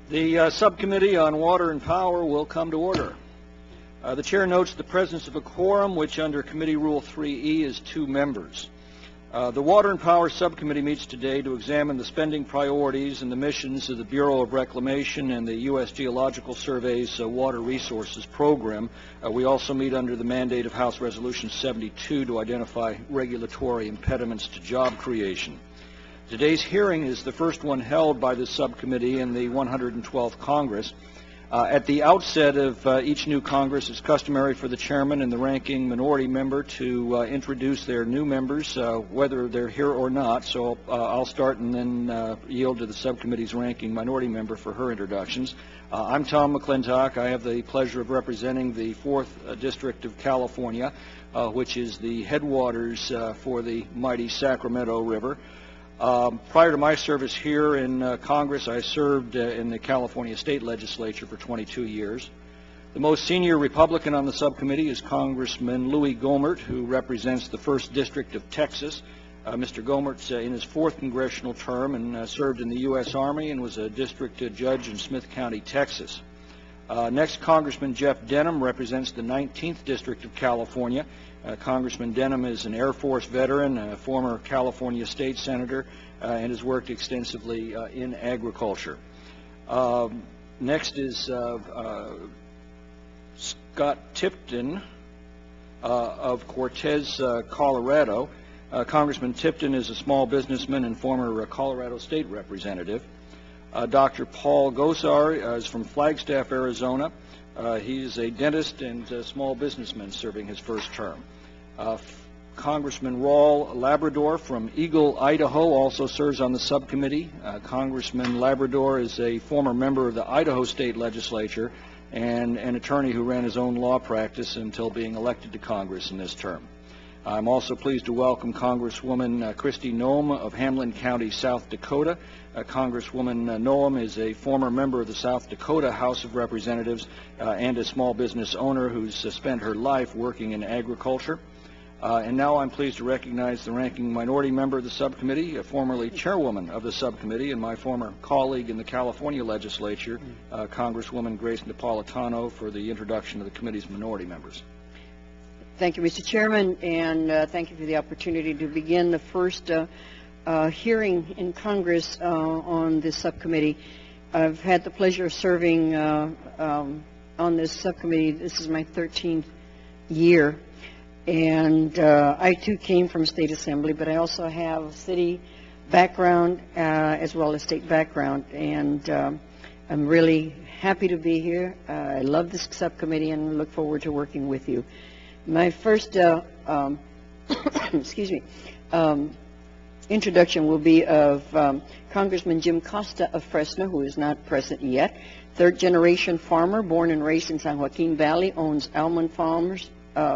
The subcommittee on water and power will come to order. The chair notes the presence of a quorum, which under Committee Rule 3E is 2 members. The Water and Power Subcommittee meets today to examine the spending priorities and the missions of the Bureau of Reclamation and the U.S. Geological Survey's Water Resources Program. We also meet under the mandate of House Resolution 72 to identify regulatory impediments to job creation. Today's hearing is the first one held by this subcommittee in the 112th Congress. At the outset of each new Congress, it's customary for the chairman and the ranking minority member to introduce their new members, whether they're here or not. So I'll start and then yield to the subcommittee's ranking minority member for her introductions. I'm Tom McClintock. I have the pleasure of representing the 4th District of California, which is the headwaters for the mighty Sacramento River. Prior to my service here in Congress, I served in the California State Legislature for 22 years. The most senior Republican on the subcommittee is Congressman Louis Gohmert, who represents the 1st District of Texas. Mr. Gohmert's in his 4th congressional term and served in the U.S. Army and was a district judge in Smith County, Texas. Next, Congressman Jeff Denham represents the 19th District of California. Congressman Denham is an Air Force veteran, a former California state senator, and has worked extensively in agriculture. Next is Scott Tipton of Cortez, Colorado. Congressman Tipton is a small businessman and former Colorado state representative. Dr. Paul Gosar is from Flagstaff, Arizona. He's a dentist and a small businessman serving his 1st term. Congressman Raul Labrador from Eagle, Idaho, also serves on the subcommittee. Congressman Labrador is a former member of the Idaho State Legislature and an attorney who ran his own law practice until being elected to Congress in this term. I'm also pleased to welcome Congresswoman Kristi Noem of Hamlin County, South Dakota. Congresswoman Noem is a former member of the South Dakota House of Representatives and a small business owner who's spent her life working in agriculture. And now I'm pleased to recognize the ranking minority member of the subcommittee, formerly chairwoman of the subcommittee and my former colleague in the California legislature, Congresswoman Grace Napolitano, for the introduction of the committee's minority members. Thank you, Mr. Chairman, and thank you for the opportunity to begin the first hearing in Congress on this subcommittee. I've had the pleasure of serving on this subcommittee. This is my 13th year, and I too came from state assembly, but I also have city background as well as state background, and I'm really happy to be here. I love this subcommittee and look forward to working with you. My first excuse me, introduction will be of Congressman Jim Costa of Fresno, who is not present yet. 3rd-generation farmer, born and raised in San Joaquin Valley, owns almond farms,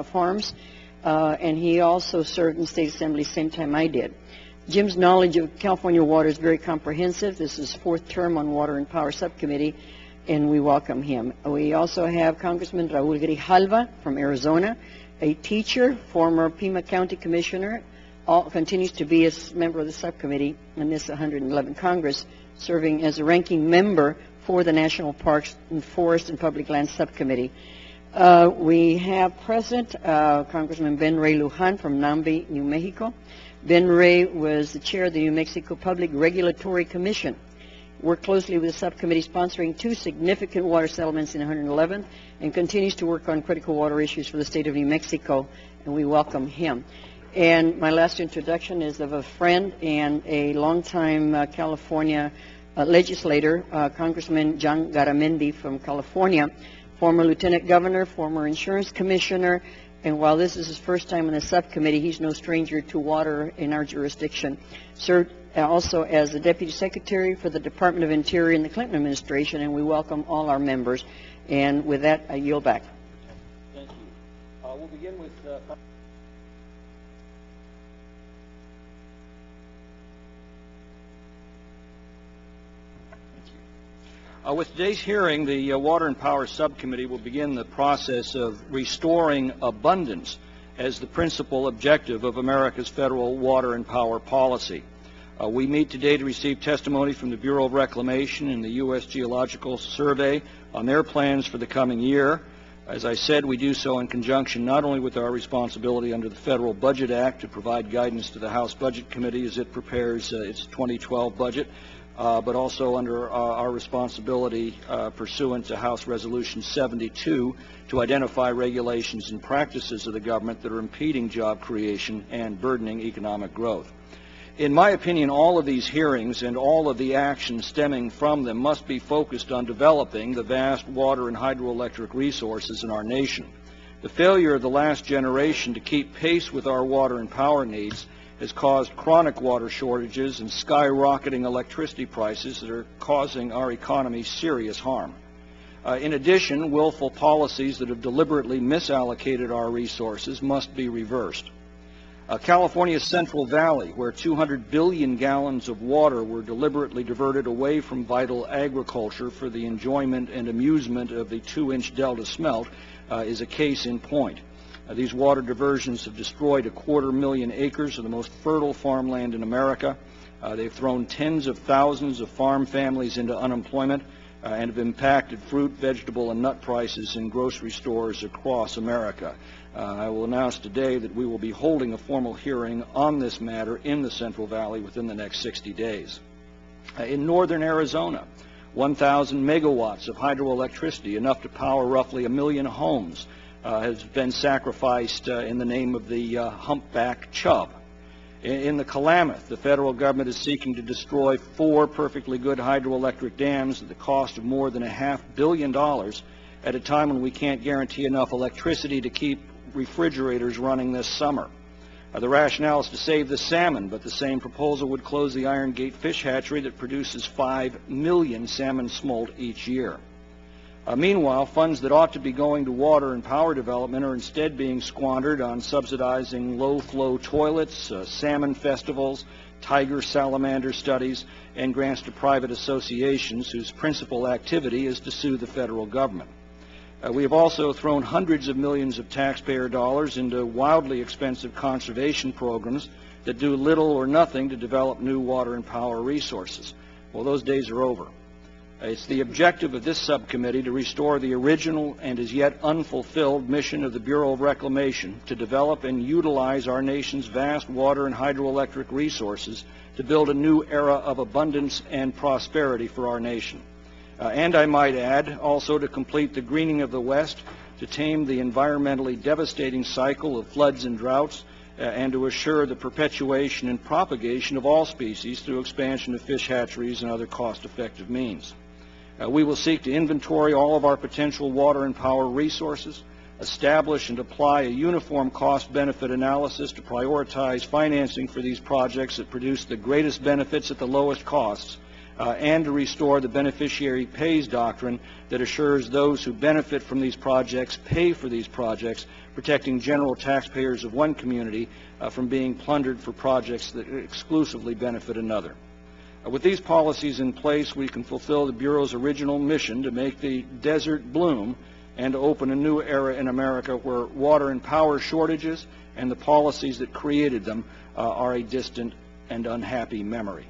and he also served in state assembly same time I did. Jim's knowledge of California water is very comprehensive. This is 4th term on Water and Power Subcommittee, and we welcome him. We also have Congressman Raul Grijalva from Arizona, a teacher, former Pima County Commissioner, continues to be a member of the subcommittee in this 111th Congress, serving as a ranking member for the National Parks and Forest and Public Lands Subcommittee. We have present Congressman Ben Ray Lujan from Nambe, New Mexico. Ben Ray was the chair of the New Mexico Public Regulatory Commission. Worked closely with the subcommittee, sponsoring 2 significant water settlements in 111th, and continues to work on critical water issues for the state of New Mexico, and we welcome him. And my last introduction is of a friend and a longtime California legislator, Congressman John Garamendi from California, former lieutenant governor, former insurance commissioner, and while this is his first time in the subcommittee, he's no stranger to water in our jurisdiction. Served also as the Deputy Secretary for the Department of Interior in the Clinton administration, and we welcome all our members. And with that, I yield back. Thank you. We'll begin with with today's hearing, the Water and Power Subcommittee will begin the process of restoring abundance as the principal objective of America's federal water and power policy. We meet today to receive testimony from the Bureau of Reclamation and the U.S. Geological Survey on their plans for the coming year. As I said, we do so in conjunction not only with our responsibility under the Federal Budget Act to provide guidance to the House Budget Committee as it prepares its 2012 budget, but also under our responsibility pursuant to House Resolution 72 to identify regulations and practices of the government that are impeding job creation and burdening economic growth. In my opinion, all of these hearings and all of the action stemming from them must be focused on developing the vast water and hydroelectric resources in our nation. The failure of the last generation to keep pace with our water and power needs has caused chronic water shortages and skyrocketing electricity prices that are causing our economy serious harm. In addition, willful policies that have deliberately misallocated our resources must be reversed. California's Central Valley, where 200 billion gallons of water were deliberately diverted away from vital agriculture for the enjoyment and amusement of the 2-inch Delta smelt, is a case in point. These water diversions have destroyed 250,000 acres of the most fertile farmland in America. They've thrown tens of thousands of farm families into unemployment and have impacted fruit, vegetable, and nut prices in grocery stores across America. I will announce today that we will be holding a formal hearing on this matter in the Central Valley within the next 60 days. In northern Arizona, 1,000 megawatts of hydroelectricity, enough to power roughly 1 million homes, has been sacrificed in the name of the humpback chub. In the Klamath, the federal government is seeking to destroy 4 perfectly good hydroelectric dams at the cost of more than $500 million at a time when we can't guarantee enough electricity to keep refrigerators running this summer. The rationale is to save the salmon, but the same proposal would close the Iron Gate fish hatchery that produces 5 million salmon smolt each year. Meanwhile, funds that ought to be going to water and power development are instead being squandered on subsidizing low-flow toilets, salmon festivals, tiger salamander studies, and grants to private associations whose principal activity is to sue the federal government. We have also thrown hundreds of millions of taxpayer dollars into wildly expensive conservation programs that do little or nothing to develop new water and power resources. Well, those days are over. It's the objective of this subcommittee to restore the original and as yet unfulfilled mission of the Bureau of Reclamation to develop and utilize our nation's vast water and hydroelectric resources to build a new era of abundance and prosperity for our nation. And I might add, also to complete the greening of the West, to tame the environmentally devastating cycle of floods and droughts, and to assure the perpetuation and propagation of all species through expansion of fish hatcheries and other cost-effective means. We will seek to inventory all of our potential water and power resources, establish and apply a uniform cost-benefit analysis to prioritize financing for these projects that produce the greatest benefits at the lowest costs, and to restore the beneficiary pays doctrine that assures those who benefit from these projects pay for these projects, protecting general taxpayers of one community from being plundered for projects that exclusively benefit another. With these policies in place, we can fulfill the Bureau's original mission to make the desert bloom and to open a new era in America where water and power shortages and the policies that created them are a distant and unhappy memory.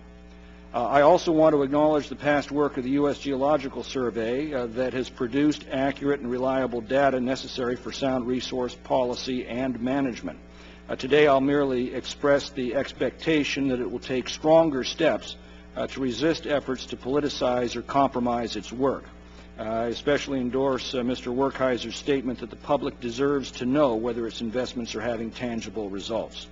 I also want to acknowledge the past work of the U.S. Geological Survey that has produced accurate and reliable data necessary for sound resource policy and management. Today I'll merely express the expectation that it will take stronger steps to resist efforts to politicize or compromise its work. I especially endorse Mr. Werkheiser's statement that the public deserves to know whether its investments are having tangible results.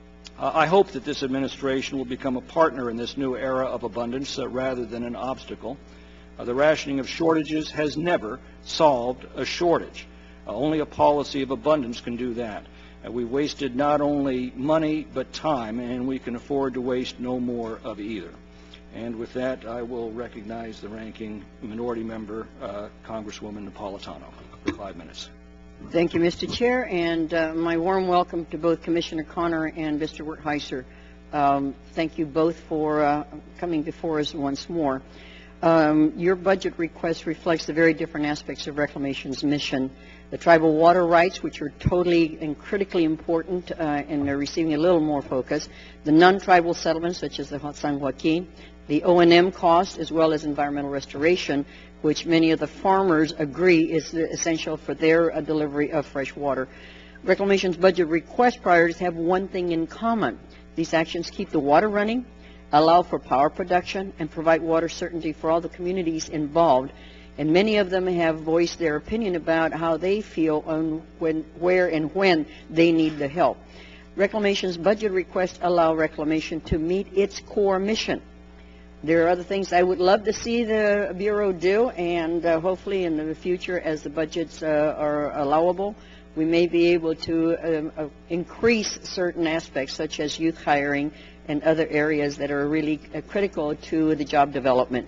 I hope that this administration will become a partner in this new era of abundance rather than an obstacle. The rationing of shortages has never solved a shortage. Only a policy of abundance can do that. We've wasted not only money but time, and we can afford to waste no more of either. And with that, I will recognize the ranking minority member, Congresswoman Napolitano, for 5 minutes. Thank you, Mr. Chair, and my warm welcome to both Commissioner Connor and Mr. Werkheiser. Thank you both for coming before us once more. Your budget request reflects the very different aspects of Reclamation's mission. The tribal water rights, which are totally and critically important, and they're receiving a little more focus. The non-tribal settlements, such as the San Joaquin. The O&M costs, as well as environmental restoration, which many of the farmers agree is essential for their delivery of fresh water. Reclamation's budget request priorities have one thing in common. These actions keep the water running, allow for power production, and provide water certainty for all the communities involved. And many of them have voiced their opinion about how they feel on where and when they need the help. Reclamation's budget requests allow Reclamation to meet its core mission. There are other things I would love to see the Bureau do, and hopefully in the future, as the budgets are allowable, we may be able to increase certain aspects, such as youth hiring and other areas that are really critical to the job development.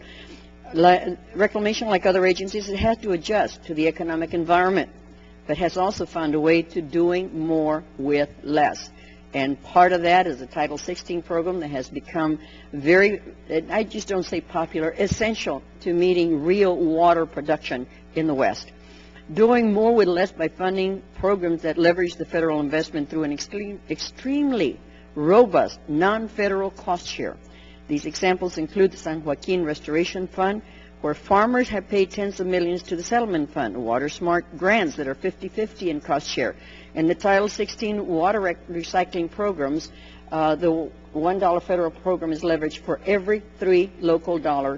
Reclamation, like other agencies, it has to adjust to the economic environment, but has also found a way to doing more with less. And part of that is the Title 16 program that has become very, I just don't say popular, essential to meeting real water production in the West. Doing more with less by funding programs that leverage the federal investment through an extremely robust non-federal cost share. These examples include the San Joaquin Restoration Fund, where farmers have paid tens of millions to the Settlement Fund, Water Smart grants that are 50-50 in cost share, and the Title 16 water recycling programs. The $1 federal program is leveraged for every 3 local dollars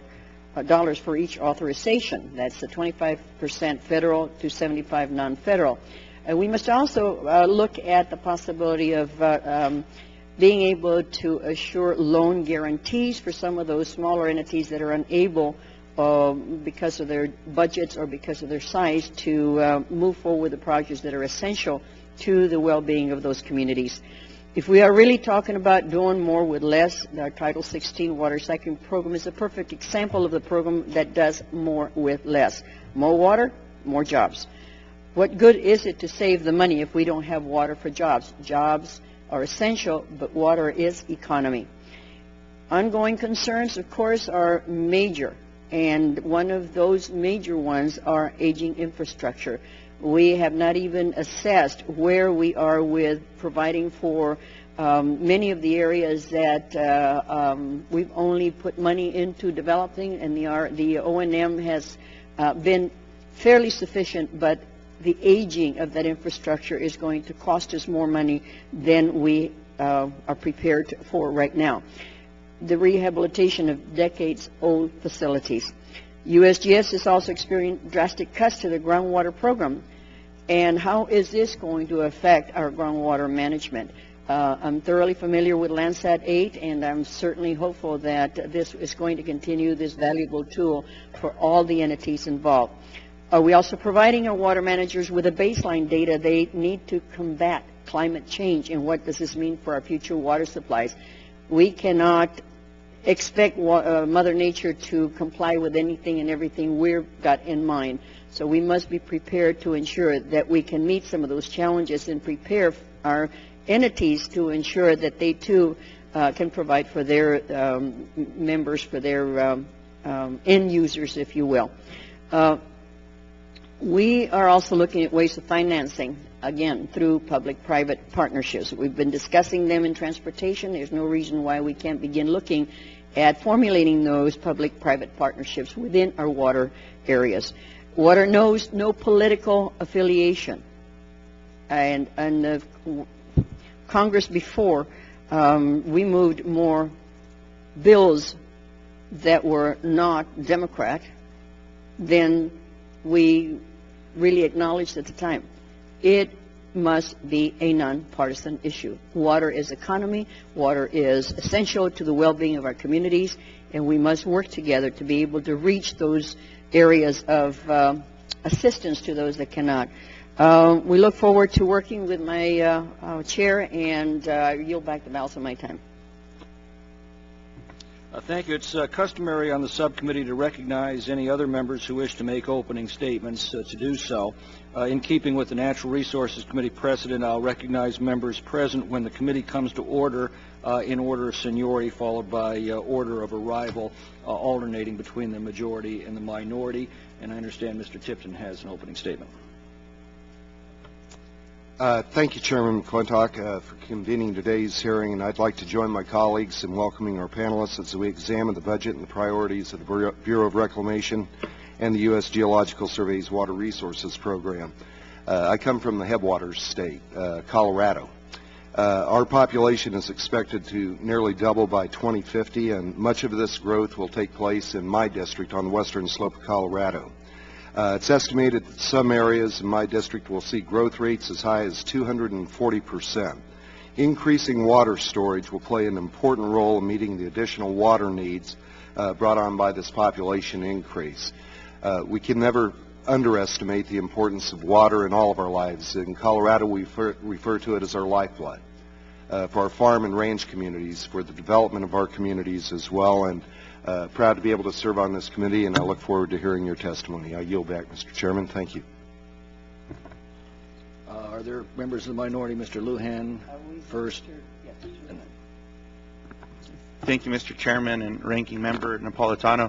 for each authorization. That's the 25% federal to 75% non-federal. We must also look at the possibility of being able to assure loan guarantees for some of those smaller entities that are unable, because of their budgets or because of their size, to move forward with the projects that are essential to the well-being of those communities. If we are really talking about doing more with less, our Title 16 water recycling program is a perfect example of the program that does more with less. More water, more jobs. What good is it to save the money if we don't have water for jobs? Jobs are essential, but water is economy. Ongoing concerns, of course, are major, and one of those major ones are aging infrastructure. We have not even assessed where we are with providing for many of the areas that we've only put money into developing, and the O&M has been fairly sufficient, but the aging of that infrastructure is going to cost us more money than we are prepared for right now. The rehabilitation of decades-old facilities. USGS has also experienced drastic cuts to the groundwater program. And how is this going to affect our groundwater management? I'm thoroughly familiar with Landsat 8, and I'm certainly hopeful that this is going to continue this valuable tool for all the entities involved. Are we also providing our water managers with the baseline data they need to combat climate change, and what does this mean for our future water supplies? We cannot expect Mother Nature to comply with anything and everything we've got in mind. So we must be prepared to ensure that we can meet some of those challenges and prepare our entities to ensure that they too can provide for their members, for their end users, if you will. We are also looking at ways of financing, again, through public-private partnerships. We've been discussing them in transportation. There's no reason why we can't begin looking at formulating those public-private partnerships within our water areas. Water knows no political affiliation. And the Congress before, we moved more bills that were not Democrat than we really acknowledged at the time. It must be a nonpartisan issue. Water is economy. Water is essential to the well-being of our communities, and we must work together to be able to reach those areas of assistance to those that cannot. We look forward to working with my chair, and yield back the balance of my time. Thank you. It's customary on the subcommittee to recognize any other members who wish to make opening statements to do so. In keeping with the Natural Resources Committee precedent, I'll recognize members present when the committee comes to order in order of seniority, followed by order of arrival, alternating between the majority and the minority. And I understand Mr. Tipton has an opening statement. Thank you, Chairman McClintock, for convening today's hearing, and I'd like to join my colleagues in welcoming our panelists as we examine the budget and the priorities of the Bureau of Reclamation and the U.S. Geological Survey's Water Resources Program. I come from the headwaters state, Colorado. Our population is expected to nearly double by 2050, and much of this growth will take place in my district on the western slope of Colorado. It's estimated that some areas in my district will see growth rates as high as 240%. Increasing water storage will play an important role in meeting the additional water needs brought on by this population increase. We can never underestimate the importance of water in all of our lives. In Colorado, we refer to it as our lifeblood for our farm and range communities, for the development of our communities as well, and proud to be able to serve on this committee, and I look forward to hearing your testimony. I yield back, Mr. Chairman. Thank you. Are there members of the minority? Mr. Lujan first. Thank you, Mr. Chairman and Ranking Member Napolitano.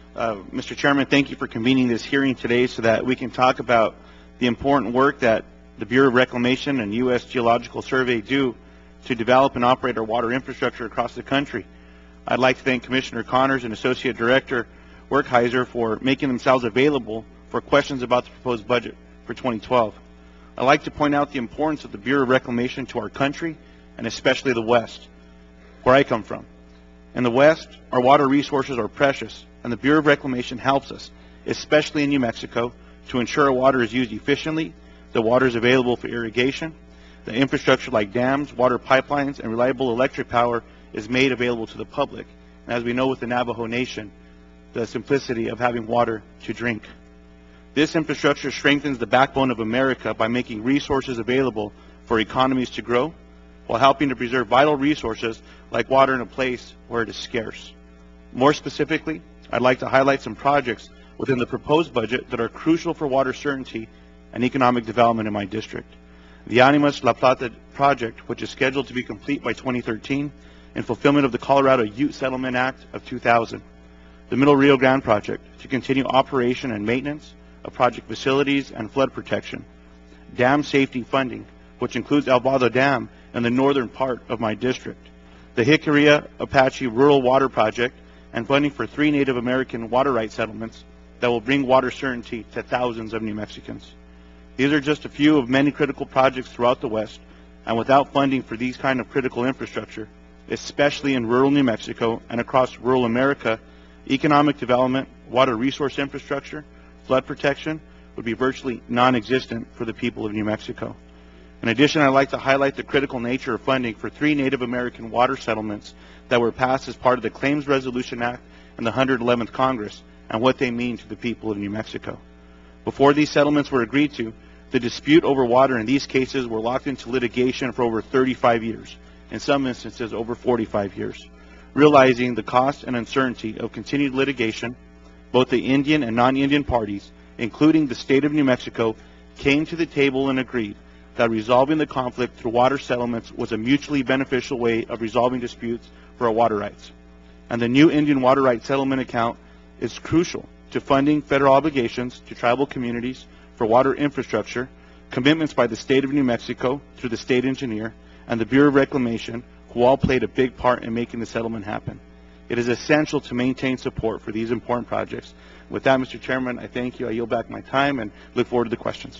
Mr. Chairman, thank you for convening this hearing today so that we can talk about the important work that the Bureau of Reclamation and U.S. Geological Survey do to develop and operate our water infrastructure across the country. I'd like to thank Commissioner Connors and Associate Director Werkheiser for making themselves available for questions about the proposed budget for 2012. I'd like to point out the importance of the Bureau of Reclamation to our country, and especially the West, where I come from. In the West, our water resources are precious, and the Bureau of Reclamation helps us, especially in New Mexico, to ensure our water is used efficiently, the water is available for irrigation, the infrastructure like dams, water pipelines, and reliable electric power is made available to the public. And as we know with the Navajo Nation, the simplicity of having water to drink. This infrastructure strengthens the backbone of America by making resources available for economies to grow, while helping to preserve vital resources like water in a place where it is scarce. More specifically, I'd like to highlight some projects within the proposed budget that are crucial for water certainty and economic development in my district. The Animas La Plata project, which is scheduled to be complete by 2013, in fulfillment of the Colorado Ute Settlement Act of 2000. The Middle Rio Grande project, to continue operation and maintenance of project facilities and flood protection. Dam safety funding, which includes El Vado Dam in the northern part of my district. The Jicarilla Apache Rural Water Project, and funding for 3 Native American water rights settlements that will bring water certainty to thousands of New Mexicans. These are just a few of many critical projects throughout the West, and without funding for these kind of critical infrastructure, especially in rural New Mexico and across rural America, economic development, water resource infrastructure, flood protection would be virtually non-existent for the people of New Mexico. In addition, I'd like to highlight the critical nature of funding for 3 Native American water settlements that were passed as part of the Claims Resolution Act in the 111th Congress and what they mean to the people of New Mexico. Before these settlements were agreed to, the dispute over water in these cases were locked into litigation for over 35 years. In some instances over 45 years. Realizing the cost and uncertainty of continued litigation, both the Indian and non-Indian parties, including the state of New Mexico, came to the table and agreed that resolving the conflict through water settlements was a mutually beneficial way of resolving disputes for our water rights. And the new Indian water rights settlement account is crucial to funding federal obligations to tribal communities for water infrastructure, commitments by the state of New Mexico through the state engineer, and the Bureau of Reclamation, who all played a big part in making the settlement happen. It is essential to maintain support for these important projects. With that, Mr. Chairman, I thank you. I yield back my time and look forward to the questions.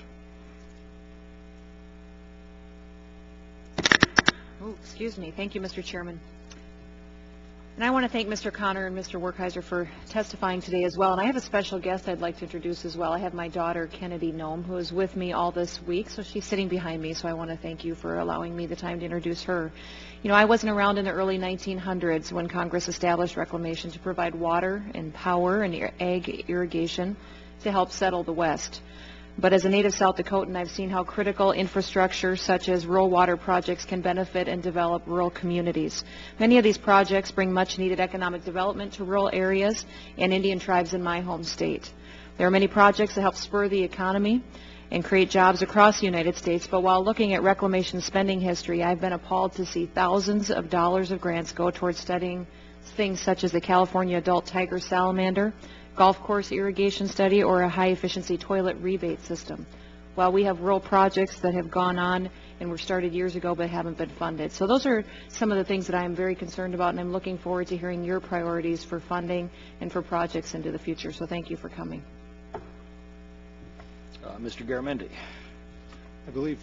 Oh, excuse me. Thank you, Mr. Chairman. And I want to thank Mr. Connor and Mr. Werkheiser for testifying today as well. And I have a special guest I'd like to introduce as well. I have my daughter, Kennedy Nome, who is with me all this week. So she's sitting behind me. So I want to thank you for allowing me the time to introduce her. You know, I wasn't around in the early 1900s when Congress established reclamation to provide water and power and ag irrigation to help settle the West. But as a native South Dakotan, I've seen how critical infrastructure such as rural water projects can benefit and develop rural communities. Many of these projects bring much needed economic development to rural areas and Indian tribes in my home state. There are many projects that help spur the economy and create jobs across the United States, but while looking at Reclamation spending history, I've been appalled to see thousands of dollars of grants go towards studying things such as the California adult tiger salamander, golf course irrigation study, or a high-efficiency toilet rebate system, while we have rural projects that have gone on and were started years ago but haven't been funded. So those are some of the things that I am very concerned about, and I'm looking forward to hearing your priorities for funding and for projects into the future. So thank you for coming. Mr. Garamendi. I believe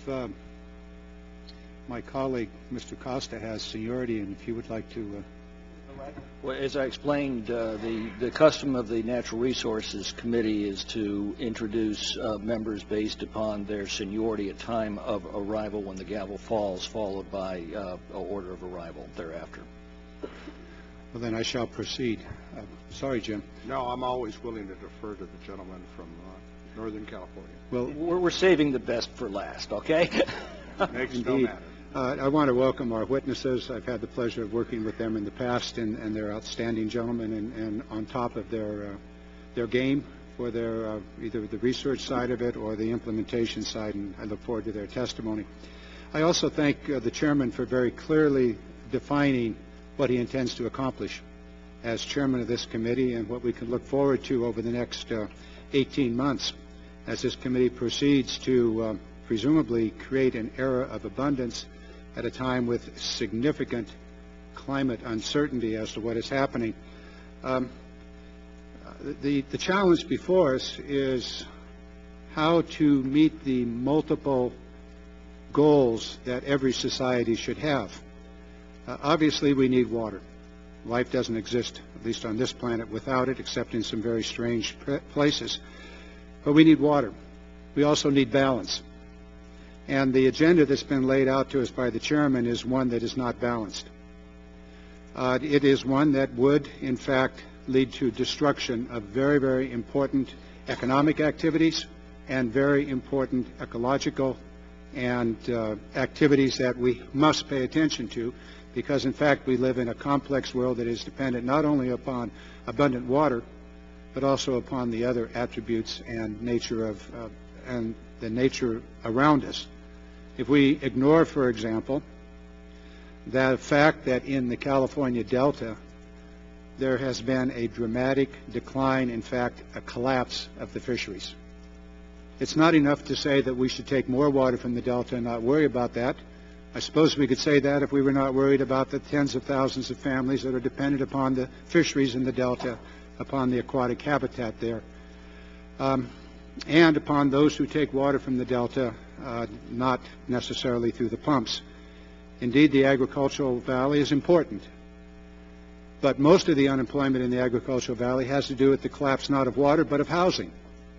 my colleague, Mr. Costa, has seniority, and if you would like to... Well, as I explained, the custom of the Natural Resources Committee is to introduce members based upon their seniority at time of arrival when the gavel falls, followed by an order of arrival thereafter. Well, then I shall proceed. Sorry, Jim. No, I'm always willing to defer to the gentleman from Northern California. Well, we're saving the best for last, okay? Makes no indeed. matter. I want to welcome our witnesses. I've had the pleasure of working with them in the past, and they're outstanding gentlemen and on top of their game for their either the research side of it or the implementation side, and I look forward to their testimony. I also thank the chairman for very clearly defining what he intends to accomplish as chairman of this committee and what we can look forward to over the next 18 months as this committee proceeds to presumably create an era of abundance at a time with significant climate uncertainty as to what is happening. The challenge before us is how to meet the multiple goals that every society should have. Obviously, we need water. Life doesn't exist, at least on this planet, without it, except in some very strange places. But we need water. We also need balance. And the agenda that's been laid out to us by the chairman is one that is not balanced. It is one that would, in fact, lead to destruction of very, very important economic activities and very important ecological and activities that we must pay attention to because, in fact, we live in a complex world that is dependent not only upon abundant water, but also upon the other attributes and nature of and the nature around us. If we ignore, for example, the fact that in the California Delta there has been a dramatic decline, in fact, a collapse of the fisheries. It's not enough to say that we should take more water from the Delta and not worry about that. I suppose we could say that if we were not worried about the tens of thousands of families that are dependent upon the fisheries in the Delta, upon the aquatic habitat there, and upon those who take water from the Delta, not necessarily through the pumps. Indeed, the agricultural valley is important, but most of the unemployment in the agricultural valley has to do with the collapse not of water, but of housing.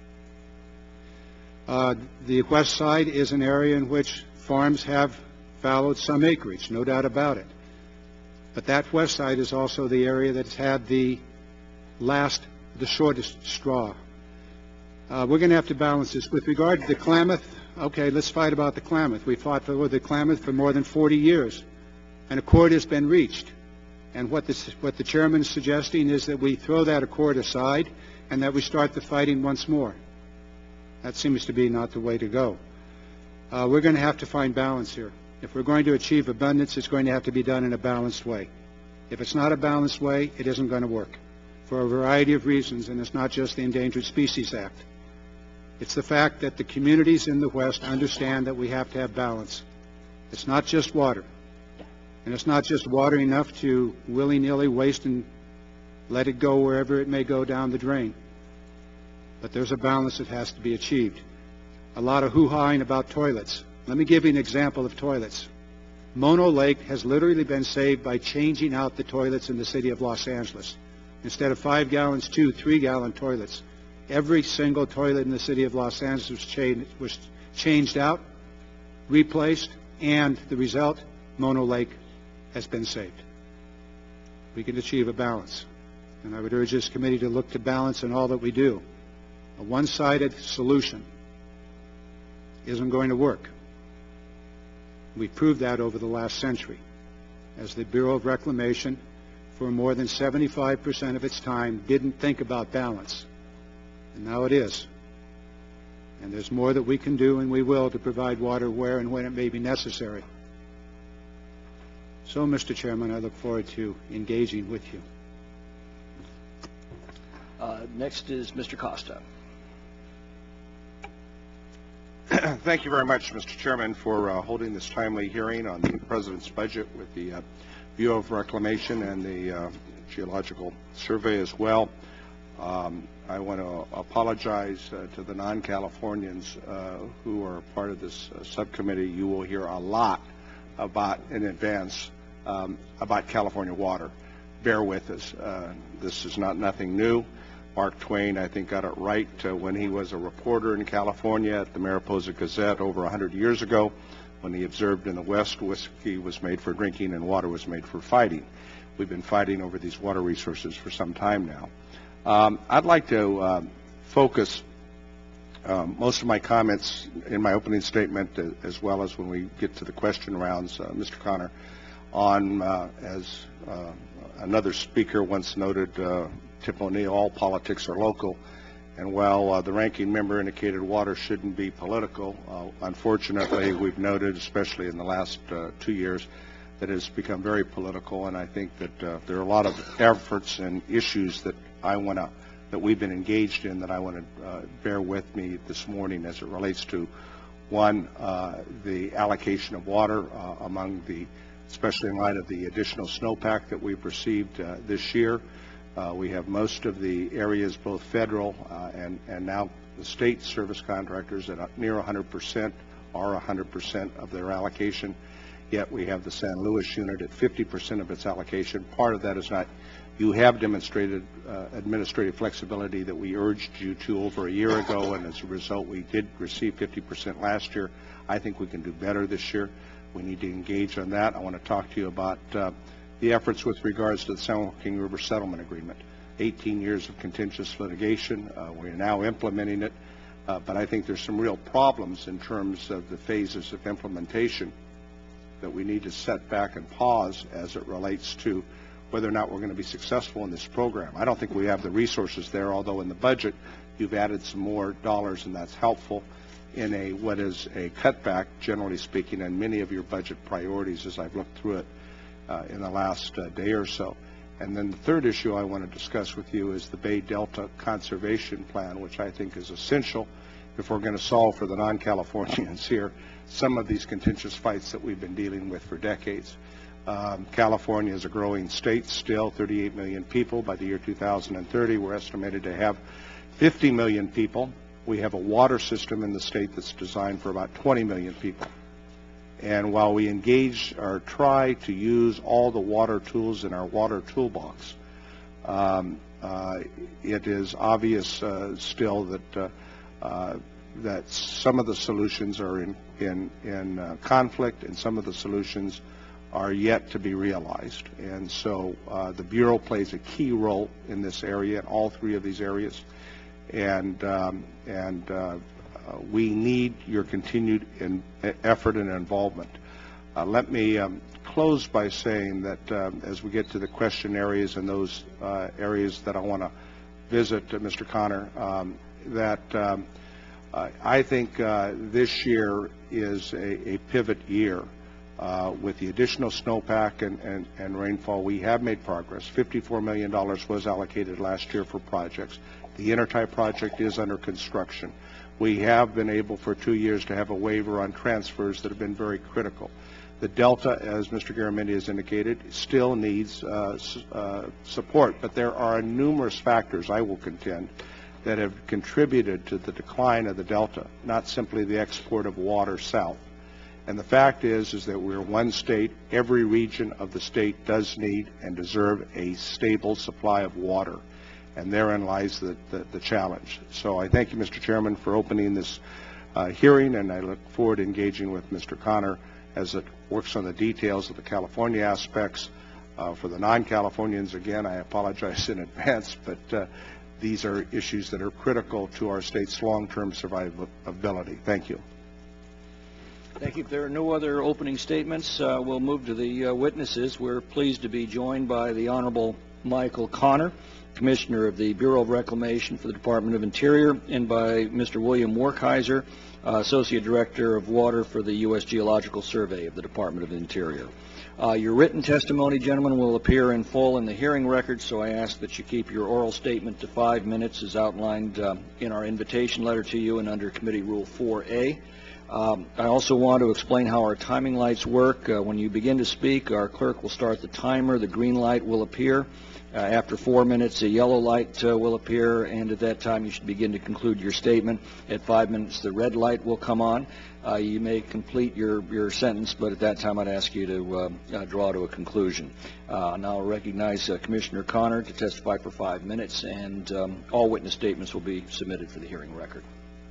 The west side is an area in which farms have fallowed some acreage, no doubt about it. But that west side is also the area that's had the shortest straw. We're going to have to balance this. With regard to the Klamath, okay, let's fight about the Klamath. We fought for the Klamath for more than 40 years. An accord has been reached. And what the chairman is suggesting is that we throw that accord aside and that we start the fighting once more. That seems to be not the way to go. We're going to have to find balance here. If we're going to achieve abundance, it's going to have to be done in a balanced way. If it's not a balanced way, it isn't going to work for a variety of reasons, and it's not just the Endangered Species Act. It's the fact that the communities in the West understand that we have to have balance. It's not just water. And it's not just water enough to willy-nilly waste and let it go wherever it may go down the drain. But there's a balance that has to be achieved. A lot of hoo-hawing about toilets. Let me give you an example of toilets. Mono Lake has literally been saved by changing out the toilets in the city of Los Angeles. Instead of 5 gallons, 2 3-gallon toilets. Every single toilet in the city of Los Angeles was changed out, replaced, and the result, Mono Lake has been saved. We can achieve a balance. And I would urge this committee to look to balance in all that we do. A one-sided solution isn't going to work. We proved that over the last century, as the Bureau of Reclamation, for more than 75% of its time, didn't think about balance. And now it is. And there's more that we can do, and we will, to provide water where and when it may be necessary. So, Mr. Chairman, I look forward to engaging with you. Next is Mr. Costa. Thank you very much, Mr. Chairman, for holding this timely hearing on the President's budget with the Bureau of Reclamation and the Geological Survey as well. I want to apologize to the non-Californians who are part of this subcommittee. You will hear a lot about in advance about California water. Bear with us. This is nothing new. Mark Twain, I think, got it right when he was a reporter in California at the Mariposa Gazette over 100 years ago, when he observed in the West, whiskey was made for drinking and water was made for fighting. We've been fighting over these water resources for some time now. I'd like to focus most of my comments in my opening statement, as well as when we get to the question rounds, Mr. Connor, on, as another speaker once noted, Tip O'Neill, all politics are local. And while the ranking member indicated water shouldn't be political, unfortunately, we've noted, especially in the last 2 years, that it's become very political. And I think that there are a lot of efforts and issues that that we've been engaged in that I want to bear with me this morning as it relates to, one, the allocation of water among the, especially in light of the additional snowpack that we've received this year. We have most of the areas, both federal and now the state service contractors, at near 100% or 100% of their allocation. Yet we have the San Luis unit at 50% of its allocation. Part of that is not. You have demonstrated administrative flexibility that we urged you to over a year ago, and as a result, we did receive 50% last year. I think we can do better this year. We need to engage on that. I want to talk to you about the efforts with regards to the San Joaquin River Settlement Agreement. 18 years of contentious litigation. We're now implementing it, but I think there's some real problems in terms of the phases of implementation that we need to set back and pause as it relates to whether or not we're going to be successful in this program. I don't think we have the resources there, although in the budget you've added some more dollars, and that's helpful in what is a cutback, generally speaking, in many of your budget priorities as I've looked through it in the last day or so. And then the third issue I want to discuss with you is the Bay Delta Conservation Plan, which I think is essential if we're going to solve for the non-Californians here some of these contentious fights that we've been dealing with for decades. California is a growing state still, 38 million people. By the year 2030, we're estimated to have 50 million people. We have a water system in the state that's designed for about 20 million people. And while we engage or try to use all the water tools in our water toolbox, it is obvious still that some of the solutions are in conflict, and some of the solutions are yet to be realized. And so the Bureau plays a key role in this area, in all three of these areas. And we need your continued effort and involvement. Let me close by saying that as we get to the question areas and those areas that I want to visit, Mr. Connor, that I think this year is a pivot year. With the additional snowpack and rainfall, we have made progress. $54 million was allocated last year for projects. The Intertie project is under construction. We have been able for 2 years to have a waiver on transfers that have been very critical. The Delta, as Mr. Garamendi has indicated, still needs support, but there are numerous factors, I will contend, that have contributed to the decline of the Delta, not simply the export of water south. And the fact is that we're one state. Every region of the state does need and deserve a stable supply of water. And therein lies the challenge. So I thank you, Mr. Chairman, for opening this hearing, and I look forward to engaging with Mr. Connor as it works on the details of the California aspects. For the non-Californians, again, I apologize in advance, but these are issues that are critical to our state's long-term survivability. Thank you. Thank you. If there are no other opening statements, we'll move to the witnesses. We're pleased to be joined by the Honorable Michael Connor, Commissioner of the Bureau of Reclamation for the Department of Interior, and by Mr. William Werkheiser, Associate Director of Water for the U.S. Geological Survey of the Department of Interior. Your written testimony, gentlemen, will appear in full in the hearing record, so I ask that you keep your oral statement to 5 minutes as outlined in our invitation letter to you and under Committee Rule 4A. I also want to explain how our timing lights work. When you begin to speak, our clerk will start the timer. The green light will appear. After 4 minutes, a yellow light will appear, and at that time you should begin to conclude your statement. At 5 minutes, the red light will come on. You may complete your sentence, but at that time I'd ask you to draw to a conclusion. Now I'll recognize Commissioner Connor to testify for 5 minutes, and all witness statements will be submitted for the hearing record.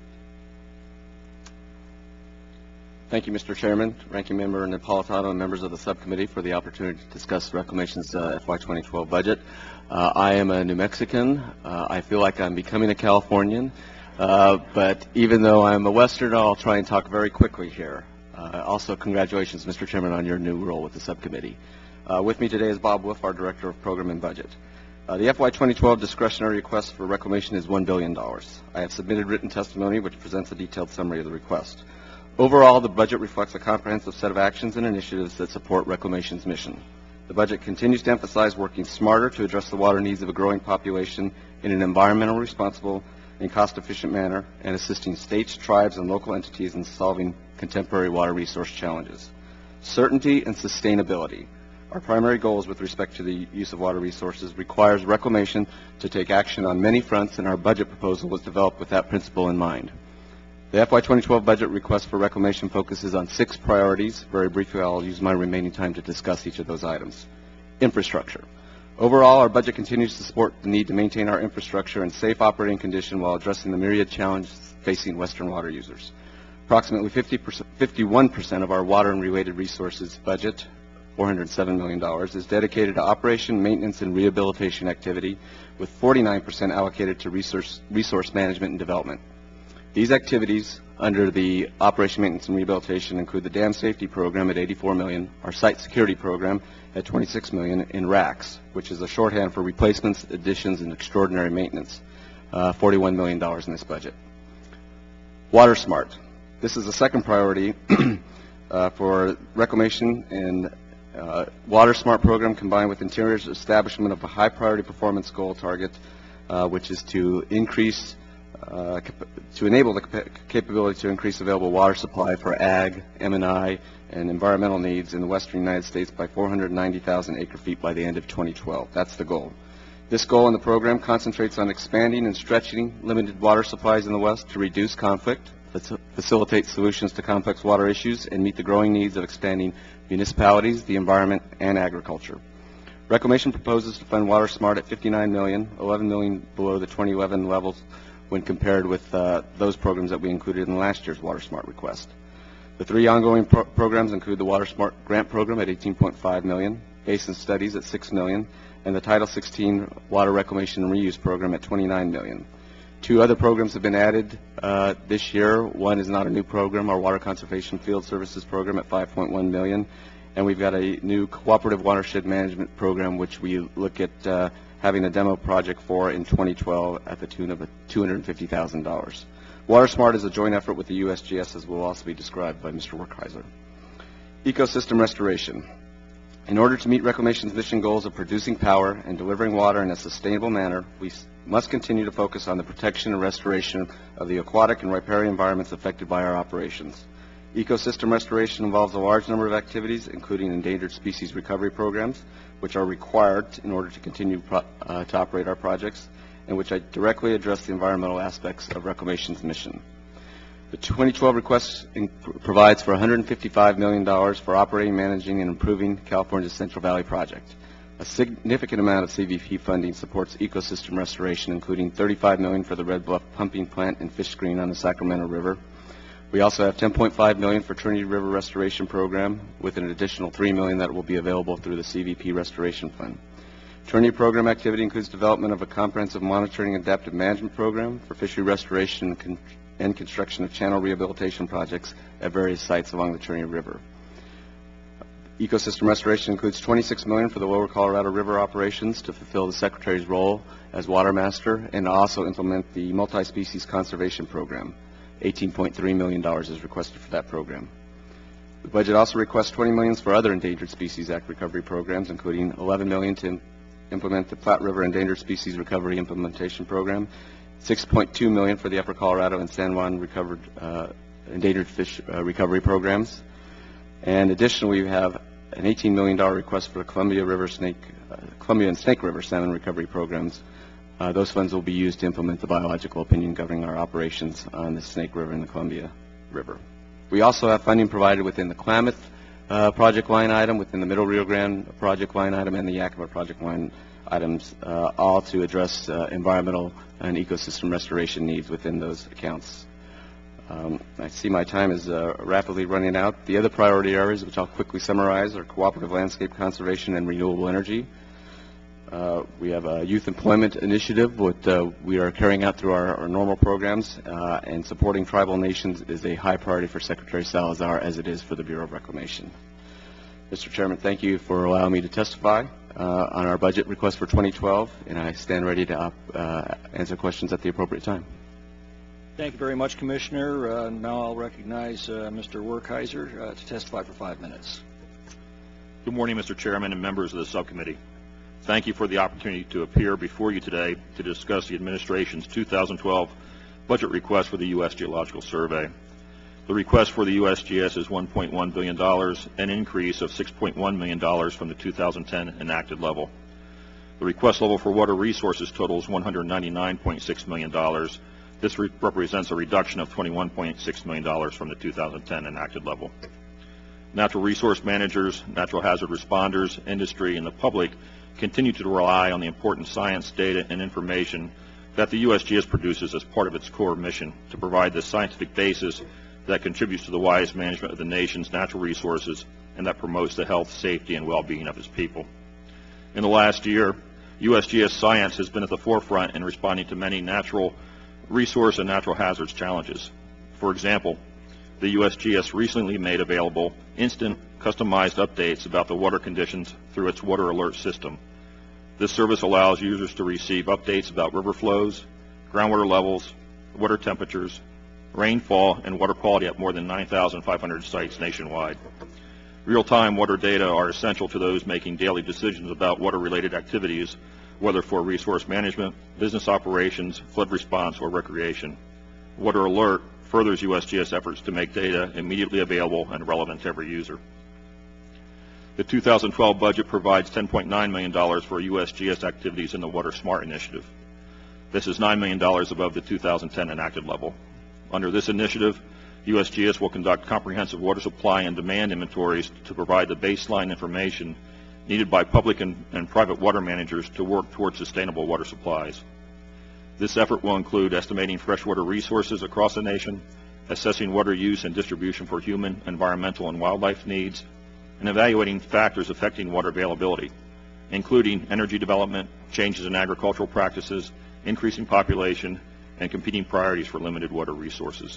Thank you, Mr. Chairman, Ranking Member Napolitano, and members of the subcommittee for the opportunity to discuss Reclamation's FY 2012 budget. I am a New Mexican. I feel like I'm becoming a Californian, but even though I'm a Westerner, I'll try and talk very quickly here. Also, congratulations, Mr. Chairman, on your new role with the subcommittee. With me today is Bob Wolf, our Director of Program and Budget. The FY 2012 discretionary request for Reclamation is $1 billion. I have submitted written testimony which presents a detailed summary of the request. Overall, the budget reflects a comprehensive set of actions and initiatives that support Reclamation's mission. The budget continues to emphasize working smarter to address the water needs of a growing population in an environmentally responsible and cost-efficient manner, and assisting states, tribes, and local entities in solving contemporary water resource challenges. Certainty and sustainability, our primary goals with respect to the use of water resources, requires Reclamation to take action on many fronts, and our budget proposal was developed with that principle in mind. The FY 2012 budget request for Reclamation focuses on 6 priorities. Very briefly, I'll use my remaining time to discuss each of those items. Infrastructure. Overall, our budget continues to support the need to maintain our infrastructure in safe operating condition while addressing the myriad challenges facing Western water users. Approximately 51% of our water and related resources budget, $407 million, is dedicated to operation, maintenance, and rehabilitation activity, with 49% allocated to resource management and development. These activities under the Operation Maintenance and Rehabilitation include the Dam Safety Program at $84 million, our Site Security Program at $26 million, and RACS, which is a shorthand for Replacements, Additions, and Extraordinary Maintenance, $41 million in this budget. Water Smart. This is the second priority for Reclamation, and Water Smart program combined with Interior's establishment of a high priority performance goal target, which is to increase to enable the capability to increase available water supply for ag, M&I, and environmental needs in the western United States by 490,000 acre-feet by the end of 2012. That's the goal. This goal in the program concentrates on expanding and stretching limited water supplies in the West to reduce conflict, facilitate solutions to complex water issues, and meet the growing needs of expanding municipalities, the environment, and agriculture. Reclamation proposes to fund Water Smart at $59 million, $11 million below the 2011 levels when compared with those programs that we included in last year's Water Smart request. The 3 ongoing programs include the Water Smart Grant Program at $18.5 million, Basin Studies at $6 million, and the Title 16 Water Reclamation and Reuse Program at $29 million. 2 other programs have been added this year. One is not a new program, our Water Conservation Field Services Program at $5.1 million, and we've got a new Cooperative Watershed Management Program, which we look at having a demo project for in 2012 at the tune of $250,000. Water Smart is a joint effort with the USGS, as will also be described by Mr. Werkheiser. Ecosystem restoration. In order to meet Reclamation's mission goals of producing power and delivering water in a sustainable manner, we must continue to focus on the protection and restoration of the aquatic and riparian environments affected by our operations. Ecosystem restoration involves a large number of activities, including endangered species recovery programs, which are required in order to continue to operate our projects, and which directly address the environmental aspects of Reclamation's mission. The 2012 request provides for $155 million for operating, managing, and improving California's Central Valley Project. A significant amount of CVP funding supports ecosystem restoration, including $35 million for the Red Bluff pumping plant and fish screen on the Sacramento River. We also have $10.5 million for Trinity River Restoration Program, with an additional $3 million that will be available through the CVP Restoration Fund. Trinity program activity includes development of a comprehensive monitoring and adaptive management program for fishery restoration and construction of channel rehabilitation projects at various sites along the Trinity River. Ecosystem restoration includes $26 million for the Lower Colorado River operations to fulfill the Secretary's role as water master and also implement the multi-species conservation program. $18.3 million is requested for that program. The budget also requests $20 million for other Endangered Species Act recovery programs, including $11 million to implement the Platte River Endangered Species Recovery Implementation Program, $6.2 million for the Upper Colorado and San Juan endangered fish recovery programs, and additionally we have an $18 million request for the Columbia and Snake River salmon recovery programs. Those funds will be used to implement the biological opinion governing our operations on the Snake River and the Columbia River. We also have funding provided within the Klamath project line item, within the Middle Rio Grande project line item, and the Yakima project line items, all to address environmental and ecosystem restoration needs within those accounts. I see my time is rapidly running out. The other priority areas, which I'll quickly summarize, are cooperative landscape conservation and renewable energy. We have a youth employment initiative, which we are carrying out through our normal programs, and supporting tribal nations is a high priority for Secretary Salazar, as it is for the Bureau of Reclamation. Mr. Chairman, thank you for allowing me to testify on our budget request for 2012, and I stand ready to answer questions at the appropriate time. Thank you very much, Commissioner. Now I'll recognize Mr. Werkheiser to testify for 5 minutes. Good morning, Mr. Chairman and members of the subcommittee. Thank you for the opportunity to appear before you today to discuss the administration's 2012 budget request for the U.S. Geological Survey. The request for the USGS is $1.1 billion, an increase of $6.1 million from the 2010 enacted level. The request level for water resources totals $199.6 million. This represents a reduction of $21.6 million from the 2010 enacted level. Natural resource managers, natural hazard responders, industry, and the public continue to rely on the important science, data, and information that the USGS produces as part of its core mission to provide the scientific basis that contributes to the wise management of the nation's natural resources and that promotes the health, safety, and well-being of its people. In the last year, USGS science has been at the forefront in responding to many natural resource and natural hazards challenges. For example, the USGS recently made available instant customized updates about the water conditions through its Water Alert system. This service allows users to receive updates about river flows, groundwater levels, water temperatures, rainfall, and water quality at more than 9,500 sites nationwide. Real-time water data are essential to those making daily decisions about water-related activities, whether for resource management, business operations, flood response, or recreation. Water Alert furthers USGS efforts to make data immediately available and relevant to every user. The 2012 budget provides $10.9 million for USGS activities in the Water Smart initiative. This is $9 million above the 2010 enacted level. Under this initiative, USGS will conduct comprehensive water supply and demand inventories to provide the baseline information needed by public and private water managers to work towards sustainable water supplies. This effort will include estimating freshwater resources across the nation, assessing water use and distribution for human, environmental, and wildlife needs, and evaluating factors affecting water availability, including energy development, changes in agricultural practices, increasing population, and competing priorities for limited water resources.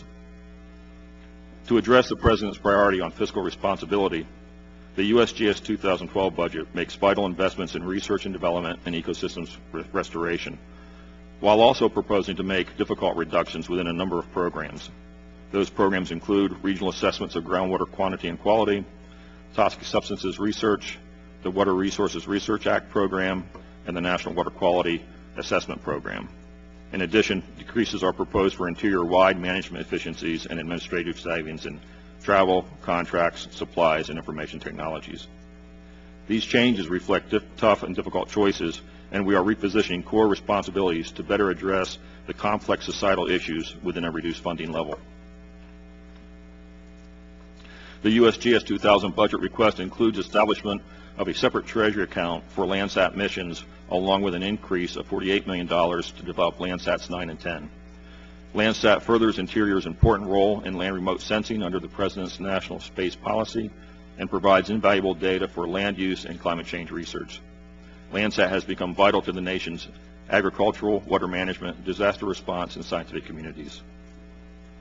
To address the President's priority on fiscal responsibility, the USGS 2012 budget makes vital investments in research and development and ecosystems restoration, while also proposing to make difficult reductions within a number of programs. Those programs include regional assessments of groundwater quantity and quality, toxic substances research, the Water Resources Research Act program, and the National Water Quality Assessment Program. In addition, decreases are proposed for interior-wide management efficiencies and administrative savings in travel, contracts, supplies, and information technologies. These changes reflect tough and difficult choices, and we are repositioning core responsibilities to better address the complex societal issues within a reduced funding level. The USGS 2000 budget request includes establishment of a separate Treasury account for Landsat missions, along with an increase of $48 million to develop Landsats 9 and 10. Landsat furthers Interior's important role in land remote sensing under the President's National Space Policy and provides invaluable data for land use and climate change research. Landsat has become vital to the nation's agricultural, water management, disaster response, and scientific communities.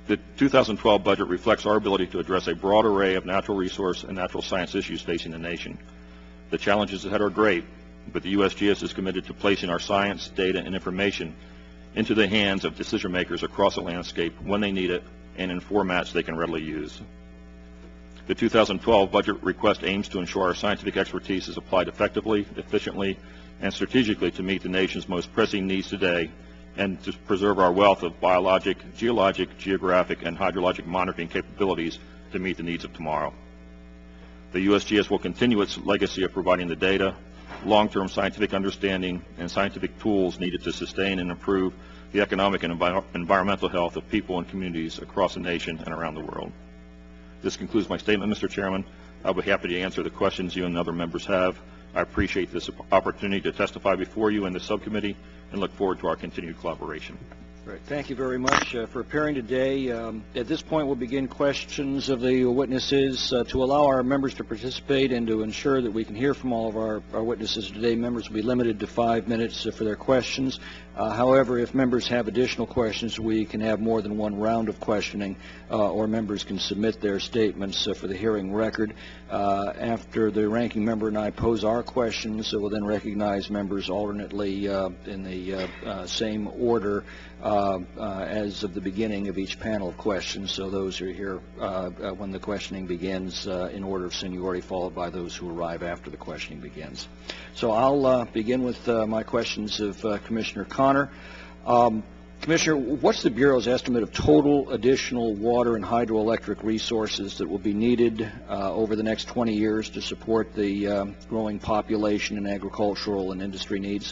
The 2012 budget reflects our ability to address a broad array of natural resource and natural science issues facing the nation. The challenges ahead are great, but the USGS is committed to placing our science, data, and information into the hands of decision makers across the landscape when they need it and in formats they can readily use. The 2012 budget request aims to ensure our scientific expertise is applied effectively, efficiently, and strategically to meet the nation's most pressing needs today and to preserve our wealth of biologic, geologic, geographic, and hydrologic monitoring capabilities to meet the needs of tomorrow. The USGS will continue its legacy of providing the data, long-term scientific understanding, and scientific tools needed to sustain and improve the economic and environmental health of people and communities across the nation and around the world. This concludes my statement, Mr. Chairman. I'll be happy to answer the questions you and other members have. I appreciate this opportunity to testify before you in the subcommittee and look forward to our continued collaboration. Great. Thank you very much for appearing today. At this point, we'll begin questions of the witnesses. To allow our members to participate and to ensure that we can hear from all of our witnesses today, members will be limited to 5 minutes for their questions. However, if members have additional questions, we can have more than one round of questioning, or members can submit their statements for the hearing record. After the ranking member and I pose our questions, we'll then recognize members alternately in the same order as of the beginning of each panel of questions. So those who are here when the questioning begins in order of seniority, followed by those who arrive after the questioning begins. So I'll begin with my questions of Commissioner Connor. Commissioner, what's the Bureau's estimate of total additional water and hydroelectric resources that will be needed over the next 20 years to support the growing population and agricultural and industry needs?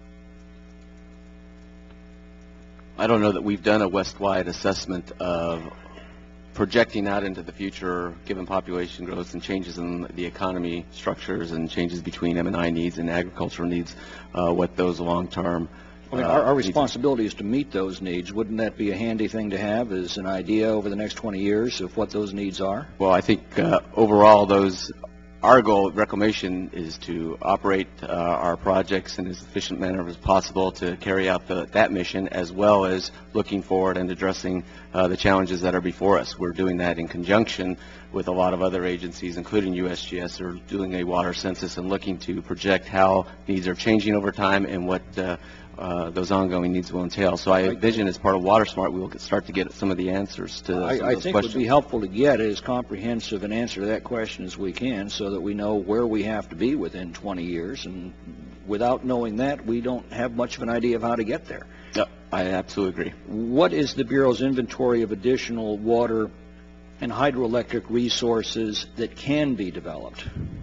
I don't know that we've done a West-wide assessment of projecting out into the future, given population growth and changes in the economy structures and changes between M&I needs and agricultural needs, what those long-term I mean, our responsibility is to meet those needs. Wouldn't that be a handy thing to have as an idea over the next 20 years of what those needs are? Well, I think overall our goal at Reclamation is to operate our projects in as efficient manner as possible to carry out that mission, as well as looking forward and addressing the challenges that are before us. We're doing that in conjunction with a lot of other agencies, including USGS, who are doing a water census and looking to project how needs are changing over time and what those ongoing needs will entail. So I envision as part of WaterSmart, we will start to get some of the answers to some of those questions. I think it would be helpful to get as comprehensive an answer to that question as we can so that we know where we have to be within 20 years. And without knowing that, we don't have much of an idea of how to get there. Yep, I absolutely agree. What is the Bureau's inventory of additional water and hydroelectric resources that can be developed?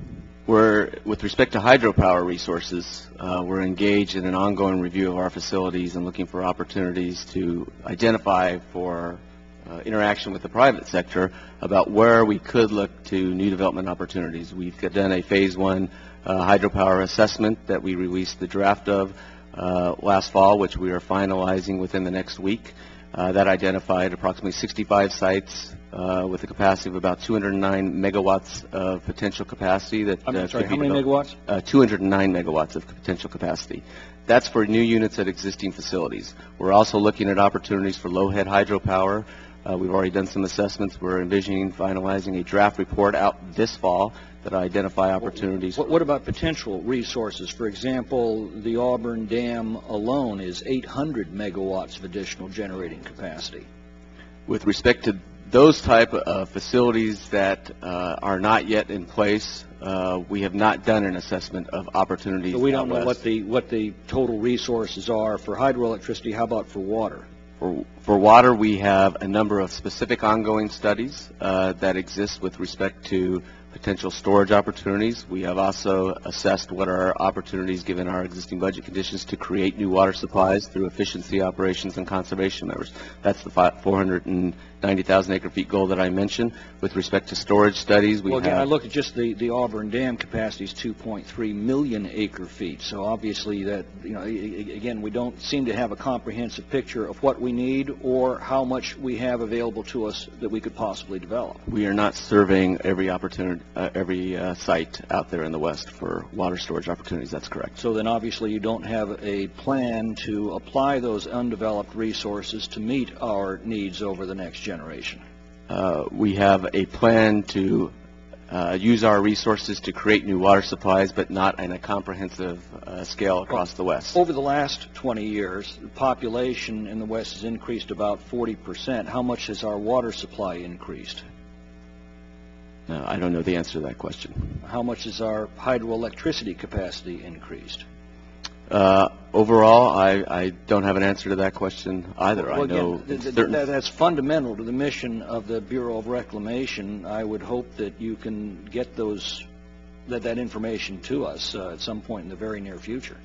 With respect to hydropower resources, we're engaged in an ongoing review of our facilities and looking for opportunities to identify for interaction with the private sector about where we could look to new development opportunities. We've done a phase 1 hydropower assessment that we released the draft of last fall, which we are finalizing within the next week. That identified approximately 65 sites with a capacity of about 209 megawatts of potential capacity. I'm sorry, how many megawatts? 209 megawatts of potential capacity. That's for new units at existing facilities. We're also looking at opportunities for low-head hydropower. We've already done some assessments. We're envisioning finalizing a draft report out this fall that identify opportunities. What about potential resources? For example, the Auburn Dam alone is 800 megawatts of additional generating capacity. With respect to those type of facilities that are not yet in place, we have not done an assessment of opportunities. So we don't know what the total resources are for hydroelectricity. How about for water? For water, we have a number of specific ongoing studies that exist with respect to potential storage opportunities. We have also assessed what are our opportunities, given our existing budget conditions, to create new water supplies through efficiency operations and conservation measures. That's the 490,000 acre feet goal that I mentioned. With respect to storage studies, I look at just the Auburn Dam capacity is 2.3 million acre feet. So obviously that, again, we don't seem to have a comprehensive picture of what we need or how much we have available to us that we could possibly develop. We are not surveying every opportunity site out there in the West for water storage opportunities. That's correct. So then obviously you don't have a plan to apply those undeveloped resources to meet our needs over the next generation. We have a plan to use our resources to create new water supplies, but not in a comprehensive scale across the West. Over the last 20 years, the population in the West has increased about 40%. How much has our water supply increased? I don't know the answer to that question. How much has our hydroelectricity capacity increased? Overall, I don't have an answer to that question either. Well, I know again, that's fundamental to the mission of the Bureau of Reclamation. I would hope that you can get that information to us at some point in the very near future.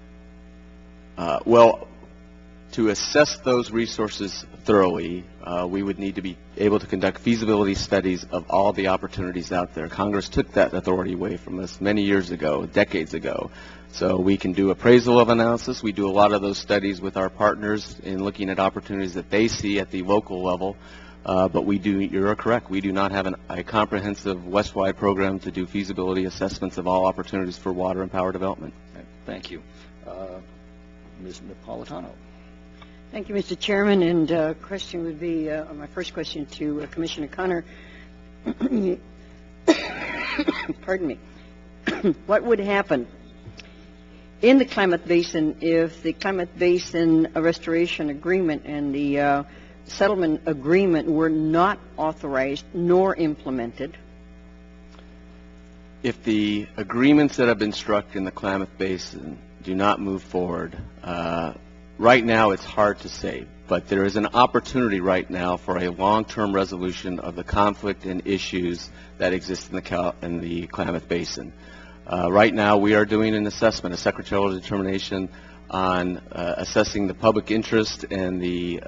Well, to assess those resources thoroughly, we would need to be able to conduct feasibility studies of all the opportunities out there. Congress took that authority away from us many years ago, decades ago. So we can do appraisal of analysis. We do a lot of those studies with our partners in looking at opportunities that they see at the local level. But you're correct, we do not have a comprehensive West-wide program to do feasibility assessments of all opportunities for water and power development. Thank you. Ms. Napolitano. Thank you, Mr. Chairman. And question would be, my first question to Commissioner Connor. Pardon me. What would happen in the Klamath Basin if the Klamath Basin Restoration Agreement and the settlement agreement were not authorized nor implemented? If the agreements that have been struck in the Klamath Basin do not move forward, right now it's hard to say, but there is an opportunity right now for a long-term resolution of the conflict and issues that exist in the Klamath Basin. Right now we are doing an assessment, a secretarial determination on assessing the public interest and the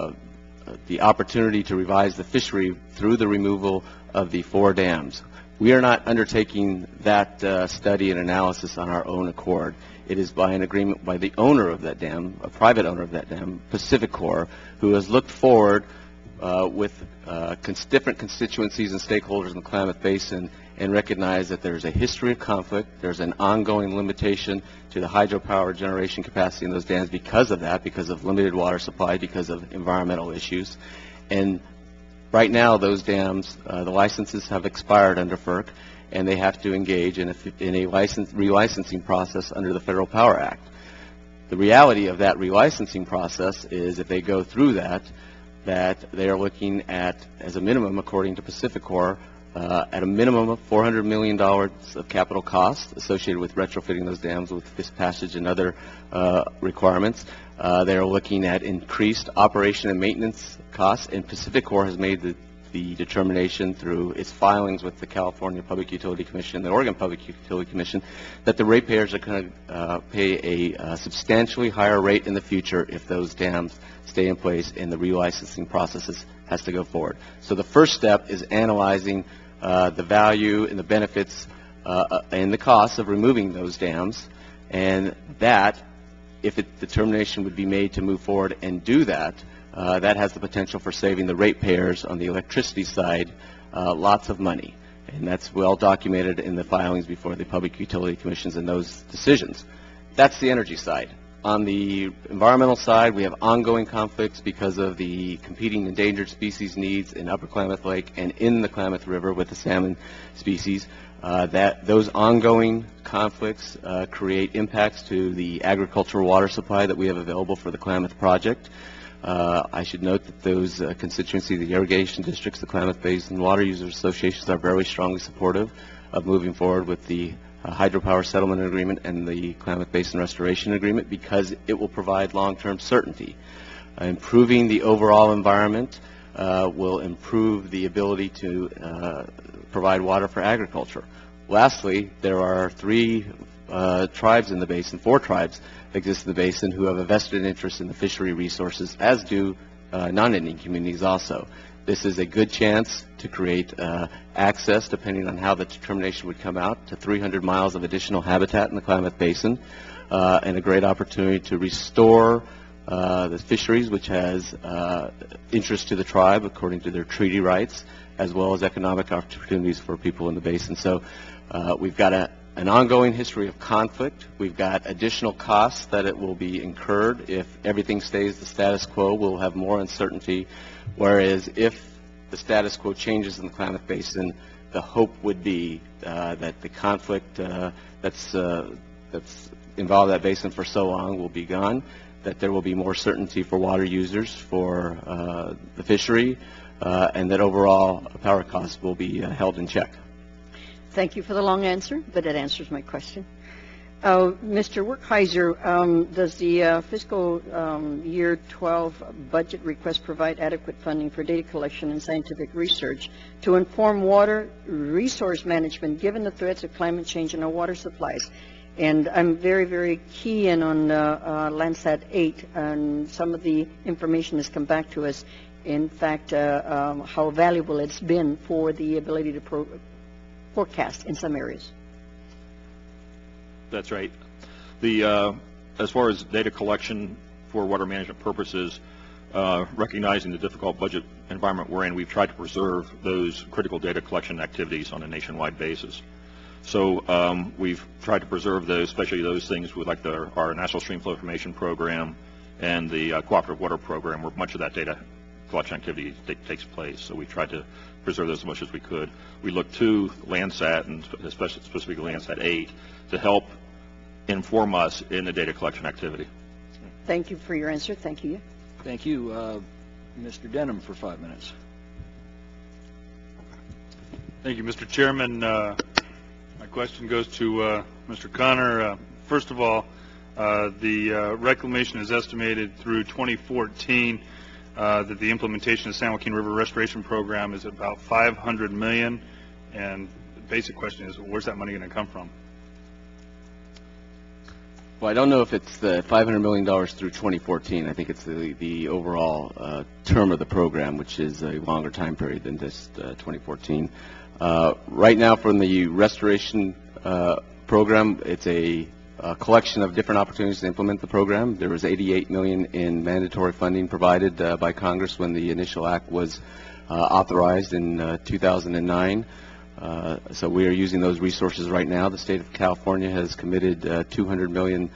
opportunity to revise the fishery through the removal of the 4 dams. We are not undertaking that study and analysis on our own accord. It is by an agreement by the owner of that dam, a private owner of that dam, Pacific Corp, who has looked forward with different constituencies and stakeholders in the Klamath Basin and recognized that there's a history of conflict, there's an ongoing limitation to the hydropower generation capacity in those dams because of that, because of limited water supply, because of environmental issues. And right now those dams, the licenses have expired under FERC, and they have to engage in a relicensing process under the Federal Power Act. The reality of that relicensing process is if they go through that they are looking at, as a minimum, according to Pacific Corp, at a minimum of $400 million of capital costs associated with retrofitting those dams with this passage and other requirements. They are looking at increased operation and maintenance costs, and Pacific Corp has made the determination through its filings with the California Public Utility Commission, the Oregon Public Utility Commission, that the ratepayers are going to pay a substantially higher rate in the future if those dams stay in place and the relicensing processes has to go forward. So the first step is analyzing the value and the benefits and the costs of removing those dams, and that, if the determination would be made to move forward and do that, that has the potential for saving the ratepayers on the electricity side lots of money. And that's well documented in the filings before the Public Utility Commissions and those decisions. That's the energy side. On the environmental side, we have ongoing conflicts because of the competing endangered species needs in Upper Klamath Lake and in the Klamath River with the salmon species. Those ongoing conflicts create impacts to the agricultural water supply that we have available for the Klamath project. I should note that those constituencies, the irrigation districts, the Klamath Basin Water Users Associations, are very strongly supportive of moving forward with the hydropower settlement agreement and the Klamath Basin restoration agreement because it will provide long-term certainty. Improving the overall environment will improve the ability to provide water for agriculture. Lastly, there are 3 tribes in the basin, 4 tribes that exist in the basin who have a vested interest in the fishery resources, as do non-Indian communities also. This is a good chance to create access, depending on how the determination would come out, to 300 miles of additional habitat in the Klamath Basin, and a great opportunity to restore the fisheries, which has interest to the tribe according to their treaty rights, as well as economic opportunities for people in the basin. So we've got an ongoing history of conflict. We've got additional costs that it will be incurred. If everything stays the status quo, we'll have more uncertainty, whereas if the status quo changes in the Klamath Basin, the hope would be that the conflict that's involved that basin for so long will be gone, that there will be more certainty for water users, for the fishery, and that overall power costs will be held in check. Thank you for the long answer, but it answers my question. Mr. Werkheiser, does the fiscal year 12 budget request provide adequate funding for data collection and scientific research to inform water resource management given the threats of climate change and our water supplies? And I'm very, very keen on Landsat 8, and some of the information has come back to us. In fact, how valuable it's been for the ability to forecast in some areas. That's right. As far as data collection for water management purposes, recognizing the difficult budget environment we're in, we've tried to preserve those critical data collection activities on a nationwide basis. So we've tried to preserve those, especially those things with like our National Stream Flow Information Program and the Cooperative Water Program, where much of that data collection activity takes place. So we tried to preserve those as much as we could. We looked to Landsat, and specifically Landsat 8, to help inform us in the data collection activity. Thank you for your answer. Thank you. Thank you. Mr. Denham for 5 minutes. Thank you, Mr. Chairman. My question goes to Mr. Connor. First of all, the reclamation is estimated through 2014 that the implementation of the San Joaquin River Restoration Program is about $500 million. And the basic question is, where's that money going to come from? Well, I don't know if it's the $500 million through 2014. I think it's the overall term of the program, which is a longer time period than just 2014. Right now, from the restoration program, it's a collection of different opportunities to implement the program. There was $88 million in mandatory funding provided by Congress when the initial act was authorized in 2009. So we are using those resources right now. The state of California has committed $200 million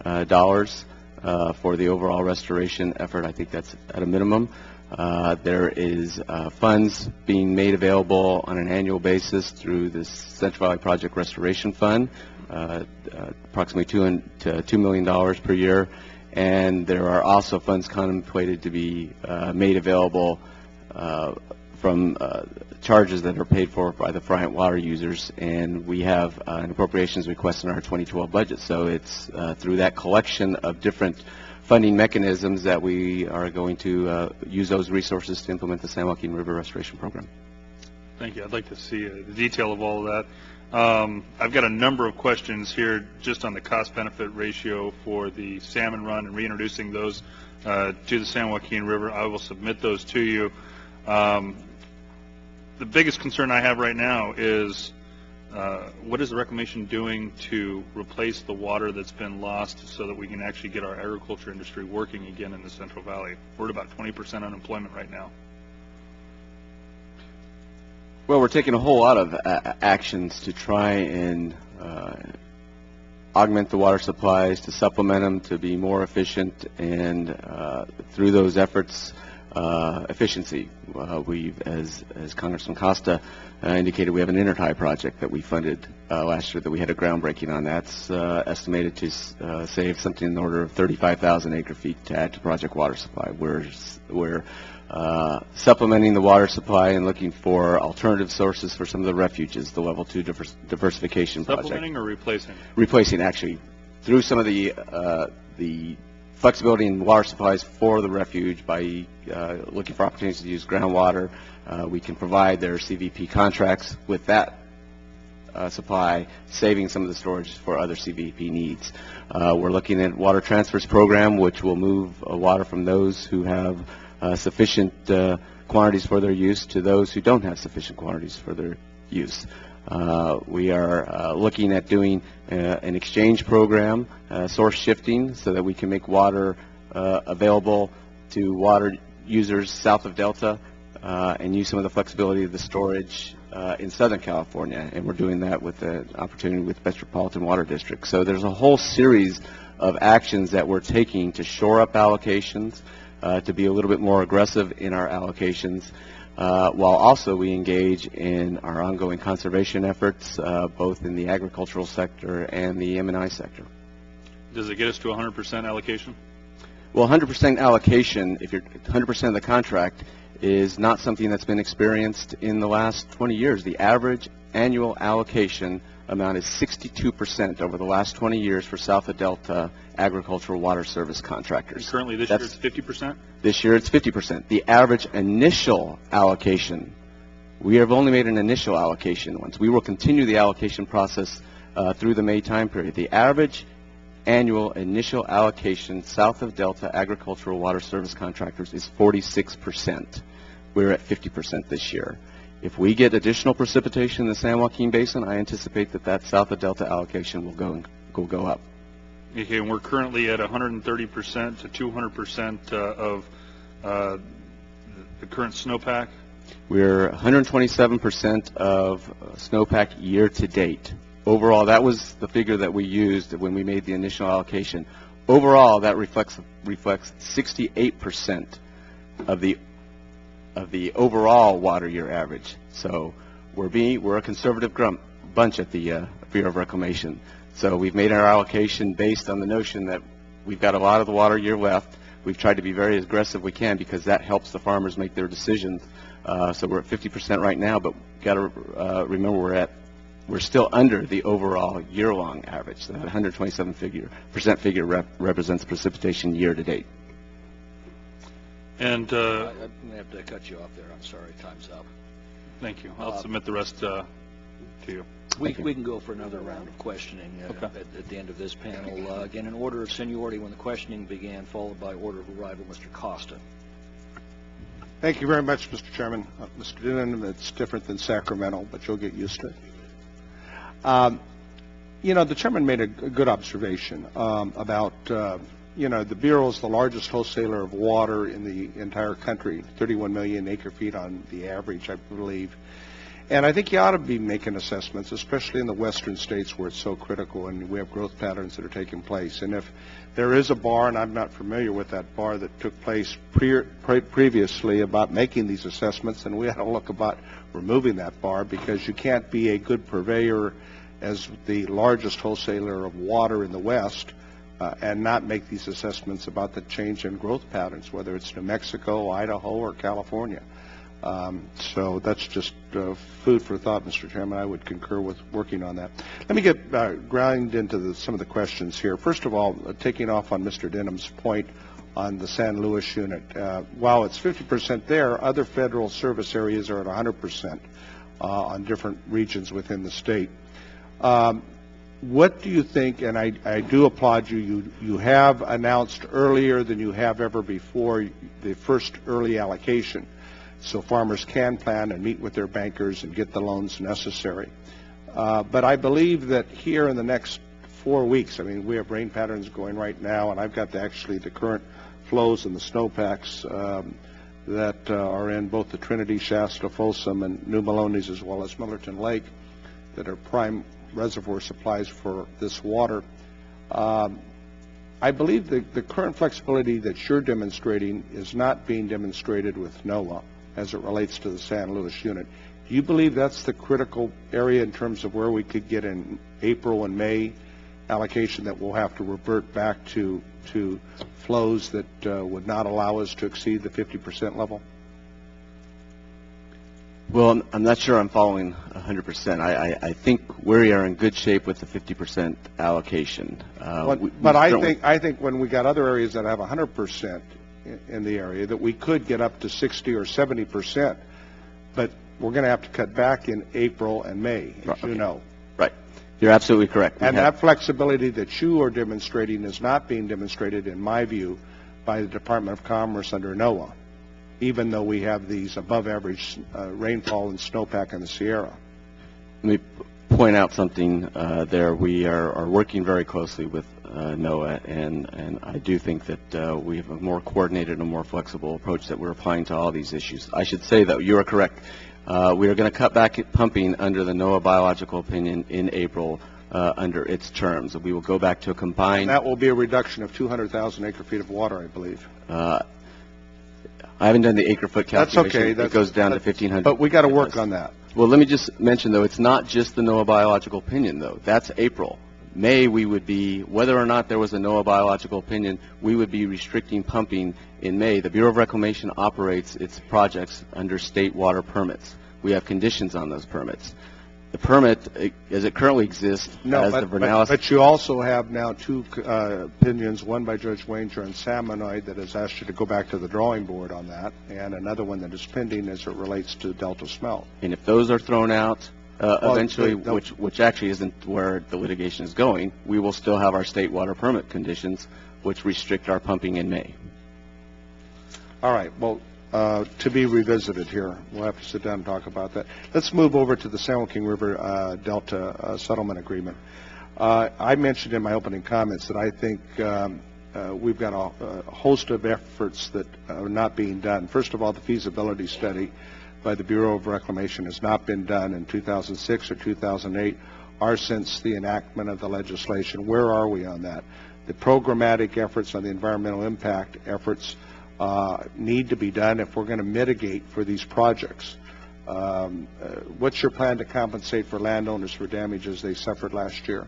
for the overall restoration effort. I think that's at a minimum. There is funds being made available on an annual basis through the Central Valley Project Restoration Fund, approximately $2 million per year. And there are also funds contemplated to be made available from charges that are paid for by the Friant water users, and we have an appropriations request in our 2012 budget. So it's through that collection of different funding mechanisms that we are going to use those resources to implement the San Joaquin River Restoration Program. Thank you. I'd like to see the detail of all of that. I've got a number of questions here just on the cost-benefit ratio for the salmon run and reintroducing those to the San Joaquin River. I will submit those to you. The biggest concern I have right now is what is the reclamation doing to replace the water that's been lost so that we can actually get our agriculture industry working again in the Central Valley? We're at about 20% unemployment right now. Well, we're taking a whole lot of actions to try and augment the water supplies, to supplement them, to be more efficient, and through those efforts, efficiency. We've, as Congressman Costa indicated, we have an intertie project that we funded last year that we had a groundbreaking on. That's estimated to save something in the order of 35,000 acre-feet to add to project water supply. We're supplementing the water supply and looking for alternative sources for some of the refuges, the level 2 diversification project. Supplementing or replacing? Replacing, actually, through some of the flexibility in water supplies for the refuge by looking for opportunities to use groundwater. We can provide their CVP contracts with that supply, saving some of the storage for other CVP needs. We're looking at water transfers program, which will move water from those who have sufficient quantities for their use to those who don't have sufficient quantities for their use. We are looking at doing an exchange program, source shifting, so that we can make water available to water users south of Delta and use some of the flexibility of the storage in Southern California, and we're doing that with the opportunity with Metropolitan Water District. So there's a whole series of actions that we're taking to shore up allocations, to be a little bit more aggressive in our allocations, while also we engage in our ongoing conservation efforts, both in the agricultural sector and the M&I sector. Does it get us to 100% allocation? Well, 100% allocation, if you're 100% of the contract, is not something that's been experienced in the last 20 years. The average annual allocation amount is 62% over the last 20 years for south of Delta agricultural water service contractors. And currently this year it's 50%? This year it's 50%. The average initial allocation, we have only made an initial allocation once. We will continue the allocation process through the May time period. The average annual initial allocation south of Delta agricultural water service contractors is 46%. We're at 50% this year. If we get additional precipitation in the San Joaquin Basin, I anticipate that south of Delta allocation will go up. Okay, and we're currently at 130% to 200% of the current snowpack? We're 127% of snowpack year to date. Overall, that was the figure that we used when we made the initial allocation. Overall, that reflects 68% of the overall water year average. So we're a conservative bunch at the Bureau of Reclamation. So we've made our allocation based on the notion that we've got a lot of the water year left. We've tried to be very aggressive we can because that helps the farmers make their decisions. So we're at 50% right now, but got to remember we're still under the overall year-long average. That 127% figure represents precipitation year to date. And I may have to cut you off there. I'm sorry. Time's up. Thank you. I'll submit the rest to you. We can go for another round of questioning at the end of this panel. Again, in order of seniority when the questioning began, followed by order of arrival, Mr. Costa. Thank you very much, Mr. Chairman. Mr. Dinnan, it's different than Sacramento, but you'll get used to it. The chairman made a good observation about, the Bureau is the largest wholesaler of water in the entire country, 31 million acre feet on the average, I believe. And I think you ought to be making assessments, especially in the western states where it's so critical and we have growth patterns that are taking place. And if there is a bar, and I'm not familiar with that bar that took place previously about making these assessments, then we ought to look about removing that bar, because you can't be a good purveyor as the largest wholesaler of water in the West and not make these assessments about the change in growth patterns, whether it's New Mexico, Idaho, or California. So that's just food for thought, Mr. Chairman. I would concur with working on that. Let me get ground into some of the questions here. First of all, taking off on Mr. Denham's point on the San Luis unit. While it's 50% there, other federal service areas are at 100% on different regions within the state. What do you think, and I do applaud you, you have announced earlier than you have ever before the first early allocation, so farmers can plan and meet with their bankers and get the loans necessary. But I believe that here in the next 4 weeks, I mean, we have rain patterns going right now, and I've got the current flows and the snowpacks that are in both the Trinity, Shasta, Folsom, and New Melones, as well as Millerton Lake, that are prime reservoir supplies for this water. I believe the current flexibility that you're demonstrating is not being demonstrated with NOAA as it relates to the San Luis unit. Do you believe that's the critical area in terms of where we could get in April and May allocation, that we'll have to revert back to flows that would not allow us to exceed the 50% level? Well, I'm not sure I'm following 100%. I think we are in good shape with the 50% allocation. But I think when we got other areas that have 100% in the area, that we could get up to 60 or 70%, but we're going to have to cut back in April and May, as you know. Right. You're absolutely correct. And that flexibility that you are demonstrating is not being demonstrated, in my view, by the Department of Commerce under NOAA, even though we have these above average rainfall and snowpack in the Sierra. Let me point out something there. We are working very closely with NOAA, and I do think that we have a more coordinated and a more flexible approach that we're applying to all these issues. I should say that you are correct. We are going to cut back at pumping under the NOAA biological opinion in April under its terms. We will go back to a combined... That will be a reduction of 200,000 acre-feet of water, I believe. I haven't done the acre-foot calculation. That's okay. It goes down to 1,500. But we got to work on that. Well, let me just mention, though, it's not just the NOAA biological opinion, though. That's April. May, we would be, whether or not there was a NOAA biological opinion, we would be restricting pumping in May. The Bureau of Reclamation operates its projects under state water permits. We have conditions on those permits. The permit, as it currently exists, has the Vernalis... But you also have now two opinions, one by Judge Wanger and Salmonoid that has asked you to go back to the drawing board on that, and another one that is pending as it relates to Delta Smelt. And if those are thrown out, eventually, which actually isn't where the litigation is going, we will still have our state water permit conditions, which restrict our pumping in May. All right. Well, to be revisited here. We'll have to sit down and talk about that. Let's move over to the San Joaquin River Delta Settlement Agreement. I mentioned in my opening comments that I think we've got a host of efforts that are not being done. First of all, the feasibility study by the Bureau of Reclamation has not been done in 2006 or 2008 or since the enactment of the legislation. Where are we on that? The programmatic efforts on the environmental impact efforts need to be done if we're going to mitigate for these projects. What's your plan to compensate for landowners for damages they suffered last year?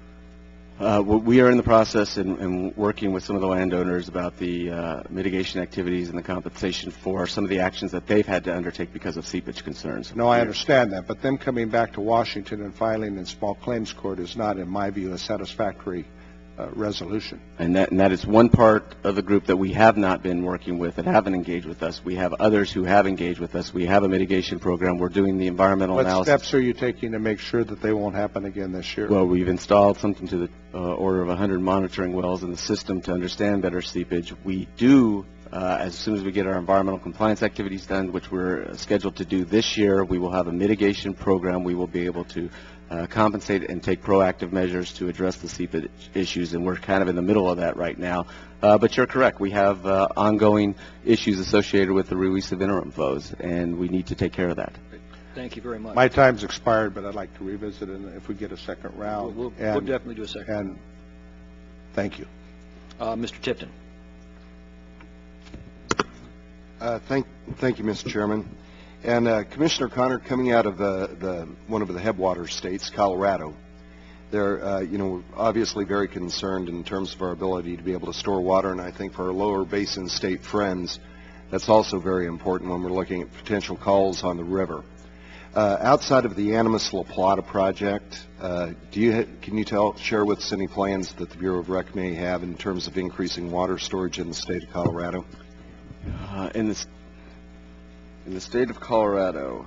We are in the process and working with some of the landowners about the mitigation activities and the compensation for some of the actions that they've had to undertake because of seepage concerns. No, I understand that, but them coming back to Washington and filing in small claims court is not, in my view, a satisfactory resolution. And that is one part of the group that we have not been working with, that haven't engaged with us. We have others who have engaged with us. We have a mitigation program. We're doing the environmental analysis. What steps are you taking to make sure that they won't happen again this year? Well, we've installed something to the order of 100 monitoring wells in the system to understand better seepage. We do, as soon as we get our environmental compliance activities done, which we're scheduled to do this year, we will have a mitigation program. We will be able to compensate and take proactive measures to address the seepage issues, and we're kind of in the middle of that right now. But you're correct. We have ongoing issues associated with the release of interim flows, and we need to take care of that. Thank you very much. My time's expired, but I'd like to revisit it if we get a second round. We'll definitely do a second round. Thank you. Mr. Tipton. Thank you, Mr. Chairman. And Commissioner Connor, coming out of one of the headwater states, Colorado, they're obviously very concerned in terms of our ability to be able to store water, and I think for our lower basin state friends, that's also very important when we're looking at potential calls on the river. Outside of the Animas La Plata project, can you share with us any plans that the Bureau of Rec may have in terms of increasing water storage in the state of Colorado? In the state of Colorado,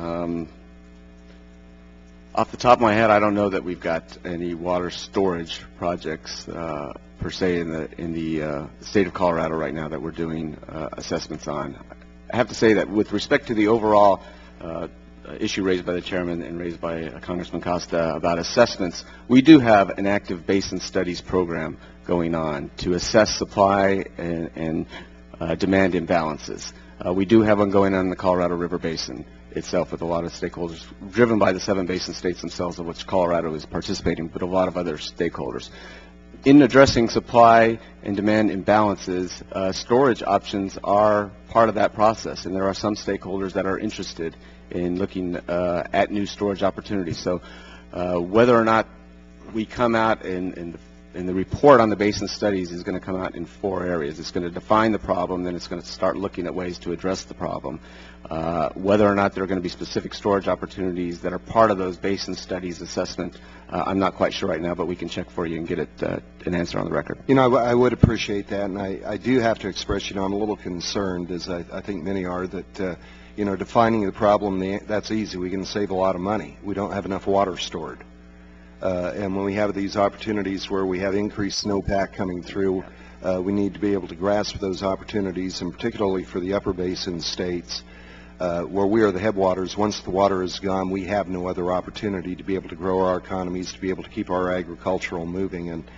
off the top of my head, I don't know that we've got any water storage projects per se in the state of Colorado right now that we're doing assessments on. I have to say that with respect to the overall issue raised by the chairman and raised by Congressman Costa about assessments, we do have an active basin studies program going on to assess supply and demand imbalances. We do have one going on in the Colorado River Basin itself with a lot of stakeholders, driven by the 7 basin states themselves, of which Colorado is participating, but a lot of other stakeholders. In addressing supply and demand imbalances, storage options are part of that process, and there are some stakeholders that are interested in looking at new storage opportunities. So whether or not we come out and the report on the basin studies is going to come out in 4 areas. It's going to define the problem, then it's going to start looking at ways to address the problem. Whether or not there are going to be specific storage opportunities that are part of those basin studies assessment, I'm not quite sure right now, but we can check for you and get an answer on the record. I would appreciate that, and I do have to express, I'm a little concerned, as I think many are, that, defining the problem, that's easy. We can save a lot of money. We don't have enough water stored. And when we have these opportunities where we have increased snowpack coming through, we need to be able to grasp those opportunities, and particularly for the upper basin states, where we are the headwaters. Once the water is gone, we have no other opportunity to be able to grow our economies, to be able to keep our agricultural moving. And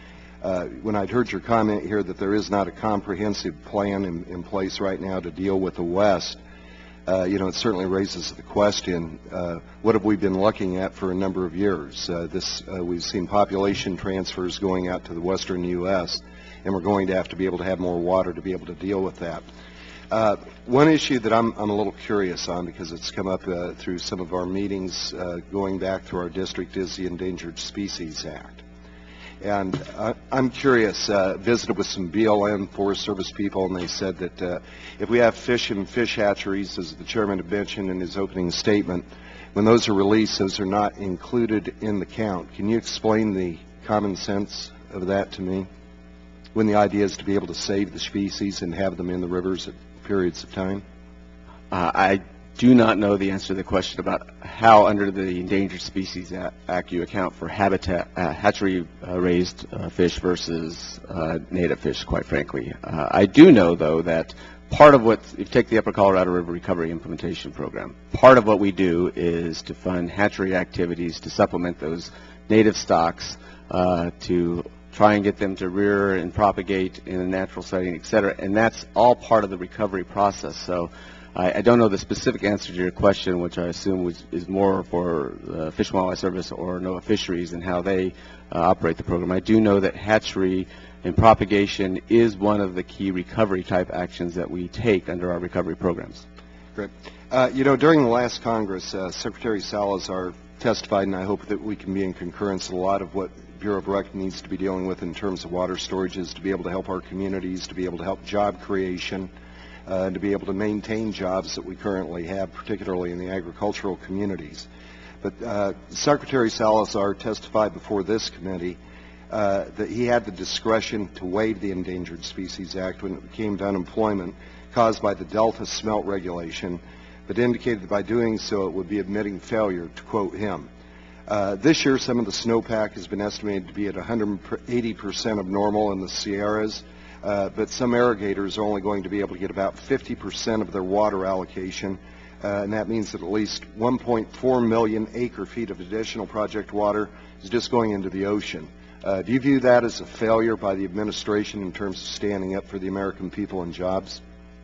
when I'd heard your comment here that there is not a comprehensive plan in place right now to deal with the West, it certainly raises the question, what have we been looking at for a number of years? We've seen population transfers going out to the western U.S., and we're going to have to be able to have more water to be able to deal with that. One issue that I'm a little curious on, because it's come up through some of our meetings going back through our district, is the Endangered Species Act. And I'm curious, visited with some BLM Forest Service people, and they said that if we have fish and fish hatcheries, as the chairman had mentioned in his opening statement, when those are released, those are not included in the count. Can you explain the common sense of that to me? When the idea is to be able to save the species and have them in the rivers at periods of time? I do not know the answer to the question about how, under the Endangered Species Act, you account for habitat, hatchery-raised fish versus native fish, quite frankly. I do know, though, that part of what, if you take the Upper Colorado River Recovery Implementation Program, part of what we do is to fund hatchery activities to supplement those native stocks to try and get them to rear and propagate in a natural setting, et cetera, and that's all part of the recovery process. So I don't know the specific answer to your question, which I assume is more for Fish and Wildlife Service or NOAA Fisheries and how they operate the program. I do know that hatchery and propagation is one of the key recovery type actions that we take under our recovery programs. Great. During the last Congress, Secretary Salazar testified, and I hope that we can be in concurrence, a lot of what Bureau of Rec needs to be dealing with in terms of water storage is to be able to help our communities, to be able to help job creation, and to be able to maintain jobs that we currently have, particularly in the agricultural communities. But Secretary Salazar testified before this committee that he had the discretion to waive the Endangered Species Act when it came to unemployment caused by the Delta smelt regulation, but indicated that by doing so it would be admitting failure, to quote him. This year, some of the snowpack has been estimated to be at 180% of normal in the Sierras, but some irrigators are only going to be able to get about 50% of their water allocation, and that means that at least 1.4 million acre-feet of additional project water is just going into the ocean. Do you view that as a failure by the administration in terms of standing up for the American people and jobs?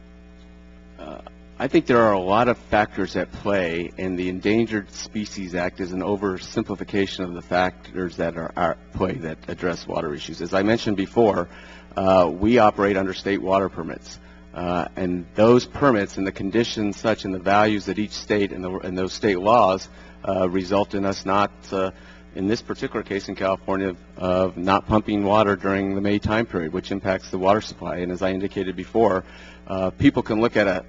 I think there are a lot of factors at play, and the Endangered Species Act is an oversimplification of the factors that are at play that address water issues. As I mentioned before, we operate under state water permits, and those permits and the conditions such and the values that each state and those state laws result in us not, in this particular case in California, of not pumping water during the May time period, which impacts the water supply. And as I indicated before, people can look at a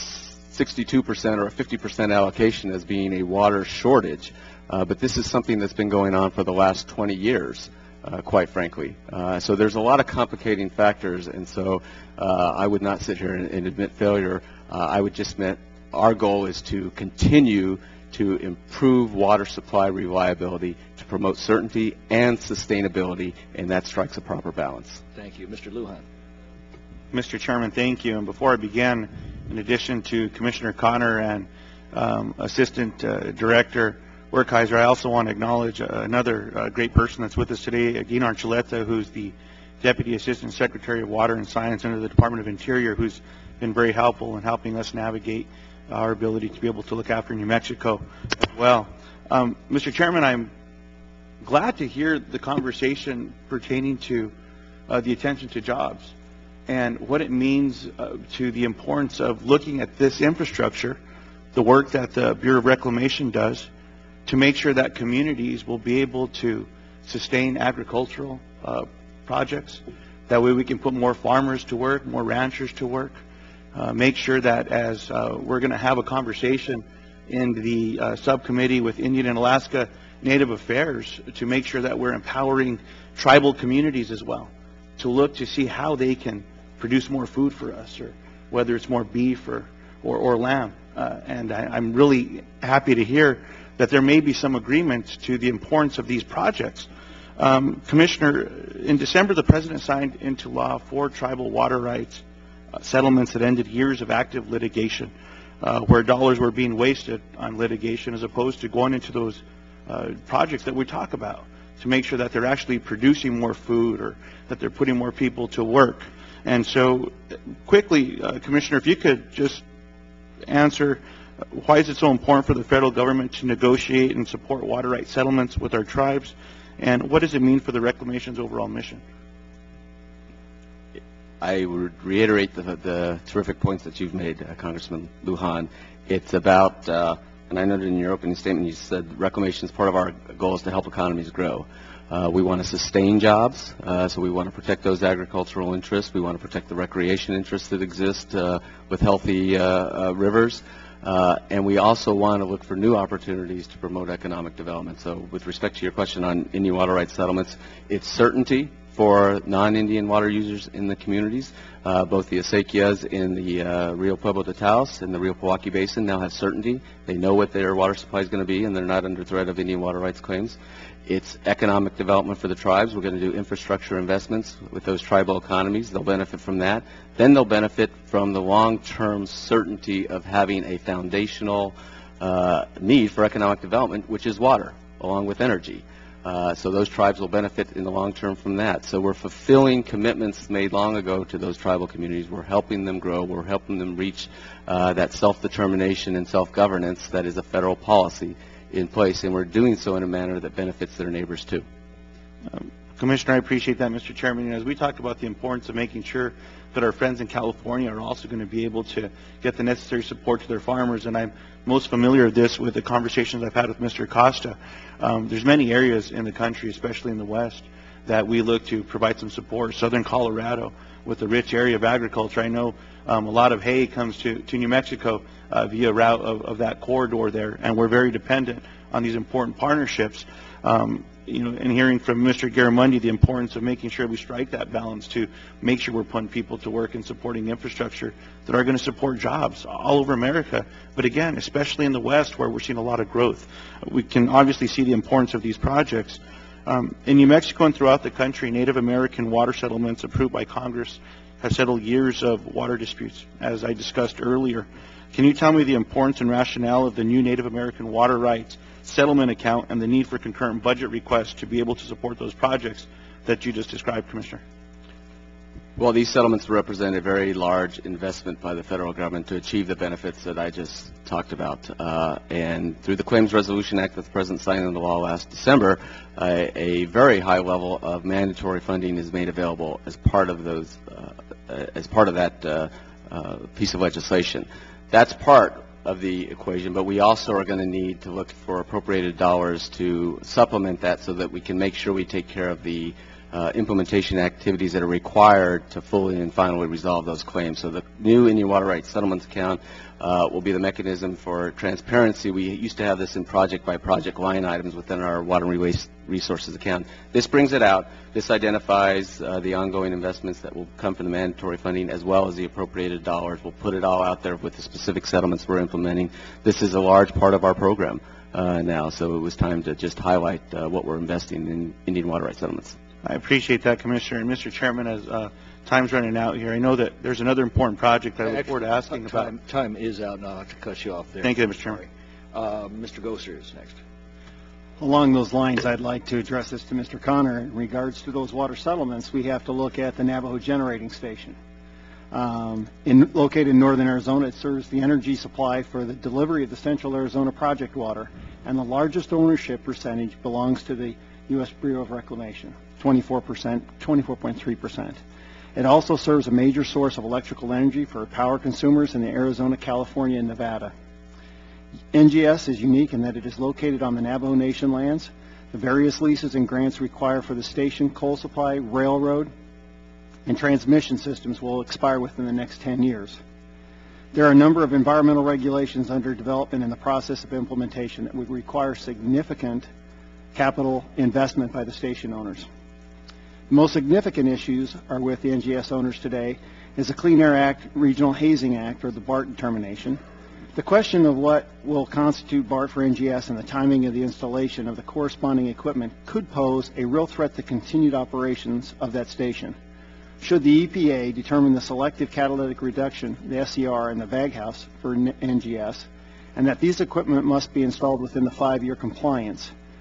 62% or a 50% allocation as being a water shortage, but this is something that's been going on for the last 20 years, quite frankly. So there's a lot of complicating factors, and so I would not sit here and admit failure. I would just admit our goal is to continue to improve water supply reliability, to promote certainty and sustainability, and that strikes a proper balance. Thank you. Mr. Lujan. Mr. Chairman, thank you. And before I begin, in addition to Commissioner Connor and Assistant Director Werkheiser, I also want to acknowledge another great person that's with us today, Gina Archuleta, who's the Deputy Assistant Secretary of Water and Science under the Department of Interior, who's been very helpful in helping us navigate our ability to be able to look after New Mexico as well. Mr. Chairman, I'm glad to hear the conversation pertaining to the attention to jobs and what it means to the importance of looking at this infrastructure, the work that the Bureau of Reclamation does, to make sure that communities will be able to sustain agricultural projects. That way we can put more farmers to work, more ranchers to work. Make sure that as we're going to have a conversation in the subcommittee with Indian and Alaska Native Affairs to make sure that we're empowering tribal communities as well to look to see how they can produce more food for us, or whether it's more beef or lamb. And I'm really happy to hear that there may be some agreement to the importance of these projects. Commissioner, in December, the President signed into law 4 tribal water rights settlements that ended years of active litigation, where dollars were being wasted on litigation as opposed to going into those projects that we talk about to make sure that they're actually producing more food or that they're putting more people to work. And so, quickly, Commissioner, if you could just answer, why is it so important for the federal government to negotiate and support water rights settlements with our tribes, and what does it mean for the Reclamation's overall mission? I would reiterate the terrific points that you've made, Congressman Lujan. It's about, and I noted in your opening statement, you said Reclamation is part of our goals to help economies grow. We want to sustain jobs, so we want to protect those agricultural interests. We want to protect the recreation interests that exist with healthy rivers. And we also want to look for new opportunities to promote economic development. So with respect to your question on Indian water rights settlements, it's certainty for non-Indian water users in the communities. Both the acequias in the Rio Pueblo de Taos and the Rio Pewaukee Basin now have certainty. They know what their water supply is going to be, and they're not under threat of Indian water rights claims. It's economic development for the tribes. We're going to do infrastructure investments with those tribal economies. They'll benefit from that. Then they'll benefit from the long-term certainty of having a foundational need for economic development, which is water, along with energy. So those tribes will benefit in the long term from that. So we're fulfilling commitments made long ago to those tribal communities. We're helping them grow. We're helping them reach that self-determination and self-governance that is a federal policy in place, and we're doing so in a manner that benefits their neighbors too. Commissioner, I appreciate that, Mr. Chairman. And as we talked about the importance of making sure that our friends in California are also going to be able to get the necessary support to their farmers, and I'm most familiar with this with the conversations I've had with Mr. Acosta. There's many areas in the country, especially in the West, that we look to provide some support. Southern Colorado, with the rich area of agriculture, I know a lot of hay comes to New Mexico via route of that corridor there, and we're very dependent on these important partnerships. And hearing from Mr. Garamendi the importance of making sure we strike that balance to make sure we're putting people to work and supporting infrastructure that are going to support jobs all over America. But again, especially in the West where we're seeing a lot of growth, we can obviously see the importance of these projects. In New Mexico and throughout the country, Native American water settlements approved by Congress have settled years of water disputes, as I discussed earlier. Can you tell me the importance and rationale of the new Native American water rights settlement account and the need for concurrent budget requests to be able to support those projects that you just described, Commissioner? Well, these settlements represent a very large investment by the federal government to achieve the benefits that I just talked about. And through the Claims Resolution Act that the President signed into law last December, a very high level of mandatory funding is made available as part of those, that piece of legislation. That's part of the equation, but we also are going to need to look for appropriated dollars to supplement that so that we can make sure we take care of the implementation activities that are required to fully and finally resolve those claims. So the new Indian Water Rights Settlements account will be the mechanism for transparency. We used to have this in project-by-project line items within our Water and Waste Resources account. This brings it out. This identifies the ongoing investments that will come from the mandatory funding as well as the appropriated dollars. We'll put it all out there with the specific settlements we're implementing. This is a large part of our program now, so it was time to just highlight what we're investing in Indian Water Rights Settlements. I appreciate that, Commissioner. And Mr. Chairman, as time's running out here, I know that there's another important project that I look forward to asking about. Time is out now. I have to cut you off there. Thank you, Mr. Chairman. Mr. Gosser is next. Along those lines, I'd like to address this to Mr. Connor. In regards to those water settlements, we have to look at the Navajo Generating Station. Located in northern Arizona, it serves the energy supply for the delivery of the Central Arizona Project water, and the largest ownership percentage belongs to the U.S. Bureau of Reclamation, 24.3%. It also serves a major source of electrical energy for power consumers in the Arizona, California, and Nevada. NGS is unique in that it is located on the Navajo Nation lands. The various leases and grants required for the station, coal supply, railroad, and transmission systems will expire within the next 10 years. There are a number of environmental regulations under development in the process of implementation that would require significant capital investment by the station owners. The most significant issues are with the NGS owners today is the Clean Air Act, Regional Hazing Act, or the BART determination. The question of what will constitute BART for NGS and the timing of the installation of the corresponding equipment could pose a real threat to continued operations of that station. Should the EPA determine the selective catalytic reduction, the SCR, and the baghouse for NGS, and that these equipment must be installed within the 5-year compliance,